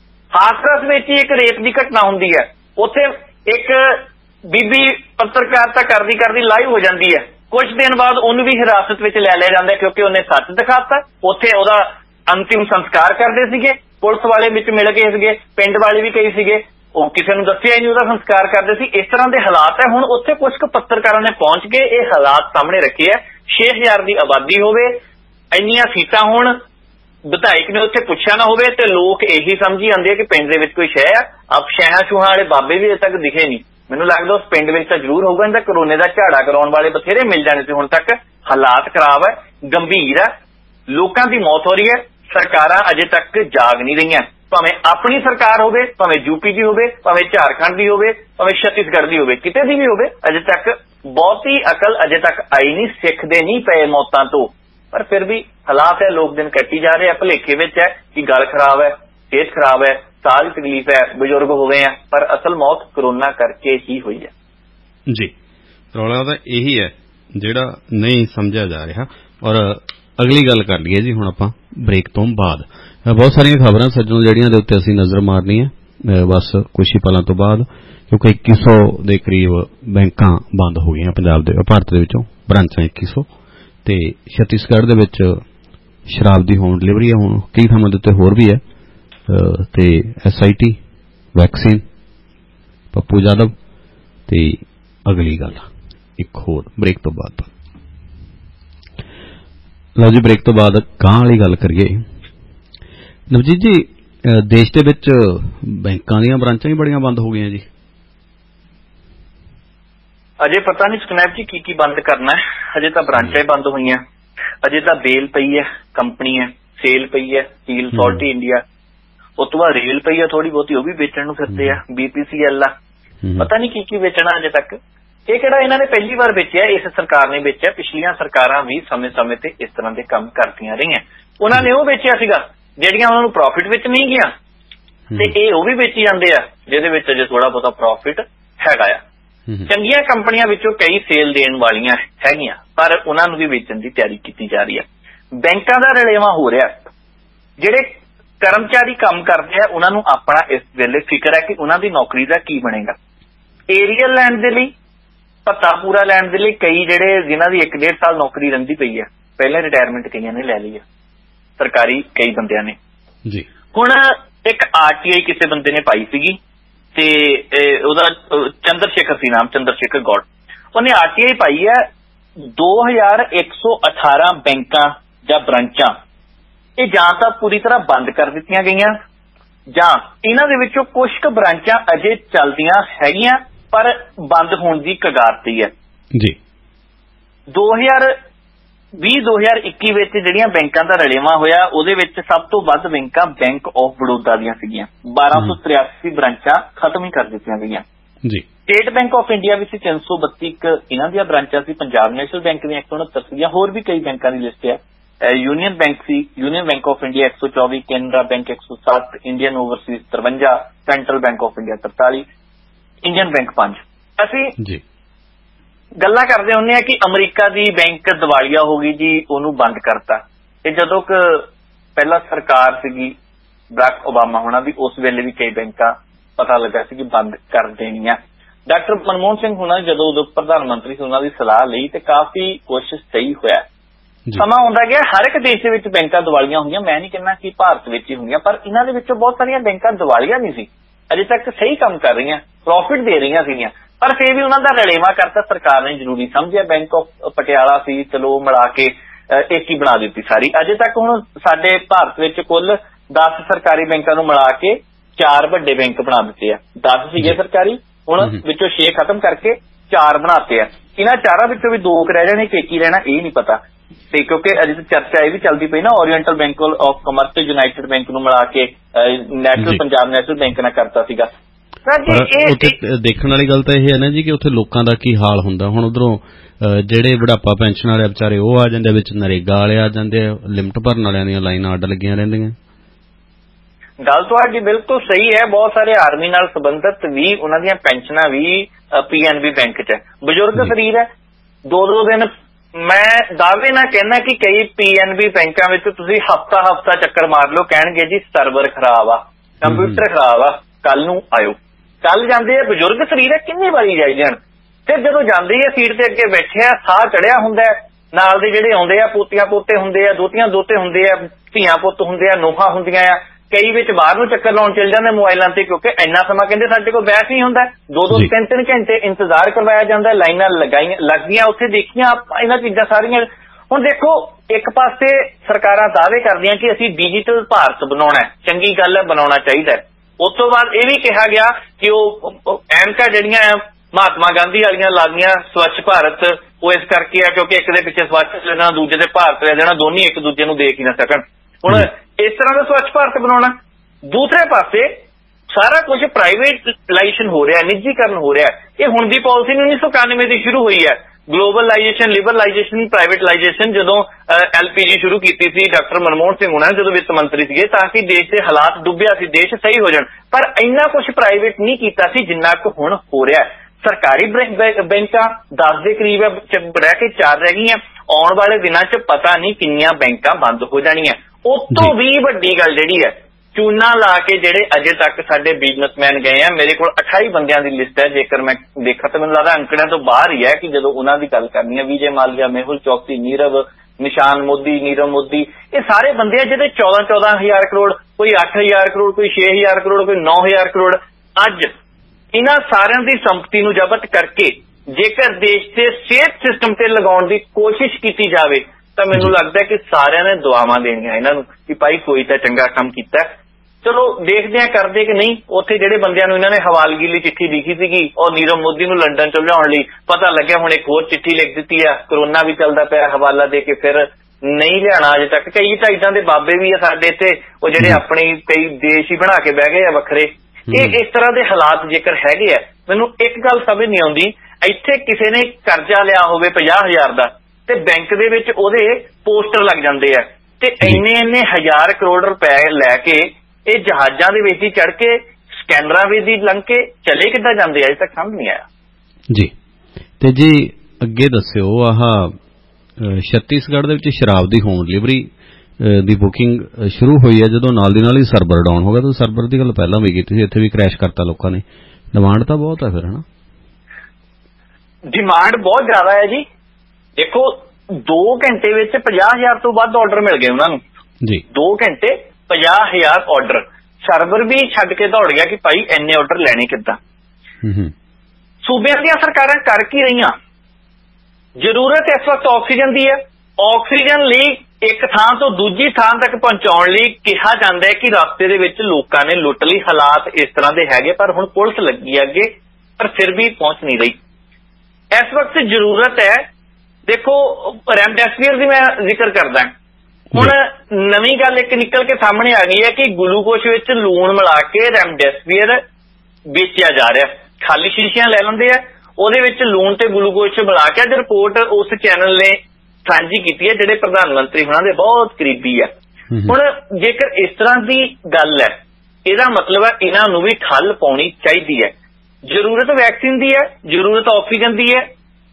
ਹਾਥਰਸ ਵਿੱਚ ਹੀ ਇੱਕ ਰੇਪ ਦੀ ਘਟਨਾ ਹੁੰਦੀ ਹੈ, ਉੱਥੇ ਇੱਕ ਬੀਬੀ ਪੱਤਰਕਾਰਤਾ ਕਰਦੀ ਕਰਦੀ ਲਾਈਵ ਹੋ ਜਾਂਦੀ ਹੈ, ਕੁਝ ਦਿਨ ਬਾਅਦ ਉਹਨੂੰ ਵੀ ਹਿਰਾਸਤ ਵਿੱਚ ਲੈ ਲਿਆ ਜਾਂਦਾ ਕਿਉਂਕਿ ਉਹਨੇ ਸੱਚ ਦਿਖਾਤਾ। ਉੱਥੇ ਉਹਦਾ ਅੰਤਿਮ ਸੰਸਕਾਰ ਕਰਦੇ ਸੀਗੇ, ਪੁਲਿਸ ਵਾਲੇ ਵਿੱਚ ਮਿਲ ਗਏ ਸੀਗੇ, ਪਿੰਡ ਵਾਲੇ ਵੀ ਕਈ ਸੀਗੇ, ਉਹ ਕਿਸੇ ਨੂੰ ਦੱਸਿਆ ਹੀ ਨਹੀਂ, ਉਹਦਾ ਸੰਸਕਾਰ ਕਰਦੇ ਸੀ। ਇਸ ਤਰ੍ਹਾਂ ਦੇ ਹਾਲਾਤ ਹੈ। ਹੁਣ ਉੱਥੇ ਕੁਝ ਕੁ ਪੱਤਰਕਾਰਾਂ ਨੇ ਪਹੁੰਚ ਕੇ ਇਹ ਹਾਲਾਤ ਸਾਹਮਣੇ ਰੱਖੇ ਹੈ। ਛੇ ਹਜ਼ਾਰ ਦੀ ਆਬਾਦੀ ਹੋਵੇ, ਇੰਨੀਆਂ ਸੀਟਾਂ ਹੋਣ, ਵਿਧਾਇਕ ਨੇ ਉੱਥੇ ਪੁੱਛਿਆ ਨਾ ਹੋਵੇ ਤੇ ਲੋਕ ਇਹੀ ਸਮਝੀ ਜਾਂਦੇ ਆ ਕਿ ਪਿੰਡ ਦੇ ਵਿੱਚ ਕੋਈ ਸ਼ਹਿ ਆ। ਆਪ ਸ਼ਹਿਆਂ ਸ਼ੂਹਾਂ ਵਾਲੇ ਬਾਬੇ ਵੀ ਅਜੇ ਤੱਕ ਦਿਖੇ ਨਹੀਂ। ਮੈਨੂੰ ਲੱਗਦਾ ਉਸ ਪਿੰਡ ਵਿੱਚ ਤਾਂ ਜ਼ਰੂਰ ਹੋਊਗਾ, ਇਹਦਾ ਕਰੋਨੇ ਦਾ ਝਾੜਾ ਕਰਾਉਣ ਵਾਲੇ ਬਥੇਰੇ ਮਿਲ ਜਾਣੇ ਸੀ ਹੁਣ ਤੱਕ। ਹਾਲਾਤ ਖਰਾਬ ਹੈ, ਗੰਭੀਰ ਹੈ, ਲੋਕਾਂ ਦੀ ਮੌਤ ਹੋ ਰਹੀ ਹੈ। ਸਰਕਾਰਾਂ ਅਜੇ ਤੱਕ ਜਾਗ ਨਹੀਂ ਰਹੀਆਂ, ਭਾਵੇਂ ਆਪਣੀ ਸਰਕਾਰ ਹੋਵੇ, ਭਾਵੇਂ ਯੂਪੀ ਦੀ ਹੋਵੇ, ਭਾਵੇਂ ਝਾਰਖੰਡ ਦੀ ਹੋਵੇ, ਭਾਵੇਂ ਛੱਤੀਸਗੜ੍ਹ ਦੀ ਹੋਵੇ, ਕਿਤੇ ਦੀ ਵੀ ਹੋਵੇ, ਅਜੇ ਤੱਕ ਬਹੁਤੀ ਅਕਲ ਅਜੇ ਤੱਕ ਆਈ ਨਹੀਂ, ਸਿੱਖਦੇ ਨਹੀਂ ਪਏ ਮੌਤਾਂ ਤੋਂ। ਪਰ ਫਿਰ ਵੀ ਹਾਲਾਤ ਹੈ, ਲੋਕ ਦਿਨ ਕੱਟੀ ਜਾ ਰਹੇ ਆ, ਭੁਲੇਖੇ ਵਿੱਚ ਹੈ ਕਿ ਗੱਲ ਖਰਾਬ ਹੈ, ਸਿਹਤ ਖਰਾਬ ਹੈ, ਸਾਹ ਦੀ ਤਕਲੀਫ ਹੈ, ਬਜ਼ੁਰਗ ਹੋ ਗਏ ਆ, ਪਰ ਅਸਲ ਮੌਤ ਕਰੋਨਾ ਕਰਕੇ ਹੀ ਹੋਈ ਹੈ। ਜੀ, ਰੌਲਾ ਤਾਂ ਇਹੀ ਹੈ ਜਿਹੜਾ ਨਹੀਂ ਸਮਝਿਆ ਜਾ ਰਿਹਾ। ਔਰ ਅਗਲੀ ਗੱਲ ਕਰ ਲਈਏ ਜੀ ਹੁਣ ਆਪਾਂ ਬ੍ਰੇਕ ਤੋਂ ਬਾਅਦ। ਬਹੁਤ ਸਾਰੀਆਂ ਖਬਰਾਂ ਸੱਜਣੋ ਜਿਹੜੀਆਂ ਦੇ ਉੱਤੇ ਅਸੀਂ ਨਜ਼ਰ ਮਾਰਨੀ ਹੈ ਬਸ ਕੁਝ ਹੀ ਪਲਾਂ ਤੋਂ ਬਾਅਦ, ਕਿਉਂਕਿ ਇੱਕੀ ਸੌ ਦੇ ਕਰੀਬ ਬੈਂਕਾਂ ਬੰਦ ਹੋ ਗਈਆਂ ਪੰਜਾਬ ਦੇ, ਭਾਰਤ ਦੇ ਵਿੱਚੋਂ ਬ੍ਰਾਂਚਾਂ ਇੱਕੀ ਸੌ, ਤੇ ਛੱਤੀਸਗੜ੍ਹ ਦੇ ਵਿੱਚ ਸ਼ਰਾਬ ਦੀ ਹੋਮ ਡਿਲੀਵਰੀ ਹੈ ਹੁਣ ਕਈ ਥਾਵਾਂ ਦੇ ਉੱਤੇ ਹੋਰ ਵੀ ਹੈ, ਤੇ S I T vaccine, Pappu Yadav ਤੇ ਅਗਲੀ ਗੱਲ ਇੱਕ ਹੋਰ ਬ੍ਰੇਕ ਤੋਂ ਬਾਅਦ। ਲਓ ਜੀ, ਬ੍ਰੇਕ ਤੋਂ ਬਾਅਦ ਗਾਂ ਵਾਲੀ ਗੱਲ ਕਰੀਏ। ਨਵਜੀਤ ਜੀ, ਦੇਸ਼ ਦੇ ਵਿੱਚ ਬੈਂਕਾਂ ਦੀਆਂ ਬ੍ਰਾਂਚਾਂ ਹੀ ਬੜੀਆਂ ਬੰਦ ਹੋ ਗਈਆਂ ਜੀ। ਅਜੇ ਪਤਾ ਨਹੀਂ ਸਕਨੈਪ ਜੀ ਕੀ ਕੀ ਬੰਦ ਕਰਨਾ ਹੈ। ਅਜੇ ਤਾਂ ਬ੍ਰਾਂਚਾਂ ਹੀ ਬੰਦ ਹੋਈਆਂ, ਅਜੇ ਤਾਂ ਬੇਲ ਪਈ ਹੈ, ਕੰਪਨੀ ਹੈ, ਸੇਲ ਪਈ ਹੈ, ਸਟੀਲ ਅਥਾਰਟੀ ਇੰਡੀਆ, ਉਸ ਤੋਂ ਬਾਅਦ ਰੇਲ ਪਈ ਹੈ ਥੋੜੀ ਬਹੁਤੀ, ਉਹ ਵੀ ਵੇਚਣ ਨੂੰ ਫਿਰਦੇ ਆ, ਬੀ ਪੀ ਸੀ ਐਲ ਆ, ਪਤਾ ਨਹੀਂ ਕੀ ਕੀ ਵੇਚਣਾ ਅਜੇ ਤੱਕ। ਇਹ ਕਿਹੜਾ ਇਹਨਾਂ ਨੇ ਪਹਿਲੀ ਵਾਰ ਵੇਚਿਆ, ਇਸ ਸਰਕਾਰ ਨੇ ਵੇਚਿਆ, ਪਿਛਲੀਆਂ ਸਰਕਾਰਾਂ ਵੀ ਸਮੇਂ ਸਮੇਂ ਤੇ ਇਸ ਤਰ੍ਹਾਂ ਦੇ ਕੰਮ ਕਰਦੀਆਂ ਰਹੀਆਂ। ਉਹਨਾਂ ਨੇ ਉਹ ਵੇਚਿਆ ਸੀਗਾ ਜਿਹੜੀਆਂ ਉਹਨਾਂ ਨੂੰ ਪ੍ਰੋਫਿਟ ਵਿੱਚ ਨਹੀਂ ਗਿਆ, ਤੇ ਇਹ ਉਹ ਵੀ ਵੇਚੀ ਜਾਂਦੇ ਆ ਜਿਹਦੇ ਵਿੱਚ ਅਜੇ ਥੋੜਾ ਬਹੁਤਾ ਪ੍ਰੋਫਿਟ ਹੈਗਾ ਆ। ਚੰਗੀਆਂ ਕੰਪਨੀਆਂ ਵਿੱਚੋਂ ਕਈ ਸੇਲ ਦੇਣ ਵਾਲੀਆਂ ਹੈਗੀਆਂ, ਪਰ ਉਹਨਾਂ ਨੂੰ ਵੀ ਵੇਚਣ ਦੀ ਤਿਆਰੀ ਕੀਤੀ ਜਾ ਰਹੀ ਹੈ। ਬੈਂਕਾਂ ਦਾ ਰਲੇਵਾਂ ਹੋ ਰਿਹਾ, ਜਿਹੜੇ ਕਰਮਚਾਰੀ ਕੰਮ ਕਰਦੇ ਆ ਉਹਨਾਂ ਨੂੰ ਆਪਣਾ ਇਸ ਵੇਲੇ ਫਿਕਰ ਹੈ ਕਿ ਉਹਨਾਂ ਦੀ ਨੌਕਰੀ ਦਾ ਕੀ ਬਣੇਗਾ। ਏਰੀਅਲ ਲੈਣ ਦੇ ਲਈ, ਭੱਤਾ ਪੂਰਾ ਲੈਣ ਦੇ ਲਈ ਕਈ ਜਿਹੜੇ ਜਿਨ੍ਹਾਂ ਦੀ ਇੱਕ ਡੇਢ ਸਾਲ ਨੌਕਰੀ ਰਹਿੰਦੀ ਪਈ ਹੈ, ਪਹਿਲਾਂ ਰਿਟਾਇਰਮੈਂਟ ਕਈਆਂ ਨੇ ਲੈ ਲਈ ਹੈ, ਸਰਕਾਰੀ ਕਈ ਬੰਦਿਆਂ ਨੇ ਜੀ। ਹੁਣ ਇੱਕ ਆਰ ਟੀ ਆਈ ਕਿਸੇ ਬੰਦੇ ਨੇ ਪਾਈ ਸੀਗੀ, ਤੇ ਉਹਦਾ ਚੰਦਰ ਸ਼ੇਖਰ ਸੀ ਨਾਮ, ਚੰਦਰ ਸ਼ੇਖਰ ਗੌਡ, ਉਹਨੇ ਆਰ ਟੀ ਆਈ ਪਾਈ ਹੈ ਦੋ ਹਜ਼ਾਰ ਇੱਕ ਸੌ ਅਠਾਰਾਂ ਬੈਂਕਾਂ ਜਾਂ ਬ੍ਰਾਂਚਾਂ ਇਹ ਜਾਂ ਤਾਂ ਪੂਰੀ ਤਰ੍ਹਾਂ ਬੰਦ ਕਰ ਦਿੱਤੀਆਂ ਗਈਆਂ, ਜਾਂ ਇਹਨਾਂ ਦੇ ਵਿੱਚੋਂ ਕੁਝ ਕੁ ਬ੍ਰਾਂਚਾਂ ਅਜੇ ਚੱਲਦੀਆਂ ਹੈਗੀਆਂ ਪਰ ਬੰਦ ਹੋਣ ਦੀ ਕਗਾਰ ਤੇ ਹੈ ਜੀ। ਦੋ ਹਜ਼ਾਰ ਵੀਹ ਦੋ ਹਜ਼ਾਰ ਇੱਕੀ ਵਿੱਚ ਜਿਹੜੀਆਂ ਬੈਂਕਾਂ ਦਾ ਰਲੇਵਾਂ ਹੋਇਆ, ਉਹਦੇ ਵਿੱਚ ਸਭ ਤੋਂ ਵੱਧ ਬੈਂਕਾਂ ਬੈਂਕ ਆਫ ਬੜੌਦਾ ਦੀਆਂ ਸੀਗੀਆਂ, ਬਾਰਾਂ ਸੌ ਤਰਿਆਸੀ ਬ੍ਰਾਂਚਾਂ ਖਤਮ ਹੀ ਕਰ ਦਿੱਤੀਆਂ ਗਈਆਂ ਜੀ। ਸਟੇਟ ਬੈਂਕ ਆਫ ਇੰਡੀਆ ਵਿੱਚ ਤਿੰਨ ਸੌ ਬੱਤੀ ਇੱਕ ਇਹਨਾਂ ਦੀਆਂ ਬ੍ਰਾਂਚਾਂ ਸੀ, ਪੰਜਾਬ ਨੈਸ਼ਨਲ ਬੈਂਕ ਦੀਆਂ ਇੱਕ ਸੌ ਉਨੱਤਰ ਸੀਗੀਆਂ, ਹੋਰ ਵੀ ਕਈ ਬੈਂਕਾਂ ਦੀ ਲਿਸਟ ਹੈ। ਯੂਨੀਅਨ ਬੈਂਕ ਸੀ, ਯੂਨੀਅਨ ਬੈਂਕ ਆਫ ਇੰਡੀਆ ਇੱਕ ਸੌ ਚੌਵੀ, ਕੈਨਰਾ ਬੈਂਕ ਇੱਕ ਸੌ ਸੱਤ, ਇੰਡੀਅਨ ਓਵਰਸੀਜ਼ ਤਰਵੰਜਾ, ਸੈਂਟਰਲ ਬੈਂਕ ਆਫ ਇੰਡੀਆ ਤਰਤਾਲੀ, ਇੰਡੀਅਨ ਬੈਂਕ ਪੰਜ। ਅਸੀਂ ਗੱਲਾਂ ਕਰਦੇ ਹੁੰਦੇ ਆ ਕਿ ਅਮਰੀਕਾ ਦੀ ਬੈਂਕ ਦਿਵਾਲੀਆ ਹੋ ਗਈ ਜੀ, ਉਹਨੂੰ ਬੰਦ ਕਰਤਾ। ਤੇ ਜਦੋਂ ਕਿ ਪਹਿਲਾਂ ਸਰਕਾਰ ਸੀਗੀ ਬਰਾਕ ਓਬਾਮਾ ਹੋਣਾ ਦੀ, ਉਸ ਵੇਲੇ ਵੀ ਕਈ ਬੈਂਕਾਂ ਪਤਾ ਲੱਗਾ ਸੀ ਕਿ ਬੰਦ ਕਰ ਦੇਣੀਆਂ। ਡਾਕਟਰ ਮਨਮੋਹਨ ਸਿੰਘ ਹੋਣਾ ਜਦੋਂ ਉਦੋਂ ਪ੍ਰਧਾਨ ਮੰਤਰੀ ਸੀ, ਉਹਨਾਂ ਦੀ ਸਲਾਹ ਲਈ ਤੇ ਕਾਫੀ ਕੁਛ ਸਹੀ ਹੋਇਆ। ਸਮਾਂ ਆਉਂਦਾ ਗਿਆ, ਹਰ ਇੱਕ ਦੇਸ਼ ਦੇ ਵਿੱਚ ਬੈਂਕਾਂ ਦਿਵਾਲੀਆਂ ਹੁੰਦੀਆਂ। ਮੈਂ ਨਹੀਂ ਕਹਿੰਦਾ ਕਿ ਭਾਰਤ ਵਿੱਚ ਹੀ ਹੁੰਦੀਆਂ, ਪਰ ਇਹਨਾਂ ਦੇ ਵਿੱਚੋਂ ਬਹੁਤ ਸਾਰੀਆਂ ਬੈਂਕਾਂ ਦਿਵਾਲੀਆਂ ਨਹੀਂ ਸੀ, ਅਜੇ ਤੱਕ ਸਹੀ ਕੰਮ ਕਰ ਰਹੀਆਂ, ਪ੍ਰੋਫਿਟ ਦੇ ਰਹੀਆਂ ਸੀਗੀਆਂ, ਪਰ ਫਿਰ ਵੀ ਉਹਨਾਂ ਦਾ ਰਲੇਵਾ ਕਰਤਾ ਸਰਕਾਰ ਨੇ, ਜ਼ਰੂਰੀ ਸਮਝਿਆ। ਬੈਂਕ ਆਫ ਪਟਿਆਲਾ ਸੀ, ਚਲੋ ਮਿਲਾ ਕੇ ਇੱਕ ਹੀ ਬਣਾ ਦਿੱਤੀ ਸਾਰੀ। ਅਜੇ ਤੱਕ ਹੁਣ ਸਾਡੇ ਭਾਰਤ ਵਿੱਚ ਕੁੱਲ ਦਸ ਸਰਕਾਰੀ ਬੈਂਕਾਂ ਨੂੰ ਮਿਲਾ ਕੇ ਚਾਰ ਵੱਡੇ ਬੈਂਕ ਬਣਾ ਦਿੱਤੇ ਆ। ਦਸ ਸੀਗੇ ਸਰਕਾਰੀ, ਹੁਣ ਵਿੱਚੋਂ ਛੇ ਖਤਮ ਕਰਕੇ ਚਾਰ ਬਣਾਤੇ ਆ। ਇਹਨਾਂ ਚਾਰਾਂ ਵਿੱਚੋਂ ਵੀ ਦੋ ਕੁ ਰਹਿ ਜਾਣੇ, ਕਿ ਇੱਕ ਹੀ ਰਹਿਣਾ ਇਹ ਨਹੀਂ ਪਤਾ। ਤੇ ਕਿਉਂਕਿ ਅਜੇ ਤਾਂ ਚਰਚਾ ਇਹ ਵੀ ਚੱਲਦੀ ਪਈ ਨਾ, ਓਰੀਐਂਟਲ ਬੈਂਕ ਆਫ ਕਮਰਸ ਤੇ ਯੂਨਾਈਟਿਡ ਬੈਂਕ ਨੂੰ ਮਿਲਾ ਕੇ ਨੈਸ਼ਨਲ ਪੰਜਾਬ ਨੈਸ਼ਨਲ ਬੈਂਕ ਨਾਲ ਕਰਤਾ ਸੀਗਾ। ਦੇਖਣ ਵਾਲੀ ਗੱਲ ਤਾਂ ਇਹ ਹੈ ਨਾ ਜੀ ਕਿ ਉੱਥੇ ਲੋਕਾਂ ਦਾ ਕੀ ਹਾਲ ਹੁੰਦਾ। ਹੁਣ ਉਧਰੋਂ ਜਿਹੜੇ ਬੁਢਾਪਾ ਪੈਨਸ਼ਨ ਵਾਲੇ ਵਿਚਾਰੇ ਉਹ ਆ ਜਾਂਦੇ, ਵਿੱਚ ਨਰੇਗਾ ਵਾਲੇ ਆ ਜਾਂਦੇ, ਲਿਮਟ ਭਰਨ ਵਾਲਿਆਂ ਦੀਆਂ ਲਾਈਨਾਂ ਅੱਡ ਲੱਗੀਆਂ ਰਹਿੰਦੀਆਂ। ਗੱਲ ਤੁਹਾਡੀ ਬਿਲਕੁਲ ਸਹੀ ਹੈ। ਬਹੁਤ ਸਾਰੇ ਆਰਮੀ ਨਾਲ ਸੰਬੰਧਿਤ ਵੀ ਉਹਨਾਂ ਦੀਆਂ ਪੈਨਸ਼ਨਾਂ ਵੀ ਪੀਐਨਬੀ ਬੈਂਕ 'ਚ ਹੈ। ਬਜ਼ੁਰਗ ਸਰੀਰ ਹੈ, ਦੋ ਦੋ ਦਿਨ ਮੈਂ ਦਾਅਵੇ ਨਾਲ ਕਹਿੰਦਾ ਕਿ ਕਈ ਪੀਐਨਬੀ ਬੈਂਕਾਂ ਵਿੱਚ ਤੁਸੀਂ ਹਫਤਾ ਹਫਤਾ ਚੱਕਰ ਮਾਰ ਲਓ, ਕਹਿਣਗੇ ਜੀ ਸਰਵਰ ਖਰਾਬ ਆ, ਕੰਪਿਊਟਰ ਖਰਾਬ ਆ, ਕੱਲ ਨੂੰ ਆਇਓ। ਕੱਲ ਜਾਂਦੇ ਆ, ਬਜ਼ੁਰਗ ਸਰੀਰ ਹੈ, ਕਿੰਨੀ ਵਾਰੀ ਜਾਈ ਜਾਣ। ਫਿਰ ਜਦੋਂ ਜਾਂਦੇ ਆ ਸੀਟ ਤੇ ਅੱਗੇ ਬੈਠੇ ਆ, ਸਾਹ ਚੜਿਆ ਹੁੰਦਾ, ਨਾਲ ਦੇ ਜਿਹੜੇ ਆਉਂਦੇ ਆ ਪੋਤੀਆਂ ਪੋਤੇ ਹੁੰਦੇ ਆ, ਦੋਤੀਆਂ ਦੋਤੇ ਹੁੰਦੇ ਆ, ਧੀਆਂ ਪੁੱਤ ਹੁੰਦੇ ਆ, ਨੋਹਾਂ ਹੁੰਦੀਆਂ ਆ, ਕਈ ਵਿੱਚ ਬਾਹਰ ਨੂੰ ਚੱਕਰ ਲਾਉਣ ਚੱਲ ਜਾਂਦੇ ਮੋਬਾਈਲਾਂ ਤੇ, ਕਿਉਂਕਿ ਇੰਨਾ ਸਮਾਂ ਕਹਿੰਦੇ ਸਾਡੇ ਕੋਲ ਬੈਠ ਨਹੀਂ ਹੁੰਦਾ। ਦੋ ਦੋ ਤਿੰਨ ਤਿੰਨ ਘੰਟੇ ਇੰਤਜ਼ਾਰ ਕਰਵਾਇਆ ਜਾਂਦਾ, ਲਾਈਨਾਂ ਲਗਾਈਆਂ ਲੱਗਦੀਆਂ ਉੱਥੇ, ਦੇਖੀਆਂ ਇਹਨਾਂ ਚੀਜ਼ਾਂ ਸਾਰੀਆਂ। ਹੁਣ ਦੇਖੋ, ਇੱਕ ਪਾਸੇ ਸਰਕਾਰਾਂ ਦਾਅਵੇ ਕਰਦੀਆਂ ਕਿ ਅਸੀਂ ਡਿਜੀਟਲ ਭਾਰਤ ਬਣਾਉਣਾ, ਚੰਗੀ ਗੱਲ ਹੈ, ਬਣਾਉਣਾ ਚਾਹੀਦਾ। ਉਸ ਤੋਂ ਬਾਅਦ ਇਹ ਵੀ ਕਿਹਾ ਗਿਆ ਕਿ ਉਹ ਐਨਕਾਂ ਜਿਹੜੀਆਂ ਮਹਾਤਮਾ ਗਾਂਧੀ ਵਾਲੀਆਂ ਲਾਦੀਆਂ ਸਵੱਛ ਭਾਰਤ, ਉਹ ਇਸ ਕਰਕੇ ਆ ਕਿਉਂਕਿ ਇੱਕ ਦੇ ਪਿੱਛੇ ਸਵੱਛ ਲੈਣਾ, ਦੂਜੇ ਦੇ ਭਾਰਤ ਲੈ ਜਾਣਾ, ਦੋਨੇ ਇੱਕ ਦੂਜੇ ਨੂੰ ਦੇਖ ਹੀ ਨਾ ਸਕਣ। ਹੁਣ ਇਸ ਤਰ੍ਹਾਂ ਦਾ ਸਵੱਛ ਭਾਰਤ ਬਣਾਉਣਾ। ਦੂਸਰੇ ਪਾਸੇ ਸਾਰਾ ਕੁਝ ਪ੍ਰਾਈਵੇਟਲਾਈਜੇਸ਼ਨ ਹੋ ਰਿਹਾ, ਨਿੱਜੀਕਰਨ ਹੋ ਰਿਹਾ। ਇਹ ਹੁਣ ਦੀ ਪਾਲਿਸੀ ਉੱਨੀ ਸੌ ਇਕਾਨਵੇਂ ਦੀ ਸ਼ੁਰੂ ਹੋਈ ਹੈ, ਗਲੋਬਲਾਈਜੇਸ਼ਨ, ਲਿਬਰਲਾਈਜੇਸ਼ਨ, ਪ੍ਰਾਈਵੇਟਲਾਈਜੇਸ਼ਨ। ਜਦੋਂ ਐਲਪੀਜੀ ਸ਼ੁਰੂ ਕੀਤੀ ਸੀ ਡਾਕਟਰ ਮਨਮੋਹਨ ਸਿੰਘ ਹੋਣਾ ਜਦੋਂ ਵਿੱਤ ਮੰਤਰੀ ਸੀਗੇ, ਤਾਂ ਕਿ ਦੇਸ਼ ਦੇ ਹਾਲਾਤ ਡੁੱਬਿਆ ਸੀ, ਦੇਸ਼ ਸਹੀ ਹੋ ਜਾਣ, ਪਰ ਇੰਨਾ ਕੁਝ ਪ੍ਰਾਈਵੇਟ ਨਹੀਂ ਕੀਤਾ ਸੀ ਜਿੰਨਾ ਕੁ ਹੁਣ ਹੋ ਰਿਹਾ। ਸਰਕਾਰੀ ਬੈਂਕਾਂ ਦਸ ਦੇ ਕਰੀਬ ਰਹਿ ਕੇ ਚਾਰ ਰਹਿ ਗਈਆਂ। ਆਉਣ ਵਾਲੇ ਦਿਨਾਂ 'ਚ ਪਤਾ ਨਹੀਂ ਕਿੰਨੀਆਂ ਬੈਂਕਾਂ ਬੰਦ ਹੋ ਜਾਣੀਆਂ। ਉਸ ਤੋਂ ਵੀ ਵੱਡੀ ਗੱਲ ਜਿਹੜੀ ਹੈ, ਚੂਨਾ ਲਾ ਕੇ ਜਿਹੜੇ ਅਜੇ ਤੱਕ ਸਾਡੇ ਬਿਜ਼ਨਸਮੈਨ ਗਏ ਆ, ਮੇਰੇ ਕੋਲ ਅਠਾਈ ਬੰਦਿਆਂ ਦੀ ਲਿਸਟ ਹੈ, ਜੇਕਰ ਮੈਂ ਦੇਖਾਂ ਤਾਂ ਮੈਨੂੰ ਲੱਗਦਾ ਅੰਕੜਿਆਂ ਤੋਂ ਬਾਹਰ ਹੀ ਹੈ ਕਿ ਜਦੋਂ ਉਹਨਾਂ ਦੀ ਗੱਲ ਕਰਨੀ ਹੈ, ਵਿਜੇ ਮਾਲਿਆ, ਮੇਹੁਲ ਚੌਕਸੀ, ਨੀਰਵ, ਨਿਸ਼ਾਨ ਮੋਦੀ, ਨੀਰਵ ਮੋਦੀ, ਇਹ ਸਾਰੇ ਬੰਦੇ ਆ ਜਿਹੜੇ ਚੌਦਾਂ ਚੌਦਾਂ ਹਜ਼ਾਰ ਕਰੋੜ, ਕੋਈ ਅੱਠ ਹਜ਼ਾਰ ਕਰੋੜ, ਕੋਈ ਛੇ ਹਜ਼ਾਰ ਕਰੋੜ, ਕੋਈ ਨੌ ਹਜ਼ਾਰ ਕਰੋੜ। ਅੱਜ ਇਹਨਾਂ ਸਾਰਿਆਂ ਦੀ ਸੰਪਤੀ ਨੂੰ ਜ਼ਬਤ ਕਰਕੇ ਜੇਕਰ ਦੇਸ਼ ਦੇ ਸਿਹਤ ਸਿਸਟਮ ਤੇ ਲਗਾਉਣ ਦੀ ਕੋਸ਼ਿਸ਼ ਕੀਤੀ ਜਾਵੇ ਤਾਂ ਮੈਨੂੰ ਲੱਗਦਾ ਕਿ ਸਾਰਿਆਂ ਨੇ ਦੁਆਵਾਂ ਦੇਣੀਆਂ ਇਹਨਾਂ ਨੂੰ ਕਿ ਭਾਈ ਕੋਈ ਤਾਂ ਚੰਗਾ ਕੰਮ ਕੀਤਾ। ਚਲੋ ਦੇਖਦੇ ਆ ਕਰਦੇ ਕਿ ਨਹੀਂ। ਉੱਥੇ ਜਿਹੜੇ ਬੰਦਿਆਂ ਨੂੰ ਇਹਨਾਂ ਨੇ ਹਵਾਲਗੀ ਚਿੱਠੀ ਲਿਖੀ ਸੀਗੀ, ਉਹ ਨੀਰਵ ਮੋਦੀ ਨੂੰ ਲੰਡਨ ਚ ਲਿਆਉਣ ਲਈ, ਪਤਾ ਲੱਗਿਆ ਹੁਣ ਇੱਕ ਹੋਰ ਚਿੱਠੀ ਲਿਖ ਦਿੱਤੀ ਆ, ਕਰੋਨਾ ਵੀ ਚੱਲਦਾ ਪਿਆ, ਹਵਾਲਾ ਦੇ ਕੇ ਫਿਰ ਨਹੀਂ ਲਿਆਣਾ ਅਜੇ ਤੱਕ। ਕਈ ਤਾਂ ਏਦਾਂ ਦੇ ਬਾਬੇ ਵੀ ਆ ਸਾਡੇ ਇੱਥੇ, ਉਹ ਜਿਹੜੇ ਆਪਣੇ ਕਈ ਦੇਸ਼ ਹੀ ਬਣਾ ਕੇ ਬਹਿ ਗਏ ਆ ਵੱਖਰੇ। ਇਹ ਇਸ ਤਰ੍ਹਾਂ ਦੇ ਹਾਲਾਤ ਜੇਕਰ ਹੈਗੇ ਆ, ਮੈਨੂੰ ਇੱਕ ਗੱਲ ਸਮਝ ਨਹੀਂ ਆਉਂਦੀ, ਇੱਥੇ ਕਿਸੇ ਨੇ ਕਰਜ਼ਾ ਲਿਆ ਹੋਵੇ ਪੰਜਾਹ ਹਜ਼ਾਰ ਦਾ ਤੇ ਬੈਂਕ ਦੇ ਵਿੱਚ ਉਹਦੇ ਪੋਸਟਰ ਲੱਗ ਜਾਂਦੇ ਆ, ਤੇ ਇੰਨੇ ਇੰਨੇ ਹਜ਼ਾਰ ਕਰੋੜ ਰੁਪਏ ਲੈ ਕੇ ਇਹ ਜਹਾਜ਼ਾਂ ਦੇ ਵਿੱਚ ਹੀ ਚੜ ਕੇ ਸਕੈਨਰਾਂ ਵਿੱਚ ਹੀ ਲੰਘ ਕੇ ਚਲੇ ਕਿੱਦਾਂ ਜਾਂਦੇ ਆ, ਅਜੇ ਤੱਕ ਸਮਝ ਨਹੀਂ ਆਇਆ ਜੀ। ਤੇ ਜੀ ਅੱਗੇ ਦੱਸਿਓ, ਆਹ ਛੱਤੀਸਗੜ੍ਹ ਦੇ ਵਿੱਚ ਸ਼ਰਾਬ ਦੀ ਹੋਮ ਡਿਲੀਵਰੀ ਦੀ ਬੁਕਿੰਗ ਸ਼ੁਰੂ ਹੋਈ ਹੈ, ਜਦੋਂ ਨਾਲ ਦੀ ਨਾਲ ਹੀ ਸਰਵਰ ਡਾਊਨ ਹੋ ਗਿਆ। ਤਾਂ ਸਰਵਰ ਦੀ ਗੱਲ ਪਹਿਲਾਂ ਵੀ ਕੀਤੀ ਸੀ, ਇੱਥੇ ਵੀ ਕ੍ਰੈਸ਼ ਕਰਤਾ ਲੋਕਾਂ ਨੇ। ਡਿਮਾਂਡ ਤਾਂ ਬਹੁਤ ਹੈ ਫਿਰ, ਹਨਾ? ਡਿਮਾਂਡ ਬਹੁਤ ਜ਼ਿਆਦਾ ਹੈ ਜੀ। ਦੇਖੋ, ਦੋ ਘੰਟੇ ਵਿੱਚ ਪੰਜਾਹ ਹਜ਼ਾਰ ਤੋਂ ਵੱਧ ਆਰਡਰ ਮਿਲ ਗਏ ਉਹਨਾਂ ਨੂੰ ਜੀ। ਦੋ ਘੰਟੇ ਪੰਜਾਹ ਹਜ਼ਾਰ ਆਰਡਰ, ਸਰਵਰ ਵੀ ਛੱਡ ਕੇ ਦੌੜ ਗਿਆ ਕਿ ਭਾਈ ਇੰਨੇ ਆਰਡਰ ਲੈਣੇ ਕਿੱਦਾਂ। ਸੂਬਿਆਂ ਦੀਆਂ ਸਰਕਾਰਾਂ ਕਰ ਕੀ ਰਹੀਆਂ? ਜ਼ਰੂਰਤ ਇਸ ਵਕਤ ਆਕਸੀਜਨ ਦੀ ਹੈ। ਆਕਸੀਜਨ ਲਈ ਇੱਕ ਥਾਂ ਤੋਂ ਦੂਜੀ ਥਾਂ ਤੱਕ ਪਹੁੰਚਾਉਣ ਲਈ ਕਿਹਾ ਜਾਂਦਾ ਹੈ ਕਿ ਰਸਤੇ ਦੇ ਵਿੱਚ ਲੋਕਾਂ ਨੇ ਲੁੱਟ ਲਈ। ਹਾਲਾਤ ਇਸ ਤਰ੍ਹਾਂ ਦੇ ਹੈਗੇ, ਪਰ ਹੁਣ ਪੁਲਿਸ ਲੱਗੀ ਅੱਗੇ, ਪਰ ਫਿਰ ਵੀ ਪਹੁੰਚ ਨਹੀਂ ਰਹੀ। ਇਸ ਵਕਤ ਜ਼ਰੂਰਤ ਹੈ, ਦੇਖੋ ਰੈਮਡੈਸਿਵਿਰ ਦੀ ਮੈਂ ਜ਼ਿਕਰ ਕਰਦਾ। ਹੁਣ ਨਵੀਂ ਗੱਲ ਇੱਕ ਨਿਕਲ ਕੇ ਸਾਹਮਣੇ ਆ ਗਈ ਹੈ ਕਿ ਗਲੂਕੋਸ਼ ਵਿੱਚ ਲੂਣ ਮਿਲਾ ਕੇ ਰੈਮਡੈਸਿਵਿਰ ਵੇਚਿਆ ਜਾ ਰਿਹਾ। ਖਾਲੀ ਸ਼ੀਸ਼ੀਆਂ ਲੈ ਲੈਂਦੇ ਆ, ਉਹਦੇ ਵਿੱਚ ਲੂਣ ਤੇ ਗਲੂਕੋਸ਼ ਮਿਲਾ ਕੇ। ਅੱਜ ਰਿਪੋਰਟ ਉਸ ਚੈਨਲ ਨੇ ਸਾਂਝੀ ਕੀਤੀ ਹੈ ਜਿਹੜੇ ਪ੍ਰਧਾਨ ਮੰਤਰੀ ਉਹਨਾਂ ਦੇ ਬਹੁਤ ਕਰੀਬੀ ਆ। ਹੁਣ ਜੇਕਰ ਇਸ ਤਰ੍ਹਾਂ ਦੀ ਗੱਲ ਹੈ, ਇਹਦਾ ਮਤਲਬ ਹੈ ਇਹਨਾਂ ਨੂੰ ਵੀ ਠੱਲ ਪਾਉਣੀ ਚਾਹੀਦੀ ਹੈ। ਜ਼ਰੂਰਤ ਵੈਕਸੀਨ ਦੀ ਹੈ, ਜ਼ਰੂਰਤ ਆਕਸੀਜਨ ਦੀ ਹੈ,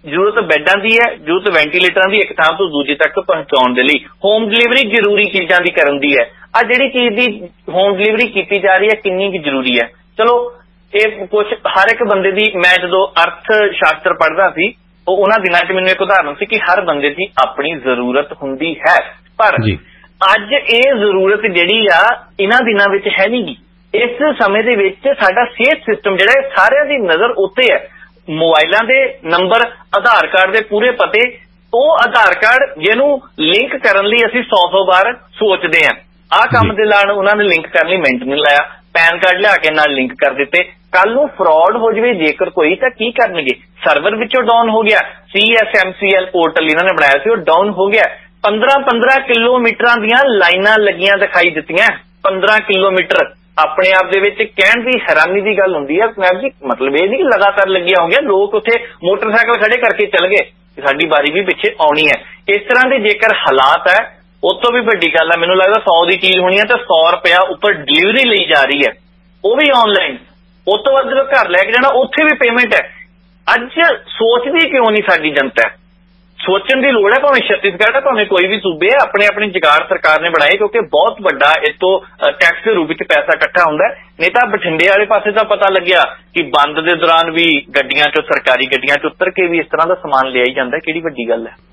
ਜ਼ਰੂਰਤ ਬੈੱਡਾਂ ਦੀ ਹੈ, ਜ਼ਰੂਰਤ ਵੈਂਟੀਲੇਟਰਾਂ ਦੀ ਇੱਕ ਥਾਂ ਤੋਂ ਦੂਜੀ ਤੱਕ ਪਹੁੰਚਾਉਣ ਦੇ ਲਈ। ਹੋਮ ਡਿਲੀਵਰੀ ਜ਼ਰੂਰੀ ਚੀਜ਼ਾਂ ਦੀ ਕਰਨ ਦੀ ਹੈ। ਆ ਜਿਹੜੀ ਚੀਜ਼ ਦੀ ਹੋਮ ਡਿਲੀਵਰੀ ਕੀਤੀ ਜਾ ਰਹੀ ਹੈ ਕਿੰਨੀ ਕੁ ਜ਼ਰੂਰੀ ਹੈ? ਚਲੋ ਇਹ ਕੁਛ ਹਰ ਇੱਕ ਬੰਦੇ ਦੀ, ਮੈਂ ਜਦੋਂ ਅਰਥ ਸ਼ਾਸਤਰ ਪੜ੍ਹਦਾ ਸੀ ਉਹ ਉਹਨਾਂ ਦਿਨਾਂ 'ਚ ਮੈਨੂੰ ਇੱਕ ਉਦਾਹਰਨ ਸੀ ਕਿ ਹਰ ਬੰਦੇ ਦੀ ਆਪਣੀ ਜ਼ਰੂਰਤ ਹੁੰਦੀ ਹੈ, ਪਰ ਅੱਜ ਇਹ ਜ਼ਰੂਰਤ ਜਿਹੜੀ ਆ ਇਹਨਾਂ ਦਿਨਾਂ ਵਿੱਚ ਹੈ ਨਹੀਂ ਗੀ। ਇਸ ਸਮੇਂ ਦੇ ਵਿੱਚ ਸਾਡਾ ਸਿਹਤ ਸਿਸਟਮ ਜਿਹੜਾ ਹੈ ਸਾਰਿਆਂ ਦੀ ਨਜ਼ਰ ਉੱਤੇ ਹੈ। ਮੋਬਾਈਲਾਂ ਦੇ ਨੰਬਰ, ਆਧਾਰ ਕਾਰਡ ਦੇ ਪੂਰੇ ਪਤੇ, ਉਹ ਆਧਾਰ ਕਾਰਡ ਜਿਹਨੂੰ ਲਿੰਕ ਕਰਨ ਲਈ ਅਸੀਂ ਸੌ ਸੌ ਵਾਰ ਸੋਚਦੇ ਹਾਂ। ਆਹ ਕੰਮ ਦੇ ਨਾਲ ਉਹਨਾਂ ਨੇ ਲਿੰਕ ਕਰਨ ਲਈ ਮਿੰਟ ਨਹੀਂ ਲਾਇਆ, ਪੈਨ ਕਾਰਡ ਲਿਆ ਕੇ ਨਾਲ ਲਿੰਕ ਕਰ ਦਿੱਤੇ। ਕੱਲ ਨੂੰ ਫਰਾਡ ਹੋ ਜਾਵੇ ਜੇਕਰ ਕੋਈ ਤਾਂ ਕੀ ਕਰਨਗੇ? ਸਰਵਰ ਵਿੱਚੋਂ ਡਾਊਨ ਹੋ ਗਿਆ, C S M C L portal ਇਹਨਾਂ ਨੇ ਬਣਾਇਆ ਸੀ ਉਹ ਡਾਊਨ ਹੋ ਗਿਆ। ਪੰਦਰਾਂ ਪੰਦਰਾਂ ਕਿਲੋਮੀਟਰਾਂ ਦੀਆਂ ਲਾਈਨਾਂ ਲੱਗੀਆਂ ਦਿਖਾਈ ਦਿੱਤੀਆਂ। ਪੰਦਰਾਂ ਕਿਲੋਮੀਟਰ ਆਪਣੇ ਆਪ ਦੇ ਵਿੱਚ ਕਹਿਣ ਦੀ ਹੈਰਾਨੀ ਦੀ ਗੱਲ ਹੁੰਦੀ ਹੈ ਸਨੈਪ ਜੀ। ਮਤਲਬ ਇਹ ਨਹੀਂ ਕਿ ਲਗਾਤਾਰ ਲੱਗਿਆ ਹੋ ਗਿਆ, ਲੋਕ ਉੱਥੇ ਮੋਟਰਸਾਈਕਲ ਖੜੇ ਕਰਕੇ ਚੱਲ ਗਏ, ਸਾਡੀ ਵਾਰੀ ਵੀ ਪਿੱਛੇ ਆਉਣੀ ਹੈ। ਇਸ ਤਰ੍ਹਾਂ ਦੇ ਜੇਕਰ ਹਾਲਾਤ ਹੈ, ਉਹ ਤੋਂ ਵੀ ਵੱਡੀ ਗੱਲ ਹੈ, ਮੈਨੂੰ ਲੱਗਦਾ ਸੌ ਦੀ ਚੀਜ਼ ਹੋਣੀ ਹੈ ਤਾਂ ਸੌ ਰੁਪਇਆ ਉੱਪਰ ਡਿਲੀਵਰੀ ਲਈ ਜਾ ਰਹੀ ਹੈ, ਉਹ ਵੀ ਆਨਲਾਈਨ। ਉਸ ਤੋਂ ਬਾਅਦ ਜਦੋਂ ਘਰ ਲੈ ਕੇ ਜਾਣਾ ਉੱਥੇ ਵੀ ਪੇਮੈਂਟ ਹੈ। ਅੱਜ ਸੋਚਦੀ ਕਿਉਂ ਨਹੀਂ ਸਾਡੀ ਜਨਤਾ? ਸੋਚਣ ਦੀ ਲੋੜ ਹੈ। ਭਾਵੇਂ ਛੱਤੀਸਗੜ੍ਹ ਹੈ, ਭਾਵੇਂ ਕੋਈ ਵੀ ਸੂਬੇ ਹੈ, ਆਪਣੇ ਆਪਣੇ ਜੁਗਾੜ ਸਰਕਾਰ ਨੇ ਬਣਾਏ, ਕਿਉਂਕਿ ਬਹੁਤ ਵੱਡਾ ਇਸ ਤੋਂ ਟੈਕਸ ਦੇ ਰੂਪ ਵਿੱਚ ਪੈਸਾ ਇਕੱਠਾ ਹੁੰਦਾ। ਨਹੀਂ ਤਾਂ ਬਠਿੰਡੇ ਵਾਲੇ ਪਾਸੇ ਤਾਂ ਪਤਾ ਲੱਗਿਆ ਕਿ ਬੰਦ ਦੇ ਦੌਰਾਨ ਵੀ ਗੱਡੀਆਂ ਚੋਂ, ਸਰਕਾਰੀ ਗੱਡੀਆਂ ਚ ਉਤਰ ਕੇ ਵੀ ਇਸ ਤਰ੍ਹਾਂ ਦਾ ਸਮਾਨ ਲਿਆਈ ਜਾਂਦਾ। ਕਿਹੜੀ ਵੱਡੀ ਗੱਲ ਹੈ?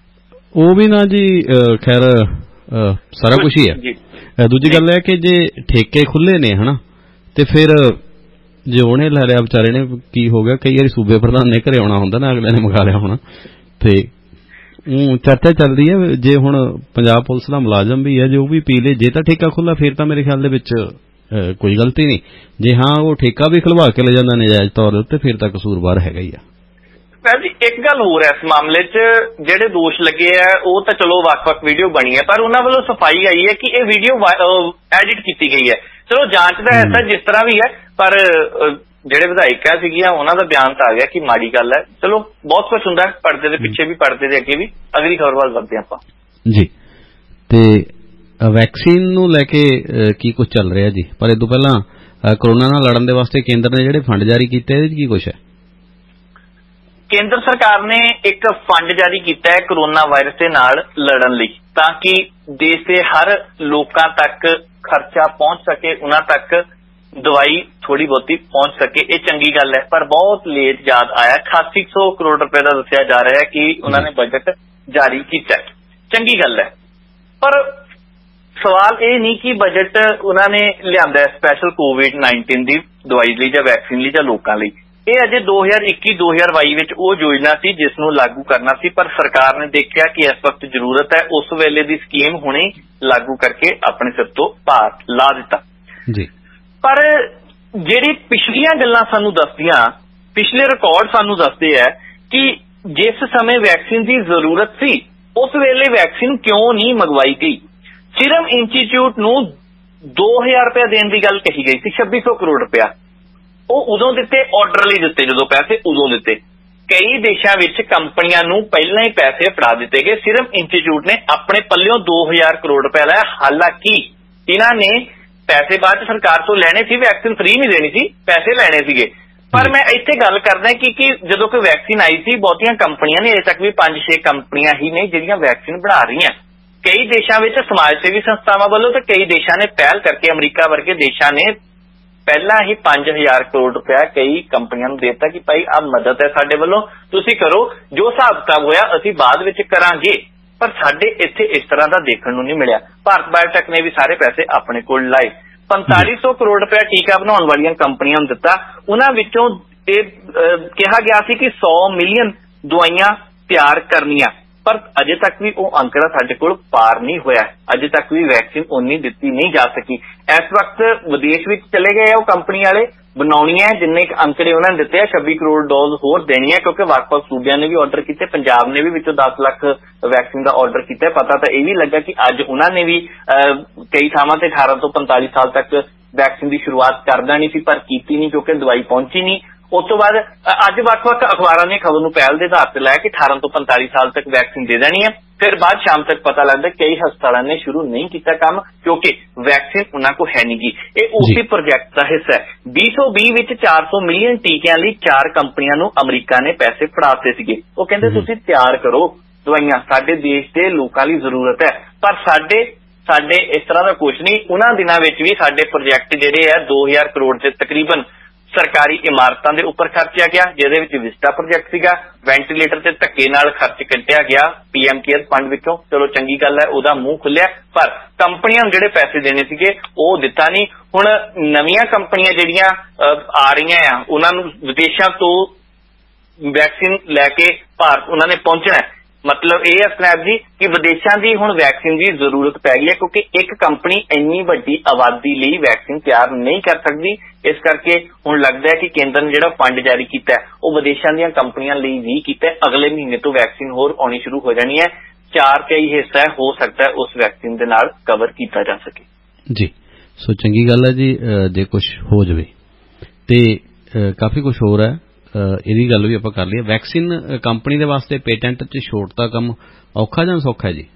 ਉਹ ਵੀ ਨਾ ਜੀ, ਖੈਰ ਸਾਰਾ ਕੁਝ ਹੀ ਹੈ। ਦੂਜੀ ਗੱਲ ਹੈ ਕਿ ਜੇ ਠੇਕੇ ਖੁੱਲੇ ਨੇ ਹਨਾ, ਤੇ ਫਿਰ ਜੇ ਉਹਨੇ ਲੈ ਲਿਆ ਵਿਚਾਰੇ ਨੇ, ਕੀ ਹੋ ਗਿਆ? ਕਈ ਵਾਰੀ ਸੂਬੇ ਪ੍ਰਧਾਨ ਨੇ ਘਰੇ ਆਉਣਾ ਹੁੰਦਾ ਨਾ, ਅਗਲੇ ਨੇ ਮੰਗਾ ਲਿਆ ਹੋਣਾ, ਤੇ ਚਰਚਾ ਚੱਲਦੀ ਹੈ। ਜੇ ਹੁਣ ਪੰਜਾਬ ਪੁਲਿਸ ਦਾ ਮੁਲਾਜ਼ਮ ਵੀ ਹੈ, ਜੇ ਉਹ ਵੀ ਪੀ ਲੇ, ਜੇ ਤਾਂ ਠੇਕਾ ਖੁੱਲਾ ਫਿਰ ਤਾਂ ਮੇਰੇ ਖਿਆਲ ਦੇ ਵਿੱਚ ਕੋਈ ਗਲਤੀ ਨਹੀਂ। ਜੇ ਹਾਂ ਉਹ ਠੇਕਾ ਵੀ ਖੁਲਵਾ ਕੇ ਲੈ ਜਾਂਦਾ ਨਜਾਇਜ਼ ਤੌਰ ਦੇ ਉੱਤੇ, ਫਿਰ ਤਾਂ ਕਸੂਰਵਾਰ ਹੈਗਾ ਹੀ ਆ। ਜੀ ਇੱਕ ਗੱਲ ਹੋਰ ਹੈ, ਇਸ ਮਾਮਲੇ 'ਚ ਜਿਹੜੇ ਦੋਸ਼ ਲੱਗੇ ਆ ਉਹ ਤਾਂ ਚਲੋ ਵੱਖ-ਵੱਖ ਵੀਡੀਓ ਬਣੀ ਹੈ, ਪਰ ਉਹਨਾਂ ਵੱਲੋਂ ਸਫਾਈ ਆਈ ਹੈ ਕਿ ਇਹ ਵੀਡੀਓ ਐਡਿਟ ਕੀਤੀ ਗਈ ਹੈ। ਚਲੋ ਜਾਂਚ ਦਾ ਐਸਾ ਜਿਸ ਤਰ੍ਹਾਂ ਵੀ ਹੈ, ਪਰ ਜਿਹੜੇ ਵਿਧਾਇਕਾਂ ਸੀਗੀਆਂ ਉਹਨਾਂ ਦਾ ਬਿਆਨ ਤਾਂ ਆ ਗਿਆ ਕਿ ਮਾੜੀ ਗੱਲ ਹੈ। ਚਲੋ ਬਹੁਤ ਕੁਝ ਹੁੰਦਾ, ਪਰਦੇ ਦੇ ਪਿੱਛੇ ਵੀ, ਪਰਦੇ ਦੇ ਅੱਗੇ ਵੀ। ਅਗਲੀ ਖਬਰ ਵੱਲ ਵਧਦੇ ਆਪਾਂ ਜੀ। ਤੇ ਵੈਕਸੀਨ ਨੂੰ ਲੈ ਕੇ ਕੀ ਕੁਝ ਚੱਲ ਰਿਹਾ ਜੀ? ਪਰ ਇਹ ਤੋਂ ਪਹਿਲਾਂ ਕੋਰੋਨਾ ਨਾਲ ਲੜਨ ਦੇ ਵਾਸਤੇ ਕੇਂਦਰ ਨੇ ਜਿਹੜੇ ਫੰਡ ਜਾਰੀ ਕੀਤੇ, ਇਹਦੇ 'ਚ ਕੀ ਕੁਝ ਹੈ? ਕੇਂਦਰ ਸਰਕਾਰ ਨੇ ਇੱਕ ਫੰਡ ਜਾਰੀ ਕੀਤਾ ਹੈ ਕੋਰੋਨਾ ਵਾਇਰਸ ਦੇ ਨਾਲ ਲੜਨ ਲਈ, ਤਾਂ ਕਿ ਦੇਸ਼ ਦੇ ਹਰ ਲੋਕਾਂ ਤੱਕ ਖਰਚਾ ਪਹੁੰਚ ਸਕੇ, ਉਹਨਾਂ ਤੱਕ ਦਵਾਈ ਥੋੜੀ ਬਹੁਤੀ ਪਹੁੰਚ ਸਕੇ। ਇਹ ਚੰਗੀ ਗੱਲ ਹੈ, ਪਰ ਬਹੁਤ ਲੇਟ ਯਾਦ ਆਇਆ। ਅਠਾਸੀ ਸੌ ਕਰੋੜ ਰੁਪਏ ਦਾ ਦੱਸਿਆ ਜਾ ਰਿਹਾ ਹੈ ਕਿ ਉਹਨਾਂ ਨੇ ਬਜਟ ਜਾਰੀ ਕੀਤਾ। ਚੰਗੀ ਗੱਲ ਹੈ, ਪਰ ਸਵਾਲ ਇਹ ਨਹੀਂ ਕਿ ਬਜਟ ਉਹਨਾਂ ਨੇ ਲਿਆਂਦਾ ਸਪੈਸ਼ਲ ਕੋਵਿਡ ਨਾਈਨਟੀਨ ਦੀ ਦਵਾਈ ਲਈ ਜਾਂ ਵੈਕਸੀਨ ਲਈ ਜਾਂ ਲੋਕਾਂ ਲਈ। ਇਹ ਅਜੇ ਦੋ ਹਜ਼ਾਰ ਇੱਕੀ ਦੋ ਹਜ਼ਾਰ ਬਾਈ ਵਿੱਚ ਉਹ ਯੋਜਨਾ ਸੀ ਜਿਸ ਨੂੰ ਲਾਗੂ ਕਰਨਾ ਸੀ, ਪਰ ਸਰਕਾਰ ਨੇ ਦੇਖਿਆ ਕਿ ਇਸ ਵਕਤ ਜ਼ਰੂਰਤ ਹੈ, ਉਸ ਵੇਲੇ ਦੀ ਸਕੀਮ ਹੁਣੇ ਲਾਗੂ ਕਰਕੇ ਆਪਣੇ ਸਿਰ ਤੋਂ ਭਾਰ ਲਾ ਦਿੱਤਾ ਜੀ। ਪਰ ਜਿਹੜੀ ਪਿਛਲੀਆਂ ਗੱਲਾਂ ਸਾਨੂੰ ਦੱਸਦੀਆਂ, ਪਿਛਲੇ ਰਿਕਾਰਡ ਸਾਨੂੰ ਦੱਸਦੇ ਹੈ ਕਿ ਜਿਸ ਸਮੇਂ ਵੈਕਸੀਨ ਦੀ ਜ਼ਰੂਰਤ ਸੀ ਉਸ ਵੇਲੇ ਵੈਕਸੀਨ ਕਿਉਂ ਨਹੀਂ ਮੰਗਵਾਈ ਗਈ। ਸੀਰਮ ਇੰਸਟੀਚਿਊਟ ਨੂੰ ਦੋ ਹਜ਼ਾਰ ਰੁਪਇਆ ਦੇਣ ਦੀ ਗੱਲ ਕਹੀ ਗਈ ਸੀ, ਛੱਬੀ ਸੌ ਕਰੋੜ ਰੁਪਇਆ ਉਹ ਉਦੋਂ ਦਿੱਤੇ, ਆਰਡਰ ਲਈ ਦਿੱਤੇ, ਜਦੋਂ ਪੈਸੇ ਉਦੋਂ ਦਿੱਤੇ। ਕਈ ਦੇਸ਼ਾਂ ਵਿੱਚ ਕੰਪਨੀਆਂ ਨੂੰ ਪਹਿਲਾਂ ਹੀ ਪੈਸੇ ਫੜਾ ਦਿੱਤੇ ਗਏ। ਸੀਰਮ ਇੰਸਟੀਚਿਊਟ ਨੇ ਆਪਣੇ ਪੱਲਿਓਂ ਦੋ ਹਜ਼ਾਰ ਕਰੋੜ ਰੁਪਇਆ ਲਾਇਆ। ਹਾਲਾਂਕਿ ਇਹਨਾਂ ਨੇ ਪੈਸੇ ਬਾਅਦ ਚ ਸਰਕਾਰ ਤੋਂ ਲੈਣੇ ਸੀ, ਵੈਕਸੀਨ ਫ੍ਰੀ ਨਹੀਂ ਦੇਣੀ ਸੀ, ਪੈਸੇ ਲੈਣੇ ਸੀਗੇ। ਪਰ ਮੈਂ ਇੱਥੇ ਗੱਲ ਕਰਦਾ ਕਿ ਕਿ ਜਦੋਂ ਕੋਈ ਵੈਕਸੀਨ ਆਈ ਸੀ, ਬਹੁਤੀਆਂ ਕੰਪਨੀਆਂ ਨੇ, ਅਜੇ ਤੱਕ ਵੀ ਪੰਜ ਛੇ ਕੰਪਨੀਆਂ ਹੀ ਨੇ ਜਿਹੜੀਆਂ ਵੈਕਸੀਨ ਬਣਾ ਰਹੀਆਂ। ਕਈ ਦੇਸ਼ਾਂ ਵਿੱਚ ਸਮਾਜ ਸੇਵੀ ਸੰਸਥਾਵਾਂ ਵੱਲੋਂ ਤੇ ਕਈ ਦੇਸ਼ਾਂ ਨੇ ਪਹਿਲ ਕਰਕੇ, ਅਮਰੀਕਾ ਵਰਗੇ ਦੇਸ਼ਾਂ ਨੇ ਪਹਿਲਾਂ ਹੀ ਪੰਜ ਹਜ਼ਾਰ ਕਰੋੜ ਰੁਪਇਆ ਕਈ ਕੰਪਨੀਆਂ ਨੂੰ ਦੇ ਦਿੱਤਾ ਕਿ ਭਾਈ ਆਹ ਮਦਦ ਹੈ ਸਾਡੇ ਵੱਲੋਂ, ਤੁਸੀਂ ਕਰੋ, ਜੋ ਹਿਸਾਬ ਕਿਤਾਬ ਹੋਇਆ ਅਸੀਂ ਬਾਅਦ ਵਿੱਚ ਕਰਾਂਗੇ। ਪਰ ਸਾਡੇ ਇੱਥੇ ਇਸ ਤਰ੍ਹਾਂ ਦਾ ਦੇਖਣ ਨੂੰ ਨਹੀਂ ਮਿਲਿਆ। ਭਾਰਤ ਬਾਇਓਟੈਕ ਨੇ ਵੀ ਸਾਰੇ ਪੈਸੇ ਆਪਣੇ ਕੋਲ ਲਾਏ। ਪੰਤਾਲੀ ਸੌ ਕਰੋੜ ਰੁਪਇਆ ਟੀਕਾ ਬਣਾਉਣ ਵਾਲੀਆਂ ਕੰਪਨੀਆਂ ਨੂੰ ਦਿੱਤਾ। ਉਹਨਾਂ ਵਿੱਚੋਂ ਇਹ ਕਿਹਾ ਗਿਆ ਸੀ ਕਿ ਸੌ ਮਿਲੀਅਨ ਦਵਾਈਆਂ ਤਿਆਰ ਕਰਨੀਆਂ, ਪਰ ਅਜੇ ਤੱਕ ਵੀ ਉਹ ਅੰਕੜਾ ਸਾਡੇ ਕੋਲ ਪਾਰ ਨਹੀਂ ਹੋਇਆ। ਅਜੇ ਤੱਕ ਵੀ ਵੈਕਸੀਨ ਉਨੀ ਦਿੱਤੀ ਨਹੀਂ ਜਾ ਸਕੀ। ਇਸ ਵਕਤ ਵਿਦੇਸ਼ ਵਿੱਚ ਚਲੇ ਗਏ ਉਹ ਕੰਪਨੀ ਵਾਲੇ, ਬਣਾਉਣੀਆਂ ਜਿੰਨੇ ਅੰਕੜੇ ਉਹਨਾਂ ਨੇ ਦਿੱਤੇ ਆ, ਛੱਬੀ ਕਰੋੜ ਡੋਜ਼ ਹੋਰ ਦੇਣੀ ਹੈ, ਕਿਉਂਕਿ ਵੱਖ-ਵੱਖ ਸੂਬਿਆਂ ਨੇ ਵੀ ਆਰਡਰ ਕੀਤੇ, ਪੰਜਾਬ ਨੇ ਵੀ ਵਿੱਚੋਂ ਦਸ ਲੱਖ ਵੈਕਸੀਨ ਦਾ ਆਰਡਰ ਕੀਤਾ। ਪਤਾ ਤਾਂ ਇਹ ਵੀ ਲੱਗਾ ਕਿ ਅੱਜ ਉਹਨਾਂ ਨੇ ਵੀ ਕਈ ਥਾਵਾਂ ਤੇ ਅਠਾਰਾਂ ਤੋਂ ਪੰਤਾਲੀ ਸਾਲ ਤੱਕ ਵੈਕਸੀਨ ਦੀ ਸ਼ੁਰੂਆਤ ਕਰ ਦੇਣੀ ਸੀ, ਪਰ ਕੀਤੀ ਨਹੀਂ ਕਿਉਂਕਿ ਦਵਾਈ ਪਹੁੰਚੀ ਨਹੀਂ। उस तो बाद अज ਵੱਖ-ਵੱਖ अखबारों ने खबर नूं पहल के आधार पर लाया कि अठारह तो पैंताली साल तक वैक्सीन दे देनी है। फिर बाद शाम तक पता लगता कई हस्पतालों ने शुरू नहीं किया काम क्योंकि वैक्सीन उन्हां को है नहीं गी। ये उसी प्रोजैक्ट का हिस्सा है। बीस सौ बीस विच चार सौ मिलियन टीकियां लई चार कंपनियां नूं अमरीका ने पैसे फड़ाते सीगे। वो कहंदे तुसीं तैयार करो दवाइयां, साडे देश दे लोकां लई जरूरत है। पर साडे साडे इस तरह का कुछ नहीं। उन्हां दिनां विच भी साडे प्रोजैक्ट जिहड़े है दो हज़ार करोड़ से तकरीबन सरकारी इमारतां दे उपर खर्चिया गया, जिहदे विच विस्टा प्रोजैक्ट सीगा। वेंटीलेटर ते धक्के नाल खर्च कड्ढिया गया पीएम केयर फंड विचों। चलो चंगी गल है, उहदा मूंह खुलिया, पर कंपनियां नूं जिहड़े पैसे देने सीगे ओह दित्ता नहीं। हुण नवीआं कंपनियां जिहड़ियां आ रहीआं आ उन्हां नूं विदेशां तो वैक्सीन लैके भारत उन्हां ने पहुंचना है। मतलब ये है स्नैप जी कि विदेशों की हुण वैक्सीन की जरूरत पै गई है क्योंकि एक कंपनी इन्नी वड्डी आबादी लई वैक्सीन तैयार नहीं कर सकती। इस करके हुण लगता है कि केंद्र ने जिहड़ा फंड जारी किया है वो विदेशों दी कंपनियां लई भी किया। अगले महीने तो वैक्सीन होर आनी शुरू हो जानी है। चार का ही हिस्सा है, हो सकता है उस वैक्सीन दे नाल कवर किया जा सके जी। सो चंगी गल है जी, जे कुछ हो जाए तो काफ़ी कुछ हो रहा है। ਇਹਦੀ ਗੱਲ भी ਆਪਾਂ कर ਲਈ। वैक्सीन कंपनी ਦੇ वास्ते पेटेंट च छूट का काम औखा ਜਾਂ सौखा है जी?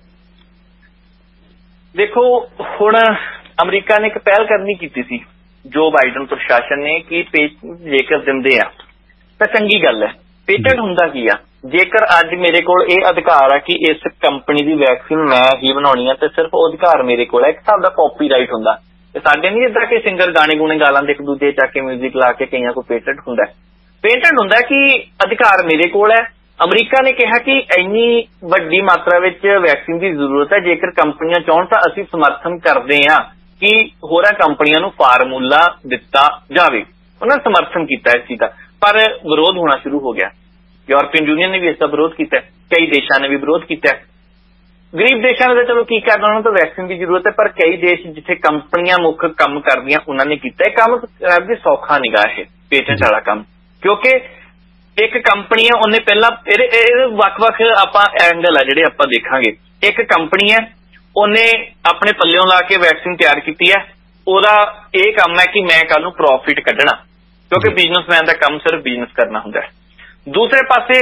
देखो हुण अमरीका ने एक पहल करनी की सी जो बाइडन प्रशासन ने कि पेटेंट जेकर दिंदे आ तां चंगी गल है। पेटेंट हुंदा की आ, जेकर अज मेरे कोल ये अधिकार है कि इस कंपनी की वैक्सीन मैं ही बनाउणी है तो सिर्फ वो अधिकार मेरे कोल है। एक हिसाब का कॉपीराइट हुंदा, साडे नहीं इदां कि सिंगर गाने गुणे गा लैंदे एक दूजे चा के म्यूजिक ला के कईयां कोल पेटेंट हुंदा है। पेटेंट हुंदा कि अधिकार मेरे कोल है। अमरीका ने कहा कि इन्नी वड्डी मात्रा विच वैक्सीन की जरूरत है, जेकर कंपनियां चाहण तां असीं समर्थन करदे हां कि होरां कंपनियां नूं फार्मूला दिता जावे। उन्हां ने समर्थन किया इस चीज़ का, पर विरोध होना शुरू हो गया। यूरोपियन यूनियन ने भी इसका विरोध किया, कई देशों ने भी विरोध किया। गरीब देशों ने तो चलो की करना, उन्होंने तो वैक्सीन की जरूरत है, पर कई देश जिथे कंपनियां मुख काम करदियां उन्होंने किया। काम भी सौखा निगा है पेटेंट वाला काम, क्योंकि एक कंपनी है उन्हें पहला वख-वख आपां एंगल है जिहड़े आपां देखांगे। एक कंपनी है उन्हें अपने पल्लियों ला के वैक्सीन तैयार की है, ओहदा ये काम है कि मैं कल नूं प्रॉफिट कड्ढना, क्योंकि बिजनेसमैन का काम सिर्फ बिजनेस करना हुंदा है। दूसरे पासे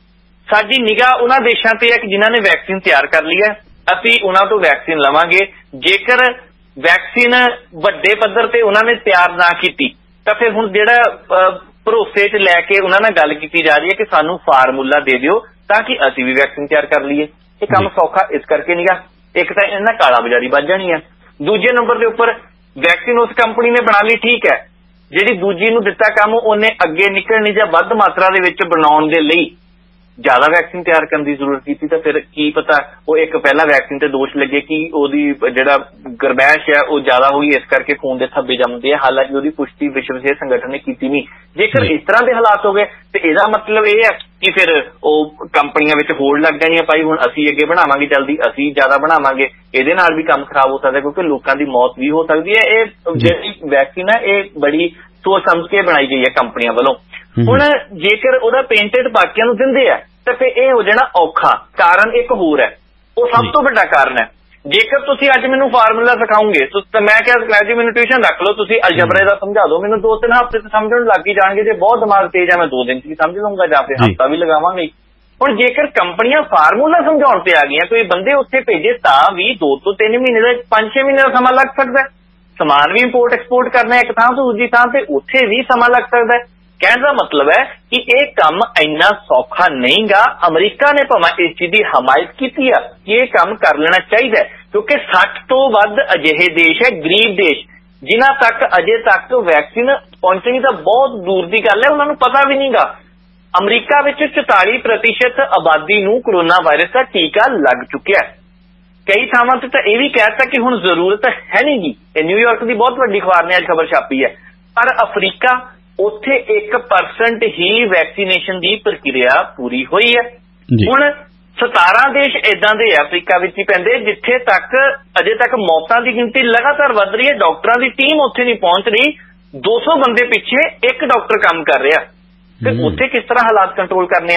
साडी निगाह उन्हां देशां ते है कि जिन्हां ने वैक्सीन तैयार कर ली है, असीं उन्हां तो वैक्सीन लवांगे। जेकर वैक्सीन वड्डे पद्धर ते उन्हां ने तैयार ना कीती तां फिर हुण जिहड़ा भरोसे च लैके उन्होंने गल की जा रही है कि सानू फार्मूला दे दिओ ताकि असीं भी वैक्सीन तैयार कर लीए। ये काम सौखा इस करके नहीं गा, एक तो इन्हां काला बाजारी वध जानी है। दूजे नंबर के उपर वैक्सीन उस कंपनी ने बना ली, ठीक है, जिहड़ी दूजी नूं दिता काम उन्हें अगे निकलनी जां वध मात्रा दे विच बनाउण दे लई ज्यादा वैक्सीन तैयार करने की जरूरत की, तो फिर की पता वो एक पहला वैक्सीन ते दोष लगे कि ओदी जिहड़ा गरमैश है वो ज्यादा हुई, इस करके खून के धब्बे जमते हैं। हालांकि ओदी पुष्टि विश्व सेहत संगठन ने की नहीं। जेकर इस तरह के हालात हो गए तो इसका मतलब ये है कि फिर वो कंपनियां विच होड़ लग जानी भाई हुण असीं अगे बनावांगे जल्दी, असीं ज्यादा बनावांगे, इहदे नाल भी काम खराब हो सकता है क्योंकि लोगों की मौत भी हो सकती है। ये जिहड़ी वैक्सीन है ये बड़ी सोच समझ के बनाई गई है कंपनियां वालों। हुण जेकर ओहदा पेटेंट बाकियां नूं दिंदे आ तो फिर यह हो जाना औखा। कारण एक होर है, वो सब तो बड़ा कारण है। जेकर तुसीं अज मैनूं फार्मूला सिखाओगे तो मैं क्या सिखाया जी, मैनूं ट्यूशन रख लो, तुसीं अलजबरे दा समझा दो, मैनूं दो तीन हफ्ते तो समझण लग ही जाणगे। जे बहुत दिमाग तेज है मैं दो दिन च समझ लूंगा जां फिर हफ्ता भी लगावांगा। हुण जेकर कंपनियां फार्मूला समझाउण ते आ गईयां, कोई बंदे उत्थे भेजे तां भी दो तो तीन महीने का पांच छे महीने का समा लग सकदा है। समान भी इंपोर्ट एक्सपोर्ट करना एक थां तो दूजी थां ते उत्थे भी समा लग सकदा है। कहने का मतलब है कि यह काम इन्ना सौखा नहीं गा। अमरीका ने भावें इस चीज की हमायत की है कि यह काम कर लेना चाहिए, क्योंकि सठ तो वध अजिहे देश है, गरीब देश, जिन्हां तक अजे तक वैक्सीन पहुंचनी तो बहुत दूर की गल है, उन्होंने पता भी नहीं गा। अमरीका विच चौताली प्रतिशत आबादी नूं कोरोना वायरस का टीका लग चुकिया है। कई थावां ते तां यह भी कहता कि हुण जरूरत है नहीं गी। न्यूयॉर्क की बहुत वड्डी अखबार ने अज खबर छापी है, पर अफ्रीका उत्थे एक परसेंट ही वैक्सीनेशन की प्रक्रिया पूरी हुई है। हुण सतारा देश इदां दे अफ्रीका विच ही पैंदे जिथे तक अजे तक मौतां की गिनती लगातार वध रही है। डॉक्टरां की टीम उत्थे नहीं पहुंच रही, दो सौ बंदे पिछे एक डॉक्टर काम कर रहा, ते उत्थे किस तरह हालात कंट्रोल करने आ।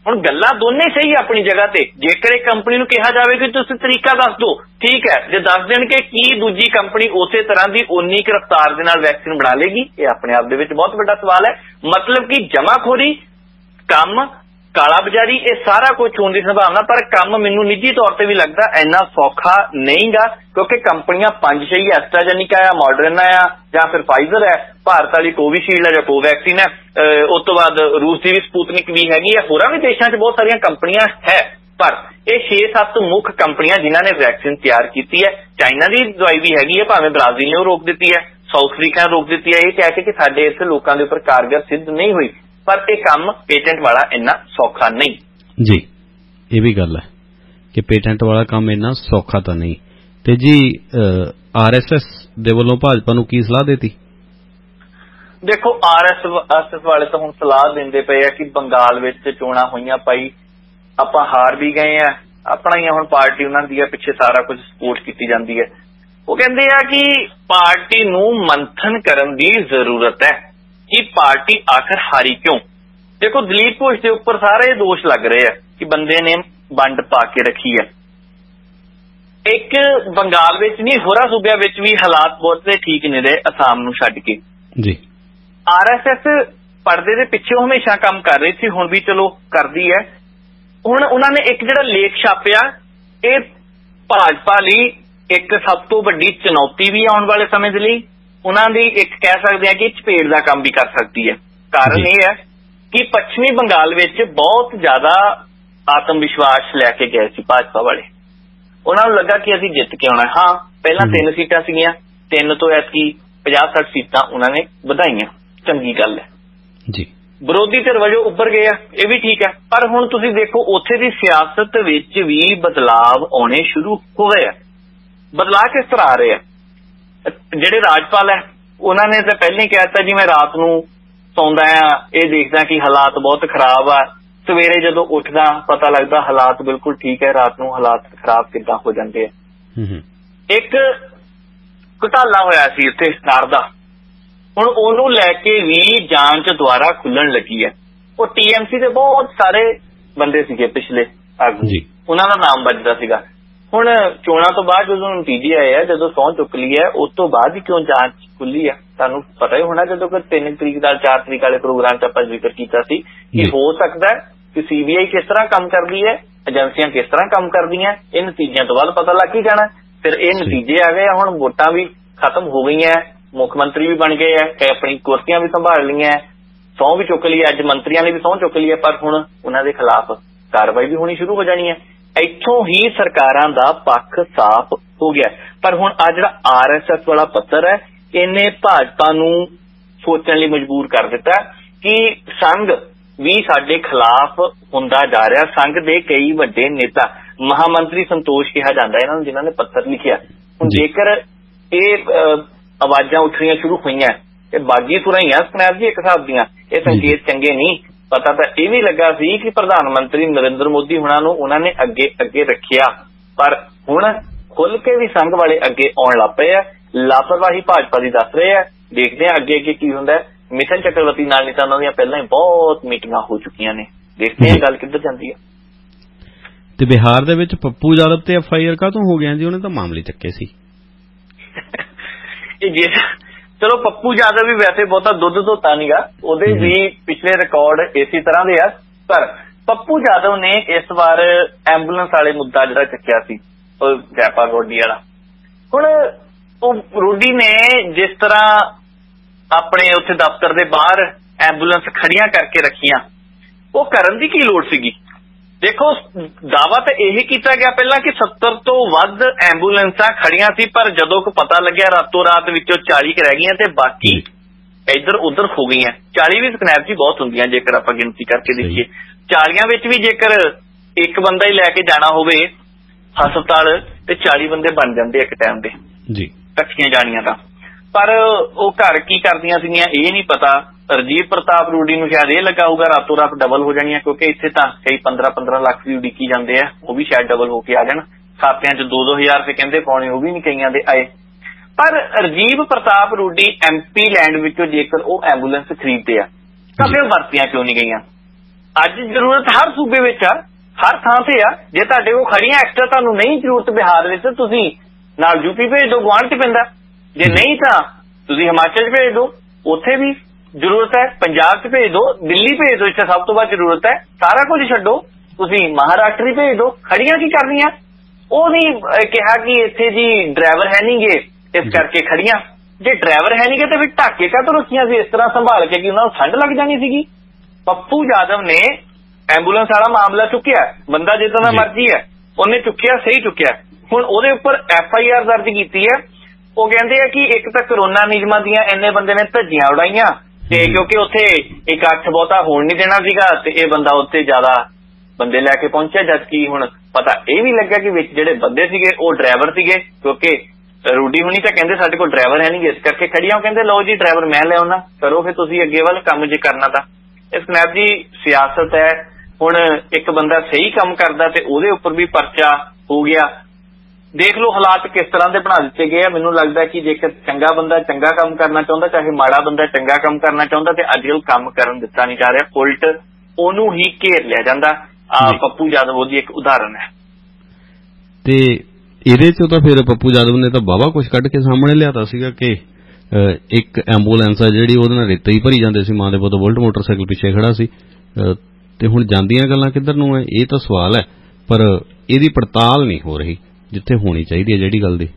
ਹੁਣ ਗੱਲਾਂ ਦੋਨੇ ਸਹੀ ਆਪਣੀ ਜਗ੍ਹਾ ਤੇ। ਜੇਕਰ ਇੱਕ ਕੰਪਨੀ ਨੂੰ ਕਿਹਾ ਜਾਵੇ ਕਿ ਤੁਸੀਂ ਤਰੀਕਾ ਦੱਸ ਦਿਓ, ਠੀਕ ਹੈ, ਜੇ ਦੱਸ ਦੇਣਗੇ ਕੀ ਦੂਜੀ ਕੰਪਨੀ ਉਸੇ ਤਰ੍ਹਾਂ ਦੀ ਉਨੀ ਕੁ ਰਫ਼ਤਾਰ ਦੇ ਨਾਲ ਵੈਕਸੀਨ ਬਣਾ ਲੇਗੀ? ਇਹ ਆਪਣੇ ਆਪ ਦੇ ਵਿੱਚ ਬਹੁਤ ਵੱਡਾ ਸਵਾਲ ਹੈ। ਮਤਲਬ ਕਿ ਜਮਾਖੋਰੀ, ਕੰਮ, ਕਾਲਾ ਬਾਜ਼ਾਰੀ, ਇਹ ਸਾਰਾ ਕੁਝ ਹੋਣ ਦੀ ਸੰਭਾਵਨਾ। ਪਰ ਕੰਮ ਮੈਨੂੰ ਨਿੱਜੀ ਤੌਰ ਤੇ ਵੀ ਲੱਗਦਾ ਇੰਨਾ ਸੌਖਾ ਨਹੀਂਗਾ, ਕਿਉਂਕਿ ਕੰਪਨੀਆਂ ਪੰਜ ਛੇ, ਐਸਟਰਾਜੈਨਿਕਾ ਆ, ਮਾਡਰਨਾ ਆ, ਜਾਂ ਫਿਰ ਫਾਈਜ਼ਰ ਹੈ, ਭਾਰਤ ਵਾਲੀ ਕੋਵਿਸ਼ੀਲਡ ਹੈ ਜਾਂ ਕੋਵੈਕਸੀਨ ਹੈ, ਉਸ ਤੋਂ ਬਾਅਦ ਰੂਸ ਦੀ ਵੀ ਸਪੂਤਨਿਕ ਵੀ ਹੈਗੀ ਹੈ, ਹੋਰਾਂ ਵੀ ਦੇਸ਼ਾਂ 'ਚ ਬਹੁਤ ਸਾਰੀਆਂ ਕੰਪਨੀਆਂ ਹੈ। ਪਰ ਇਹ ਛੇ ਸੱਤ ਮੁੱਖ ਕੰਪਨੀਆਂ ਜਿਨ੍ਹਾਂ ਨੇ ਵੈਕਸੀਨ ਤਿਆਰ ਕੀਤੀ ਹੈ। ਚਾਈਨਾ ਦੀ ਦਵਾਈ ਵੀ ਹੈਗੀ ਹੈ, ਭਾਵੇਂ ਬ੍ਰਾਜ਼ੀਲ ਨੇ ਉਹ ਰੋਕ ਦਿੱਤੀ ਹੈ, ਸਾਊਥ ਅਫਰੀਕਾ ਨੇ ਰੋਕ ਦਿੱਤੀ ਹੈ, ਇਹ ਕਹਿ ਕੇ ਕਿ ਸਾਡੇ ਇੱਥੇ ਲੋਕਾਂ ਦੇ ਉੱਪਰ ਕਾਰਗਰ ਸਿੱਧ ਨਹੀਂ ਹੋਈ। ਪਰ ਇਹ ਕੰਮ ਪੇਟੈਂਟ ਵਾਲਾ ਇੰਨਾ ਸੌਖਾ ਨਹੀਂ ਜੀ। ਇਹ ਵੀ ਗੱਲ ਹੈ ਕਿ ਪੇਟੈਂਟ ਵਾਲਾ ਕੰਮ ਇੰਨਾ ਸੌਖਾ ਤਾਂ ਨਹੀਂ। ਤੇ ਜੀ ਆਰ ਐਸ ਐਸ ਦੇ ਵੱਲੋਂ ਭਾਜਪਾ ਨੂੰ ਕੀ ਸਲਾਹ ਦਿੱਤੀ? ਦੇਖੋ, ਆਰ ਐਸ ਐਸ ਵਾਲੇ ਤਾਂ ਹੁਣ ਸਲਾਹ ਦਿੰਦੇ ਪਏ ਆ ਕਿ ਬੰਗਾਲ ਵਿੱਚ ਚੋਣਾਂ ਹੋਈਆਂ ਭਾਈ, ਆਪਾਂ ਹਾਰ ਵੀ ਗਏ ਆ, ਆਪਣਾ ਹੀ ਹੁਣ ਪਾਰਟੀ ਉਹਨਾਂ ਦੀ ਆ, ਪਿੱਛੇ ਸਾਰਾ ਕੁਝ ਸਪੋਰਟ ਕੀਤੀ ਜਾਂਦੀ ਹੈ। ਉਹ ਕਹਿੰਦੇ ਆ ਕਿ ਪਾਰਟੀ ਨੂੰ ਮੰਥਨ ਕਰਨ ਦੀ ਜ਼ਰੂਰਤ ਹੈ ਕਿ ਪਾਰਟੀ ਆਖਰ ਹਾਰੀ ਕਿਉਂ। ਦੇਖੋ, ਦਲੀਪ ਘੋਸ਼ ਦੇ ਉੱਪਰ ਸਾਰੇ ਦੋਸ਼ ਲੱਗ ਰਹੇ ਆ ਕਿ ਬੰਦੇ ਨੇ ਵੰਡ ਪਾ ਕੇ ਰੱਖੀ ਹੈ। ਇੱਕ ਬੰਗਾਲ ਵਿੱਚ ਨਹੀਂ, ਹੋਰਾਂ ਸੂਬਿਆਂ ਵਿੱਚ ਵੀ ਹਾਲਾਤ ਬਹੁਤ ਠੀਕ ਨਹੀਂ ਰਹੇ ਅਸਾਮ ਨੂੰ ਛੱਡ ਕੇ ਜੀ। ਆਰ ਐਸ ਐਸ ਪਰਦੇ ਦੇ ਪਿੱਛੇ ਹਮੇਸ਼ਾ ਕੰਮ ਕਰ ਰਹੀ ਸੀ, ਹੁਣ ਵੀ ਚਲੋ ਕਰਦੀ ਹੈ। ਹੁਣ ਉਹਨਾਂ ਨੇ ਇੱਕ ਜਿਹੜਾ ਲੇਖ ਛਾਪਿਆ, ਇਹ ਭਾਜਪਾ ਲਈ ਇੱਕ ਸਭ ਤੋਂ ਵੱਡੀ ਚੁਣੌਤੀ ਵੀ ਆਉਣ ਵਾਲੇ ਸਮੇਂ ਦੇ ਲਈ। ਉਹਨਾਂ ਦੀ ਇੱਕ ਕਹਿ ਸਕਦੇ ਆ ਕਿ ਚਪੇੜ ਦਾ ਕੰਮ ਵੀ ਕਰ ਸਕਦੀ ਹੈ। ਕਾਰਨ ਇਹ ਹੈ ਕਿ ਪੱਛਮੀ ਬੰਗਾਲ ਵਿੱਚ ਬਹੁਤ ਜ਼ਿਆਦਾ ਆਤਮ ਵਿਸ਼ਵਾਸ ਲੈ ਕੇ ਗਏ ਸੀ ਭਾਜਪਾ ਵਾਲੇ। ਉਹਨਾਂ ਨੂੰ ਲੱਗਾ ਕਿ ਅਸੀਂ ਜਿੱਤ ਕੇ ਆਉਣਾ। ਹਾਂ, ਪਹਿਲਾਂ ਤਿੰਨ ਸੀਟਾਂ ਸੀਗੀਆਂ, ਤਿੰਨ ਤੋਂ ਐਤਕੀ ਪੰਜਾਹ ਸੱਠ ਸੀਟਾਂ ਉਹਨਾਂ ਨੇ ਵਧਾਈਆਂ, ਚੰਗੀ ਗੱਲ ਹੈ ਜੀ। ਵਿਰੋਧੀ ਧਿਰ ਵਜੋਂ ਉੱਭਰ ਗਏ ਆ, ਇਹ ਵੀ ਠੀਕ ਹੈ। ਪਰ ਹੁਣ ਤੁਸੀਂ ਦੇਖੋ, ਉੱਥੇ ਦੀ ਸਿਆਸਤ ਵਿੱਚ ਵੀ ਬਦਲਾਵ ਆਉਣੇ ਸ਼ੁਰੂ ਹੋ ਗਏ ਆ। ਬਦਲਾਅ ਕਿਸ ਤਰ੍ਹਾਂ ਆ ਰਹੇ ਆ? ਜਿਹੜੇ ਰਾਜਪਾਲ ਹੈ ਉਹਨਾਂ ਨੇ ਤਾਂ ਪਹਿਲਾਂ ਹੀ ਕਹਿ ਦਿੱਤਾ ਜੀ ਮੈਂ ਰਾਤ ਨੂੰ ਸੌਂਦਾ ਆ, ਇਹ ਦੇਖਦਾ ਕਿ ਹਾਲਾਤ ਬਹੁਤ ਖਰਾਬ ਆ, ਸਵੇਰੇ ਜਦੋਂ ਉੱਠਦਾ ਪਤਾ ਲੱਗਦਾ ਹਾਲਾਤ ਬਿਲਕੁਲ ਠੀਕ ਹੈ, ਰਾਤ ਨੂੰ ਹਾਲਾਤ ਖਰਾਬ ਕਿੱਦਾਂ ਹੋ ਜਾਂਦੇ ਆ। ਇੱਕ ਘੁਟਾਲਾ ਹੋਇਆ ਸੀ ਉੱਥੇ ਸਟਾਰ ਦਾ, ਹੁਣ ਉਹਨੂੰ ਲੈ ਕੇ ਵੀ ਜਾਂਚ ਦੁਆਰਾ ਖੁੱਲਣ ਲੱਗੀ ਹੈ। ਉਹ ਟੀ ਐਮ ਸੀ ਦੇ ਬਹੁਤ ਸਾਰੇ ਬੰਦੇ ਸੀਗੇ ਪਿਛਲੇ ਆਗੂ, ਉਹਨਾਂ ਦਾ ਨਾਮ ਵੱਜਦਾ ਸੀਗਾ। ਹੁਣ ਚੋਣਾਂ ਤੋਂ ਬਾਅਦ ਜਦੋਂ ਨਤੀਜੇ ਆਏ ਆ, ਜਦੋਂ ਸਹੁੰ ਚੁੱਕ ਲਈ ਹੈ, ਉਸ ਤੋਂ ਬਾਅਦ ਹੀ ਕਿਉਂ ਜਾਂਚ ਖੁੱਲੀ ਆ? ਤੁਹਾਨੂੰ ਪਤਾ ਹੀ ਹੋਣਾ, ਜਦੋਂ ਕਿ ਤਿੰਨ ਤਰੀਕ ਦਾ ਚਾਰ ਤਰੀਕ ਵਾਲੇ ਪ੍ਰੋਗਰਾਮ 'ਚ ਆਪਾਂ ਜ਼ਿਕਰ ਕੀਤਾ ਸੀ ਕਿ ਹੋ ਸਕਦਾ ਕਿ ਸੀ ਬੀ ਆਈ ਕਿਸ ਤਰ੍ਹਾਂ ਕੰਮ ਕਰਦੀ ਹੈ, ਏਜੰਸੀਆਂ ਕਿਸ ਤਰ੍ਹਾਂ ਕੰਮ ਕਰਦੀਆਂ, ਇਹ ਨਤੀਜਿਆਂ ਤੋਂ ਬਾਅਦ ਪਤਾ ਲੱਗ ਹੀ ਜਾਣਾ। ਫਿਰ ਇਹ ਨਤੀਜੇ ਆ ਗਏ, ਹੁਣ ਵੋਟਾਂ ਵੀ ਖਤਮ ਹੋ ਗਈਆਂ, ਮੁੱਖ ਮੰਤਰੀ ਵੀ ਬਣ ਗਏ ਆ, ਕਿ ਆਪਣੀ ਕੁਰਸੀਆਂ ਵੀ ਸੰਭਾਲ ਲਈਆਂ, ਸਹੁੰ ਵੀ ਚੁੱਕ ਲਈ, ਅੱਜ ਮੰਤਰੀਆਂ ਨੇ ਵੀ ਸਹੁੰ ਚੁੱਕ ਲਈ ਹੈ। ਪਰ ਹੁਣ ਉਹਨਾਂ ਦੇ ਖਿਲਾਫ ਕਾਰਵਾਈ ਵੀ ਹੋਣੀ ਸ਼ੁਰੂ ਹੋ ਜਾਣੀ ਹੈ। ਇੱਥੋਂ ਹੀ ਸਰਕਾਰਾਂ ਦਾ ਪੱਖ ਸਾਫ਼ ਹੋ ਗਿਆ। ਪਰ ਹੁਣ ਆ ਜਿਹੜਾ ਆਰ ਐਸ ਐਸ ਵਾਲਾ ਪੱਤਰ ਹੈ, ਇਹਨੇ ਭਾਜਪਾ ਨੂੰ ਸੋਚਣ ਲਈ ਮਜਬੂਰ ਕਰ ਦਿੱਤਾ ਕਿ ਸੰਘ ਵੀ ਸਾਡੇ ਖਿਲਾਫ ਹੁੰਦਾ ਜਾ ਰਿਹਾ। ਸੰਘ ਦੇ ਕਈ ਵੱਡੇ ਨੇਤਾ, ਮਹਾਮੰਤਰੀ ਸੰਤੋਸ਼ ਕਿਹਾ ਜਾਂਦਾ ਇਹਨਾਂ ਨੂੰ, ਜਿਨ੍ਹਾਂ ਨੇ ਪੱਤਰ ਲਿਖਿਆ। ਹੁਣ ਜੇਕਰ ਇਹ ਆਵਾਜ਼ਾਂ ਉੱਠਣੀਆਂ ਸ਼ੁਰੂ ਹੋਈਆਂ, ਇਹ ਬਾਗੀ ਸੁਰਾਈਆਂ ਸਨੈਪ ਜੀ ਇੱਕ ਹਿਸਾਬ ਦੀਆਂ, ਇਹ ਸੰਕੇਤ ਚੰਗੇ ਨਹੀਂ। ਪਤਾ ਤਾਂ ਇਹ ਵੀ ਲੱਗਾ ਸੀ ਕਿ ਪ੍ਰਧਾਨ ਮੰਤਰੀ ਨਰਿੰਦਰ ਮੋਦੀ ਹੁਣਾਂ ਨੂੰ ਉਹਨਾਂ ਨੇ ਅੱਗੇ ਅੱਗੇ ਰੱਖਿਆ, ਪਰ ਹੁਣ ਖੁੱਲ ਕੇ ਵੀ ਸੰਘ ਵਾਲੇ ਅੱਗੇ ਆਉਣ ਲੱਗ ਪਏ ਆ। ਲਾਪਰਵਾਹੀ ਭਾਜਪਾ ਦੀ ਦੱਸ ਰਹੇ ਆ, ਦੇਖਦੇ ਆ ਅੱਗੇ ਅੱਗੇ ਕੀ ਹੁੰਦਾ। ਮਿਸ਼ਨ ਚੱਕਰਵਰਤੀ ਨਾਲ ਨਹੀਂ ਤਾਂ ਉਹਨਾਂ ਦੀਆਂ ਪਹਿਲਾਂ ਹੀ ਬਹੁਤ ਮੀਟਿੰਗਾਂ ਹੋ ਚੁੱਕੀਆਂ ਨੇ, ਦੇਖਦੇ ਆ ਗੱਲ ਕਿੱਧਰ ਜਾਂਦੀ ਹੈ। ਤੇ ਬਿਹਾਰ ਦੇ ਵਿੱਚ ਪੱਪੂ ਯਾਦਵ ਤੇ ਐਫ ਆਈ ਆਰ ਕਾਹਤੋਂ ਹੋ ਗਿਆ ਜੀ? ਉਹਨੇ ਤਾਂ ਮਾਮਲੇ ਚੱਕੇ ਸੀ। ਇਹ ਜੇ ਚਲੋ ਪੱਪੂ ਯਾਦਵ ਵੀ ਵੈਸੇ ਬਹੁਤਾ ਦੁੱਧ ਧੋਤਾ ਨੀਗਾ, ਉਹਦੇ ਵੀ ਪਿਛਲੇ ਰਿਕਾਰਡ ਇਸੇ ਤਰ੍ਹਾਂ ਦੇ ਆ। ਪਰ ਪੱਪੂ ਯਾਦਵ ਨੇ ਇਸ ਵਾਰ ਐਂਬੂਲੈਂਸ ਵਾਲੇ ਮੁੱਦਾ ਜਿਹੜਾ ਚੱਕਿਆ ਸੀ, ਉਹ ਜੈਪਾਲ ਰੋਡੀ ਵਾਲਾ। ਹੁਣ ਉਹ ਰੋਡੀ ਨੇ ਜਿਸ ਤਰ੍ਹਾਂ ਆਪਣੇ ਉੱਥੇ ਦਫ਼ਤਰ ਦੇ ਬਾਹਰ ਐਂਬੂਲੈਂਸ ਖੜੀਆਂ ਕਰਕੇ ਰੱਖੀਆਂ, ਉਹ ਕਰਨ ਦੀ ਕੀ ਲੋੜ ਸੀਗੀ? ਦੇਖੋ, ਦਾਅਵਾ ਤਾਂ ਇਹ ਕੀਤਾ ਗਿਆ ਪਹਿਲਾਂ ਕਿ ਸੱਤਰ ਤੋਂ ਵੱਧ ਐਂਬੂਲੈਂਸਾਂ ਖੜੀਆਂ ਸੀ, ਪਰ ਜਦੋਂ ਕੋ ਪਤਾ ਲੱਗਿਆ ਰਾਤੋਂ ਰਾਤ ਵਿੱਚੋਂ ਚਾਲੀ ਰਹਿ ਗਈਆਂ ਤੇ ਬਾਕੀ ਇੱਧਰ ਉੱਧਰ ਹੋ ਗਈਆਂ। ਚਾਲੀ ਵੀ ਸਨੈਪ ਜੀ ਬਹੁਤ ਹੁੰਦੀਆਂ ਜੇਕਰ ਆਪਾਂ ਗਿਣਤੀ ਕਰਕੇ ਦੇਖੀਏ। ਚਾਲੀਆਂ ਵਿੱਚ ਵੀ ਜੇਕਰ ਇੱਕ ਬੰਦਾ ਹੀ ਲੈ ਕੇ ਜਾਣਾ ਹੋਵੇ ਹਸਪਤਾਲ ਤੇ ਚਾਲੀ ਬੰਦੇ ਬਣ ਜਾਂਦੇ ਇੱਕ ਟਾਈਮ ਦੇ ਜੀ, ਇਕੱਠੀਆਂ ਜਾਣੀਆਂ ਤਾਂ। ਪਰ ਉਹ ਘਰ ਕੀ ਕਰਦੀਆਂ ਸੀਗੀਆਂ ਇਹ ਨਹੀਂ ਪਤਾ। ਰਜੀਵ ਪ੍ਰਤਾਪ ਰੂਡੀ ਨੂੰ ਸ਼ਾਇਦ ਇਹ ਲੱਗਾ ਹੋਊਗਾ ਰਾਤੋਂ ਰਾਤ ਡਬਲ ਹੋ ਜਾਣੀਆਂ, ਕਿਉਂਕਿ ਇੱਥੇ ਤਾਂ ਕਈ ਪੰਦਰਾਂ ਪੰਦਰਾਂ ਲੱਖ ਵੀ ਉਡੀਕੀ ਜਾਂਦੇ ਆ, ਉਹ ਵੀ ਸ਼ਾਇਦ ਡਬਲ ਹੋ ਕੇ ਆ ਜਾਣ। ਖਾਤਿਆਂ 'ਚ ਦੋ ਦੋ ਹਜ਼ਾਰ ਰੁਪਏ ਕਹਿੰਦੇ ਪਾਉਣੇ, ਉਹ ਵੀ ਨਹੀਂ ਕਈਆਂ ਦੇ ਆਏ। ਪਰ ਰਜੀਵ ਪ੍ਰਤਾਪ ਰੂਡੀ ਐਮ ਪੀ ਲੈਂਡ ਵਿੱਚੋਂ ਜੇਕਰ ਉਹ ਐਂਬੂਲੈਂਸ ਖਰੀਦਦੇ ਆ ਤਾਂ ਫਿਰ ਵਰਤੀਆਂ ਕਿਉਂ ਨਹੀਂ ਗਈਆਂ? ਅੱਜ ਜ਼ਰੂਰਤ ਹਰ ਸੂਬੇ ਵਿੱਚ ਆ, ਹਰ ਥਾਂ ਤੇ ਆ। ਜੇ ਤੁਹਾਡੇ ਕੋਲ ਖੜੀਆਂ ਐਕਸਟਰਾ ਤੁਹਾਨੂੰ ਨਹੀਂ ਜ਼ਰੂਰਤ ਬਿਹਾਰ ਵਿੱਚ, ਤੁਸੀਂ ਨਾਲ ਯੂਪੀ ਭੇਜ ਦਿਓ, ਗੁਆਂਢ ਚ ਪੈਂਦਾ। ਜੇ ਨਹੀਂ ਤਾਂ ਤੁਸੀਂ ਹਿਮਾਚਲ ਚ ਭੇਜ ਦਿਓ, ਉੱਥੇ ਵੀ ਜ਼ਰੂਰਤ ਹੈ। ਪੰਜਾਬ ਚ ਭੇਜ ਦਿਓ, ਦਿੱਲੀ ਭੇਜ ਦਿਓ, ਇੱਥੇ ਸਭ ਤੋਂ ਵੱਧ ਜ਼ਰੂਰਤ ਹੈ। ਸਾਰਾ ਕੁਝ ਛੱਡੋ, ਤੁਸੀਂ ਮਹਾਰਾਸ਼ਟਰ ਹੀ ਭੇਜ ਦਿਓ। ਖੜੀਆਂ ਕੀ ਕਰਨੀਆਂ? ਉਹ ਨਹੀਂ ਕਿਹਾ ਕਿ ਇੱਥੇ ਜੀ ਡਰਾਈਵਰ ਹੈ ਨਹੀਂ ਗੇ ਇਸ ਕਰਕੇ ਖੜੀਆਂ। ਜੇ ਡਰਾਈਵਰ ਹੈ ਨਹੀਂ ਗੇ ਤਾਂ ਫਿਰ ਢਾਕੇ ਕਾਹਤੋਂ ਰੱਖੀਆਂ ਸੀ ਇਸ ਤਰ੍ਹਾਂ ਸੰਭਾਲ ਕੇ ਕਿ ਉਹਨਾਂ ਨੂੰ ਠੰਡ ਲੱਗ ਜਾਣੀ ਸੀਗੀ? ਪੱਪੂ ਯਾਦਵ ਨੇ ਐਂਬੂਲੈਂਸ ਵਾਲਾ ਮਾਮਲਾ ਚੁੱਕਿਆ, ਬੰਦਾ ਜਿੱਦਾਂ ਦਾ ਮਰਜ਼ੀ ਹੈ ਉਹਨੇ ਚੁੱਕਿਆ, ਸਹੀ ਚੁੱਕਿਆ। ਹੁਣ ਉਹਦੇ ਉੱਪਰ ਐਫ ਆਈ ਆਰ ਦਰਜ ਕੀਤੀ ਹੈ। ਉਹ ਕਹਿੰਦੇ ਆ ਕਿ ਇੱਕ ਤਾਂ ਕਰੋਨਾ ਨਿਯਮਾਂ ਦੀਆਂ ਇੰਨੇ ਬੰਦੇ ਨੇ ਧੱਜੀਆਂ ਉਡਾਈਆਂ, ਤੇ ਕਿਉਂਕਿ ਉੱਥੇ ਇਕੱਠ ਬਹੁਤਾ ਹੋਣ ਨਹੀਂ ਦੇਣਾ ਸੀਗਾ ਤੇ ਇਹ ਬੰਦਾ ਉੱਥੇ ਜ਼ਿਆਦਾ ਬੰਦੇ ਲੈ ਕੇ ਪਹੁੰਚਿਆ। ਜਦਕਿ ਹੁਣ ਪਤਾ ਇਹ ਵੀ ਲੱਗਾ ਕਿ ਵਿੱਚ ਜਿਹੜੇ ਬੰਦੇ ਸੀਗੇ ਉਹ ਡਰਾਈਵਰ ਸੀਗੇ, ਕਿਉਂਕਿ ਰੂਡੀ ਹੁਣੀ ਤਾਂ ਕਹਿੰਦੇ ਸਾਡੇ ਕੋਲ ਡਰਾਈਵਰ ਹੈ ਨਹੀਂ, ਇਸ ਕਰਕੇ ਖੜੀਆਂ। ਉਹ ਕਹਿੰਦੇ ਲਓ ਜੀ ਡਰਾਈਵਰ ਮੈਂ ਲਿਆਉਣਾ, ਕਰੋ ਫਿਰ ਤੁਸੀਂ ਅੱਗੇ ਵੱਲ ਕੰਮ ਜੇ ਕਰਨਾ ਤਾਂ। ਇਸ ਸਨੈਪ ਜੀ ਸਿਆਸਤ ਹੈ। ਹੁਣ ਇੱਕ ਬੰਦਾ ਸਹੀ ਕੰਮ ਕਰਦਾ ਤੇ ਉਹਦੇ ਉੱਪਰ ਵੀ ਪਰਚਾ ਹੋ ਗਿਆ। ਦੇਖ ਲਓ ਹਾਲਾਤ ਕਿਸ ਤਰ੍ਹਾਂ ਦੇ ਬਣਾ ਦਿੱਤੇ ਗਏ ਆ। ਮੈਨੂੰ ਲੱਗਦਾ ਕਿ ਜੇਕਰ ਚੰਗਾ ਬੰਦਾ ਚੰਗਾ ਕੰਮ ਕਰਨਾ ਚਾਹੁੰਦਾ, ਚਾਹੇ ਮਾੜਾ ਬੰਦਾ ਚੰਗਾ ਕੰਮ ਕਰਨਾ ਚਾਹੁੰਦਾ, ਤੇ ਅੱਜ ਕੱਲ੍ਹ ਕੰਮ ਕਰਨ ਦਿੱਤਾ ਨਹੀਂ ਜਾ ਰਿਹਾ, ਉਲਟ ਉਹਨੂੰ ਹੀ ਘੇਰ ਲਿਆ ਜਾਂਦਾ। ਆ ਪੱਪੂ ਯਾਦਵ ਉਹਦੀ ਇੱਕ ਉਦਾਹਰਨ ਹੈ। ਤੇ ਇਹਦੇ ਚ ਤਾਂ ਫਿਰ ਪੱਪੂ ਯਾਦਵ ਨੇ ਤਾਂ ਵਾਹਵਾ ਕੁਛ ਕੱਢ ਕੇ ਸਾਹਮਣੇ ਲਿਆਤਾ ਸੀਗਾ ਕਿ ਇੱਕ ਐਂਬੂਲੈਂਸ ਆ ਜਿਹੜੀ ਉਹਦੇ ਨਾਲ ਰੇਤਾ ਹੀ ਭਰੀ ਜਾਂਦੇ ਸੀ, ਮਾਂ ਦੇ ਪੁੱਤ ਬੁਲਟ ਮੋਟਰਸਾਈਕਲ ਪਿੱਛੇ ਖੜਾ ਸੀ। ਤੇ ਹੁਣ ਜਾਂਦੀਆਂ ਗੱਲਾਂ ਕਿੱਧਰ ਨੂੰ ਹੈ ਇਹ ਤਾਂ ਸਵਾਲ ਹੈ, ਪਰ ਇਹਦੀ ਪੜਤਾਲ ਨਹੀਂ ਹੋ ਰਹੀ ਜਿੱਥੇ ਹੋਣੀ ਚਾਹੀਦੀ ਹੈ ਜਿਹੜੀ ਗੱਲ ਦੀ।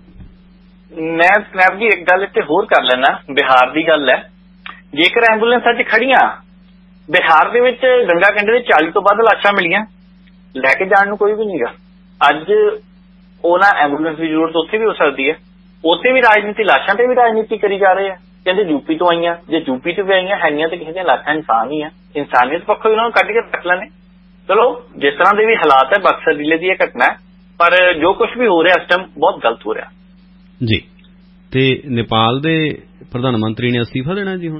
ਮੈਂ ਸਨੈਪ ਜੀ ਇੱਕ ਗੱਲ ਇੱਥੇ ਹੋਰ ਕਰ ਲੈਣਾ, ਬਿਹਾਰ ਦੀ ਗੱਲ ਹੈ। ਜੇਕਰ ਐਂਬੂਲੈਂਸਾਂ 'ਚ ਖੜੀਆਂ, ਬਿਹਾਰ ਦੇ ਵਿੱਚ ਗੰਗਾ ਕੰਢੇ ਦੇ ਚਾਲੀ ਤੋਂ ਵੱਧ ਲਾਸ਼ਾਂ ਮਿਲੀਆਂ, ਲੈ ਕੇ ਜਾਣ ਨੂੰ ਕੋਈ ਵੀ ਨਹੀਂਗਾ। ਅੱਜ ਉਹਨਾਂ ਐਂਬੂਲੈਂਸ ਦੀ ਜ਼ਰੂਰਤ ਉੱਥੇ ਵੀ ਹੋ ਸਕਦੀ ਹੈ। ਉੱਥੇ ਵੀ ਰਾਜਨੀਤੀ, ਲਾਸ਼ਾਂ ਤੇ ਵੀ ਰਾਜਨੀਤੀ ਕਰੀ ਜਾ ਰਹੇ ਆ। ਕਹਿੰਦੇ ਯੂਪੀ ਤੋਂ ਆਈਆਂ, ਜੇ ਯੂਪੀ ਤੋਂ ਵੀ ਆਈਆਂ ਹੈਗੀਆਂ ਤੇ ਕਿਸੇ ਦੀਆਂ ਲਾਸ਼ਾਂ ਇਨਸਾਨ ਹੀ ਆ। ਇਨਸਾਨੀਅਤ ਪੱਖੋਂ ਉਹਨਾਂ ਨੂੰ ਕੱਢ ਕੇ ਰੱਖ ਲੈਣੇ। ਚਲੋ ਜਿਸ ਤਰ੍ਹਾਂ ਦੇ ਵੀ ਹਾਲਾਤ ਹੈ, ਬਕਸਰ ਜ਼ਿਲ੍ਹੇ ਦੀ ਇਹ ਘਟਨਾ ਹੈ, ਪਰ ਜੋ ਕੁਝ ਵੀ ਹੋ ਰਿਹਾ ਇਸ ਟਾਈਮ ਬਹੁਤ ਗਲਤ ਹੋ ਰਿਹਾ ਜੀ। ਤੇ ਨੇਪਾਲ ਦੇ ਪ੍ਰਧਾਨ ਮੰਤਰੀ ਨੇ ਅਸਤੀਫਾ ਦੇਣਾ ਜੀ। ਹੁਣ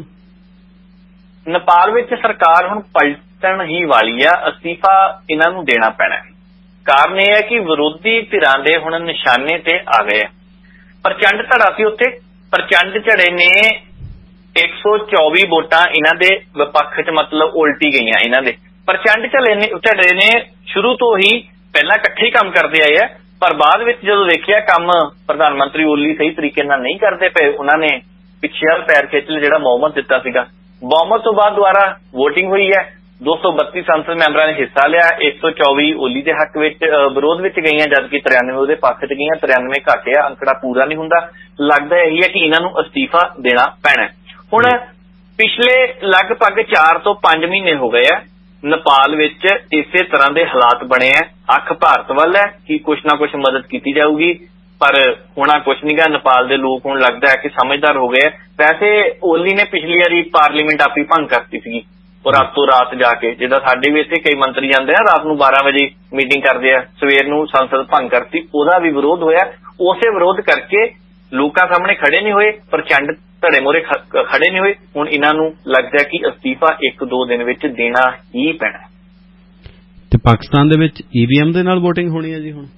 ਨੇਪਾਲ ਵਿੱਚ ਸਰਕਾਰ ਹੁਣ ਪਲਟਣ ਹੀ ਵਾਲੀ ਆ, ਅਸਤੀਫਾ ਇਹਨਾਂ ਨੂੰ ਦੇਣਾ ਪੈਣਾ। ਕਾਰਨ ਇਹ ਹੈ ਕਿ ਵਿਰੋਧੀ ਧਿਰਾਂ ਦੇ ਹੁਣ ਨਿਸ਼ਾਨੇ ਤੇ ਆ ਗਏ ਆ। ਪ੍ਰਚੰਡ ਧੜਾ ਸੀ ਉੱਥੇ, ਪ੍ਰਚੰਡ ਝੜੇ ਨੇ ਇੱਕ ਸੌ ਚੌਵੀ ਵੋਟਾਂ ਇਹਨਾਂ ਦੇ ਵਿਪੱਖ ਚ ਮਤਲਬ ਉਲਟੀ ਗਈਆਂ। ਇਹਨਾਂ ਦੇ ਪ੍ਰਚੰਡ ਝੜੇ ਨੇ ਝੜੇ ਨੇ ਸ਼ੁਰੂ ਤੋਂ ਹੀ ਪਹਿਲਾਂ ਇਕੱਠੇ ਕੰਮ ਕਰਦੇ ਆਏ ਆ, ਪਰ ਬਾਅਦ ਵਿੱਚ ਜਦੋਂ ਦੇਖਿਆ ਕੰਮ ਪ੍ਰਧਾਨ ਮੰਤਰੀ ਓਲੀ ਸਹੀ ਤਰੀਕੇ ਨਾਲ ਨਹੀਂ ਕਰਦੇ ਪਏ, ਉਹਨਾਂ ਨੇ ਪਿੱਛੇ ਵੱਲ ਪੈਰ ਖਿੱਚ ਲਿਆ ਜਿਹੜਾ ਬਹੁਮਤ ਦਿੱਤਾ ਸੀਗਾ। ਬਹੁਮਤ ਤੋਂ ਬਾਅਦ ਦੁਬਾਰਾ ਵੋਟਿੰਗ ਹੋਈ ਹੈ, ਦੋ ਸੌ ਬੱਤੀ ਸੰਸਦ ਮੈਂਬਰਾਂ ਨੇ ਹਿੱਸਾ ਲਿਆ, ਇੱਕ ਸੌ ਚੌਵੀ ਓਲੀ ਦੇ ਹੱਕ ਵਿੱਚ ਵਿਰੋਧ ਵਿੱਚ ਗਈਆਂ, ਜਦਕਿ ਤਰਿਆਨਵੇਂ ਉਹਦੇ ਪੱਖ ਚ ਗਈਆਂ। ਤਰਿਆਨਵੇਂ ਘੱਟਿਆ, ਅੰਕੜਾ ਪੂਰਾ ਨਹੀਂ ਹੁੰਦਾ। ਲੱਗਦਾ ਇਹੀ ਹੈ ਕਿ ਇਹਨਾਂ ਨੂੰ ਅਸਤੀਫਾ ਦੇਣਾ ਪੈਣਾ। ਹੁਣ ਪਿਛਲੇ ਲਗਭਗ ਚਾਰ ਤੋਂ ਪੰਜ ਮਹੀਨੇ ਹੋ ਗਏ ਆ ਨੇਪਾਲ ਵਿੱਚ ਇਸੇ ਤਰ੍ਹਾਂ ਦੇ ਹਾਲਾਤ ਬਣੇ ਆ। ਅੱਖ ਭਾਰਤ ਵੱਲ ਹੈ ਕਿ ਕੁਛ ਨਾ ਕੁਛ ਮਦਦ ਕੀਤੀ ਜਾਊਗੀ, ਪਰ ਹੋਣਾ ਕੁਛ ਨਹੀਂ ਗਾ। ਨੇਪਾਲ ਦੇ ਲੋਕ ਹੁਣ ਲੱਗਦਾ ਹੈ ਕਿ ਸਮਝਦਾਰ ਹੋ ਗਏ। ਵੈਸੇ ਓਲੀ ਨੇ ਪਿਛਲੀ ਵਾਰੀ ਪਾਰਲੀਮੈਂਟ ਆਪੀ ਭੰਗ ਕਰਤੀ ਸੀਗੀ, ਉਹ ਰਾਤੋਂ ਰਾਤ ਜਾ ਕੇ, ਜਿੱਦਾਂ ਸਾਡੇ ਵੀ ਇੱਥੇ ਕਈ ਮੰਤਰੀ ਜਾਂਦੇ ਆ ਰਾਤ ਨੂੰ ਬਾਰਾਂ ਵਜੇ ਮੀਟਿੰਗ ਕਰਦੇ ਆ, ਸਵੇਰ ਨੂੰ ਸੰਸਦ ਭੰਗ ਕਰਤੀ, ਉਹਦਾ ਵੀ ਵਿਰੋਧ ਹੋਇਆ। ਉਸੇ ਵਿਰੋਧ ਕਰਕੇ ਲੋਕਾਂ ਸਾਹਮਣੇ ਖੜੇ ਨਹੀਂ ਹੋਏ, ਪ੍ਰਚੰਡ ਧੜੇ ਮੋਰੇ ਖੜੇ ਨਹੀਂ ਹੋਏ। ਹੁਣ ਇਹਨਾਂ ਨੂੰ ਲੱਗਦਾ ਕਿ ਅਸਤੀਫਾ ਇੱਕ ਦੋ ਦਿਨ ਵਿੱਚ ਦੇਣਾ ਹੀ ਪੈਣਾ। ਤੇ ਪਾਕਿਸਤਾਨ ਦੇ ਵਿੱਚ ਈ ਵੀ ਐਮ ਦੇ ਨਾਲ ਵੋਟਿੰਗ ਹੋਣੀ ਹੈ ਜੀ। ਹੁਣ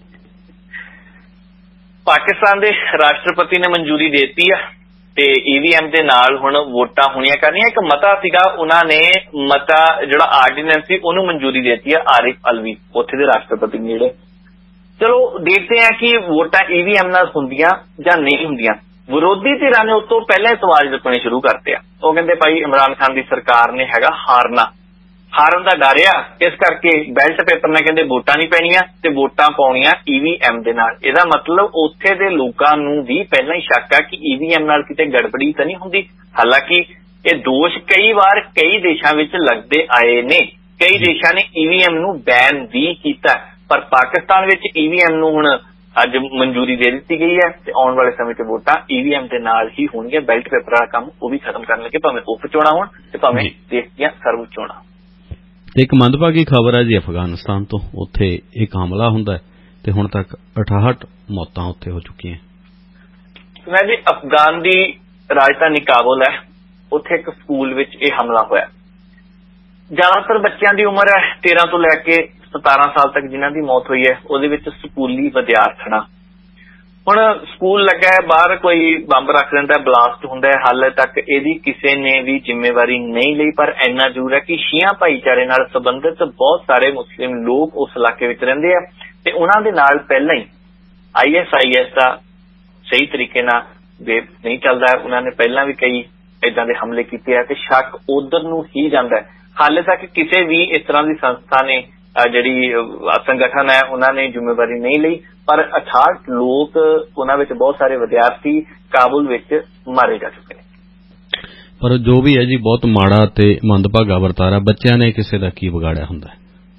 ਪਾਕਿਸਤਾਨ ਦੇ ਰਾਸ਼ਟਰਪਤੀ ਨੇ ਮਨਜ਼ੂਰੀ ਦੇ ਦਿੱਤੀ ਆ ਤੇ ਈ ਵੀ ਐਮ ਦੇ ਨਾਲ ਹੁਣ ਵੋਟਾਂ ਹੋਣੀਆਂ ਕਰਨੀਆਂ। ਇੱਕ ਮਤਾ ਸੀਗਾ, ਉਹਨਾਂ ਨੇ ਮਤਾ ਜਿਹੜਾ ਆਰਡੀਨੈਂਸ ਸੀ ਉਹਨੂੰ ਮਨਜ਼ੂਰੀ ਦੇ ਦਿੱਤੀ ਆ, ਆਰਿਫ ਅਲਵੀ ਉੱਥੇ ਦੇ ਰਾਸ਼ਟਰਪਤੀ ਨੇ ਜਿਹੜੇ। ਚਲੋ ਦੇਖਦੇ ਆ ਕਿ ਵੋਟਾਂ ਈ ਵੀ ਐਮ ਨਾਲ ਹੁੰਦੀਆਂ ਜਾਂ ਨਹੀਂ ਹੁੰਦੀਆਂ। ਵਿਰੋਧੀ ਧਿਰਾਂ ਨੇ ਉਤੋਂ ਪਹਿਲਾਂ ਹੀ ਸਵਾਲ ਚੁੱਕਣੇ ਸ਼ੁਰੂ ਕਰਤੇ ਆ। ਉਹ ਕਹਿੰਦੇ ਭਾਈ ਇਮਰਾਨ ਖਾਨ ਦੀ ਸਰਕਾਰ ਨੇ ਹੈਗਾ ਹਾਰਨਾ, ਹਾਰਨ ਦਾ ਡਰ ਆ, ਇਸ ਕਰਕੇ ਬੈਲਟ ਪੇਪਰ ਨਾਲ ਕਹਿੰਦੇ ਵੋਟਾਂ ਨਹੀਂ ਪੈਣੀਆਂ ਤੇ ਵੋਟਾਂ ਪਾਉਣੀਆਂ ਈ ਵੀ ਐਮ ਦੇ ਨਾਲ। ਇਹਦਾ ਮਤਲਬ ਉੱਥੇ ਦੇ ਲੋਕਾਂ ਨੂੰ ਵੀ ਪਹਿਲਾਂ ਹੀ ਸ਼ੱਕ ਆ ਕਿ ਈ ਵੀ ਐਮ ਨਾਲ ਕਿਤੇ ਗੜਬੜੀ ਤਾਂ ਨਹੀਂ ਹੁੰਦੀ। ਹਾਲਾਂਕਿ ਇਹ ਦੋਸ਼ ਕਈ ਵਾਰ ਕਈ ਦੇਸ਼ਾਂ ਵਿੱਚ ਲੱਗਦੇ ਆਏ ਨੇ, ਕਈ ਦੇਸ਼ਾਂ ਨੇ ਈ ਵੀ ਐਮ ਨੂੰ ਬੈਨ ਵੀ ਕੀਤਾ, ਪਰ ਪਾਕਿਸਤਾਨ ਵਿੱਚ ਈ ਵੀ ਐਮ ਨੂੰ ਹੁਣ ਅੱਜ ਮਨਜ਼ੂਰੀ ਦੇ ਦਿੱਤੀ ਗਈ ਹੈ ਤੇ ਆਉਣ ਵਾਲੇ ਸਮੇਂ 'ਚ ਵੋਟਾਂ ਈ ਵੀ ਐਮ ਦੇ ਨਾਲ ਹੀ ਹੋਣਗੀਆਂ। ਬੈਲਟ ਪੇਪਰ ਵਾਲਾ ਕੰਮ ਉਹ ਵੀ ਖਤਮ ਕਰਨ ਲੱਗੇ, ਭਾਵੇਂ ਉਪ ਚੋਣਾਂ ਹੋਣ ਤੇ ਭਾਵੇਂ ਦੇਸ਼ ਦੀਆਂ ਸਰਵ ਚੋਣਾਂ। ਇੱਕ ਮੰਦਭਾਗੀ ਖਬਰ ਹੈ ਜੀ ਅਫਗਾਨਿਸਤਾਨ ਤੋਂ, ਉੱਥੇ ਇੱਕ ਹਮਲਾ ਹੁੰਦਾ ਹੈ ਤੇ ਹੁਣ ਤੱਕ ਅਠਾਹਠ ਮੌਤਾਂ ਉੱਥੇ ਹੋ ਚੁੱਕੀਆਂ। ਮੈਂ ਜੀ ਅਫਗਾਨ ਦੀ ਰਾਜਧਾਨੀ ਕਾਬੁਲ ਹੈ, ਉੱਥੇ ਇੱਕ ਸਕੂਲ ਵਿੱਚ ਇਹ ਹਮਲਾ ਹੋਇਆ। ਜ਼ਿਆਦਾਤਰ ਬੱਚਿਆਂ ਦੀ ਉਮਰ ਹੈ ਤੇਰਾਂ ਤੋਂ ਲੈ ਕੇ ਸਤਾਰਾਂ ਸਾਲ ਤੱਕ, ਜਿਨ੍ਹਾਂ ਦੀ ਮੌਤ ਹੋਈ ਹੈ ਉਹਦੇ ਵਿੱਚ ਸਕੂਲੀ ਵਿਦਿਆਰਥਣਾਂ। ਹੁਣ ਸਕੂਲ ਲੱਗਾ ਹੈ, ਬਾਹਰ ਕੋਈ ਬੰਬ ਰੱਖ ਦਿੰਦਾ, ਬਲਾਸਟ ਹੁੰਦਾ ਹੈ, ਹਾਲੇ ਤੱਕ ਇਹਦੀ ਕਿਸੇ ਨੇ ਵੀ ਜ਼ਿੰਮੇਵਾਰੀ ਨਹੀਂ ਲਈ। ਪਰ ਇੰਨਾ ਜ਼ਰੂਰ ਹੈ ਕਿ ਸ਼ੀਆ ਭਾਈਚਾਰੇ ਨਾਲ ਸੰਬੰਧਿਤ ਬਹੁਤ ਸਾਰੇ ਮੁਸਲਿਮ ਲੋਕ ਉਸ ਇਲਾਕੇ ਵਿੱਚ ਰਹਿੰਦੇ ਆ ਤੇ ਉਹਨਾਂ ਦੇ ਨਾਲ ਪਹਿਲਾਂ ਹੀ ਆਈ ਐਸ ਆਈ ਐਸ ਦਾ ਸਹੀ ਤਰੀਕੇ ਨਾਲ ਵੇਵ ਨਹੀਂ ਚੱਲਦਾ। ਉਹਨਾਂ ਨੇ ਪਹਿਲਾਂ ਵੀ ਕਈ ਏਦਾਂ ਦੇ ਹਮਲੇ ਕੀਤੇ ਆ ਤੇ ਸ਼ੱਕ ਉਧਰ ਨੂੰ ਹੀ ਜਾਂਦਾ ਹੈ। ਹਾਲੇ ਤੱਕ ਕਿਸੇ ਵੀ ਇਸ ਤਰ੍ਹਾਂ ਦੀ ਸੰਸਥਾ ਨੇ, ਜਿਹੜੀ ਸੰਗਠਨ ਹੈ, ਉਹਨਾਂ ਨੇ ਜ਼ਿੰਮੇਵਾਰੀ ਨਹੀਂ ਲਈ। ਪਰ ਅਠਾਹਠ ਲੋਕ, ਉਹਨਾਂ ਵਿੱਚ ਬਹੁਤ ਸਾਰੇ ਵਿਦਿਆਰਥੀ ਕਾਬੁਲ ਵਿੱਚ ਮਾਰੇ ਜਾ ਚੁੱਕੇ ਨੇ। ਪਰ ਜੋ ਵੀ ਹੈ ਜੀ, ਬਹੁਤ ਮਾੜਾ ਤੇ ਮੰਦਭਾਗਾ ਵਰਤਾਰਾ। ਬੱਚਿਆਂ ਨੇ ਕਿਸੇ ਦਾ ਕੀ ਵਿਗਾੜਿਆ ਹੁੰਦਾ?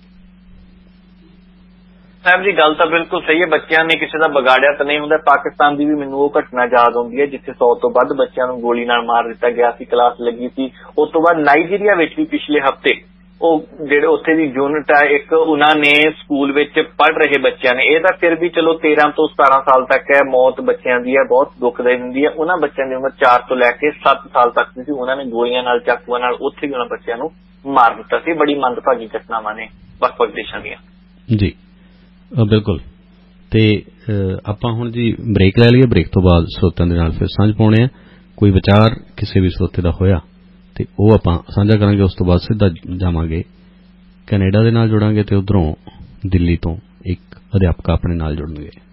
ਸਾਹਿਬ ਜੀ ਗੱਲ ਤਾਂ ਬਿਲਕੁਲ ਸਹੀ ਹੈ, ਬੱਚਿਆਂ ਨੇ ਕਿਸੇ ਦਾ ਵਿਗਾੜਿਆ ਤਾਂ ਨਹੀਂ ਹੁੰਦਾ। ਪਾਕਿਸਤਾਨ ਦੀ ਵੀ ਮੈਨੂੰ ਉਹ ਘਟਨਾ ਯਾਦ ਆਉਂਦੀ ਹੈ ਜਿੱਥੇ ਸੌ ਤੋਂ ਵੱਧ ਬੱਚਿਆਂ ਨੂੰ ਗੋਲੀ ਨਾਲ ਮਾਰ ਦਿੱਤਾ ਗਿਆ ਸੀ, ਕਲਾਸ ਲੱਗੀ ਸੀ। ਉਸ ਤੋਂ ਬਾਅਦ ਨਾਈਜੀਰੀਆ ਵਿੱਚ ਵੀ ਪਿਛਲੇ ਹਫ਼ਤੇ ਉਹ ਜਿਹੜੇ ਉੱਥੇ ਦੀ ਯੂਨਿਟ ਹੈ ਇੱਕ, ਉਹਨਾਂ ਨੇ ਸਕੂਲ ਵਿੱਚ ਪੜ੍ਹ ਰਹੇ ਬੱਚਿਆਂ ਨੇ, ਇਹ ਤਾਂ ਫਿਰ ਵੀ ਚਲੋ ਤੇਰਾਂ ਤੋਂ ਸਤਾਰਾਂ ਸਾਲ ਤੱਕ ਹੈ, ਮੌਤ ਬੱਚਿਆਂ ਦੀ ਹੈ, ਬਹੁਤ ਦੁਖਦਾਈ ਹੁੰਦੀ ਹੈ। ਉਹਨਾਂ ਬੱਚਿਆਂ ਦੀ ਉਮਰ ਚਾਰ ਤੋਂ ਲੈ ਕੇ ਸੱਤ ਸਾਲ ਤੱਕ ਦੀ ਸੀ। ਉਹਨਾਂ ਨੇ ਗੋਲੀਆਂ ਨਾਲ, ਚਾਕੂਆਂ ਨਾਲ ਉੱਥੇ ਵੀ ਉਹਨਾਂ ਬੱਚਿਆਂ ਨੂੰ ਮਾਰ ਦਿੱਤਾ ਸੀ। ਬੜੀ ਮੰਦਭਾਗੀ ਘਟਨਾਵਾਂ ਨੇ ਵੱਖ-ਵੱਖ ਦੇਸ਼ਾਂ ਦੀਆਂ। ਜੀ ਬਿਲਕੁਲ। ਤੇ ਆਪਾਂ ਹੁਣ ਜੀ ਬ੍ਰੇਕ ਲੈ ਲਈਏ, ਬ੍ਰੇਕ ਤੋਂ ਬਾਅਦ ਸਰੋਤਿਆਂ ਦੇ ਨਾਲ ਫਿਰ ਸਾਂਝ ਪਾਉਣੇ ਆ। ਕੋਈ ਵਿਚਾਰ ਕਿਸੇ ਵੀ ਸਰੋਤੇ ਦਾ ਹੋਇਆ ਤੇ ਉਹ ਆਪਾਂ ਸਾਂਝਾ ਕਰਾਂਗੇ। ਉਸ ਤੋਂ ਬਾਅਦ ਸਿੱਧਾ ਜਾਵਾਂਗੇ ਕੈਨੇਡਾ ਦੇ ਨਾਲ ਜੁੜਾਂਗੇ ਤੇ ਉੱਧਰੋਂ ਦਿੱਲੀ ਤੋਂ ਇੱਕ ਅਧਿਆਪਕ ਆਪਣੇ ਨਾਲ ਜੁੜਨਗੇ।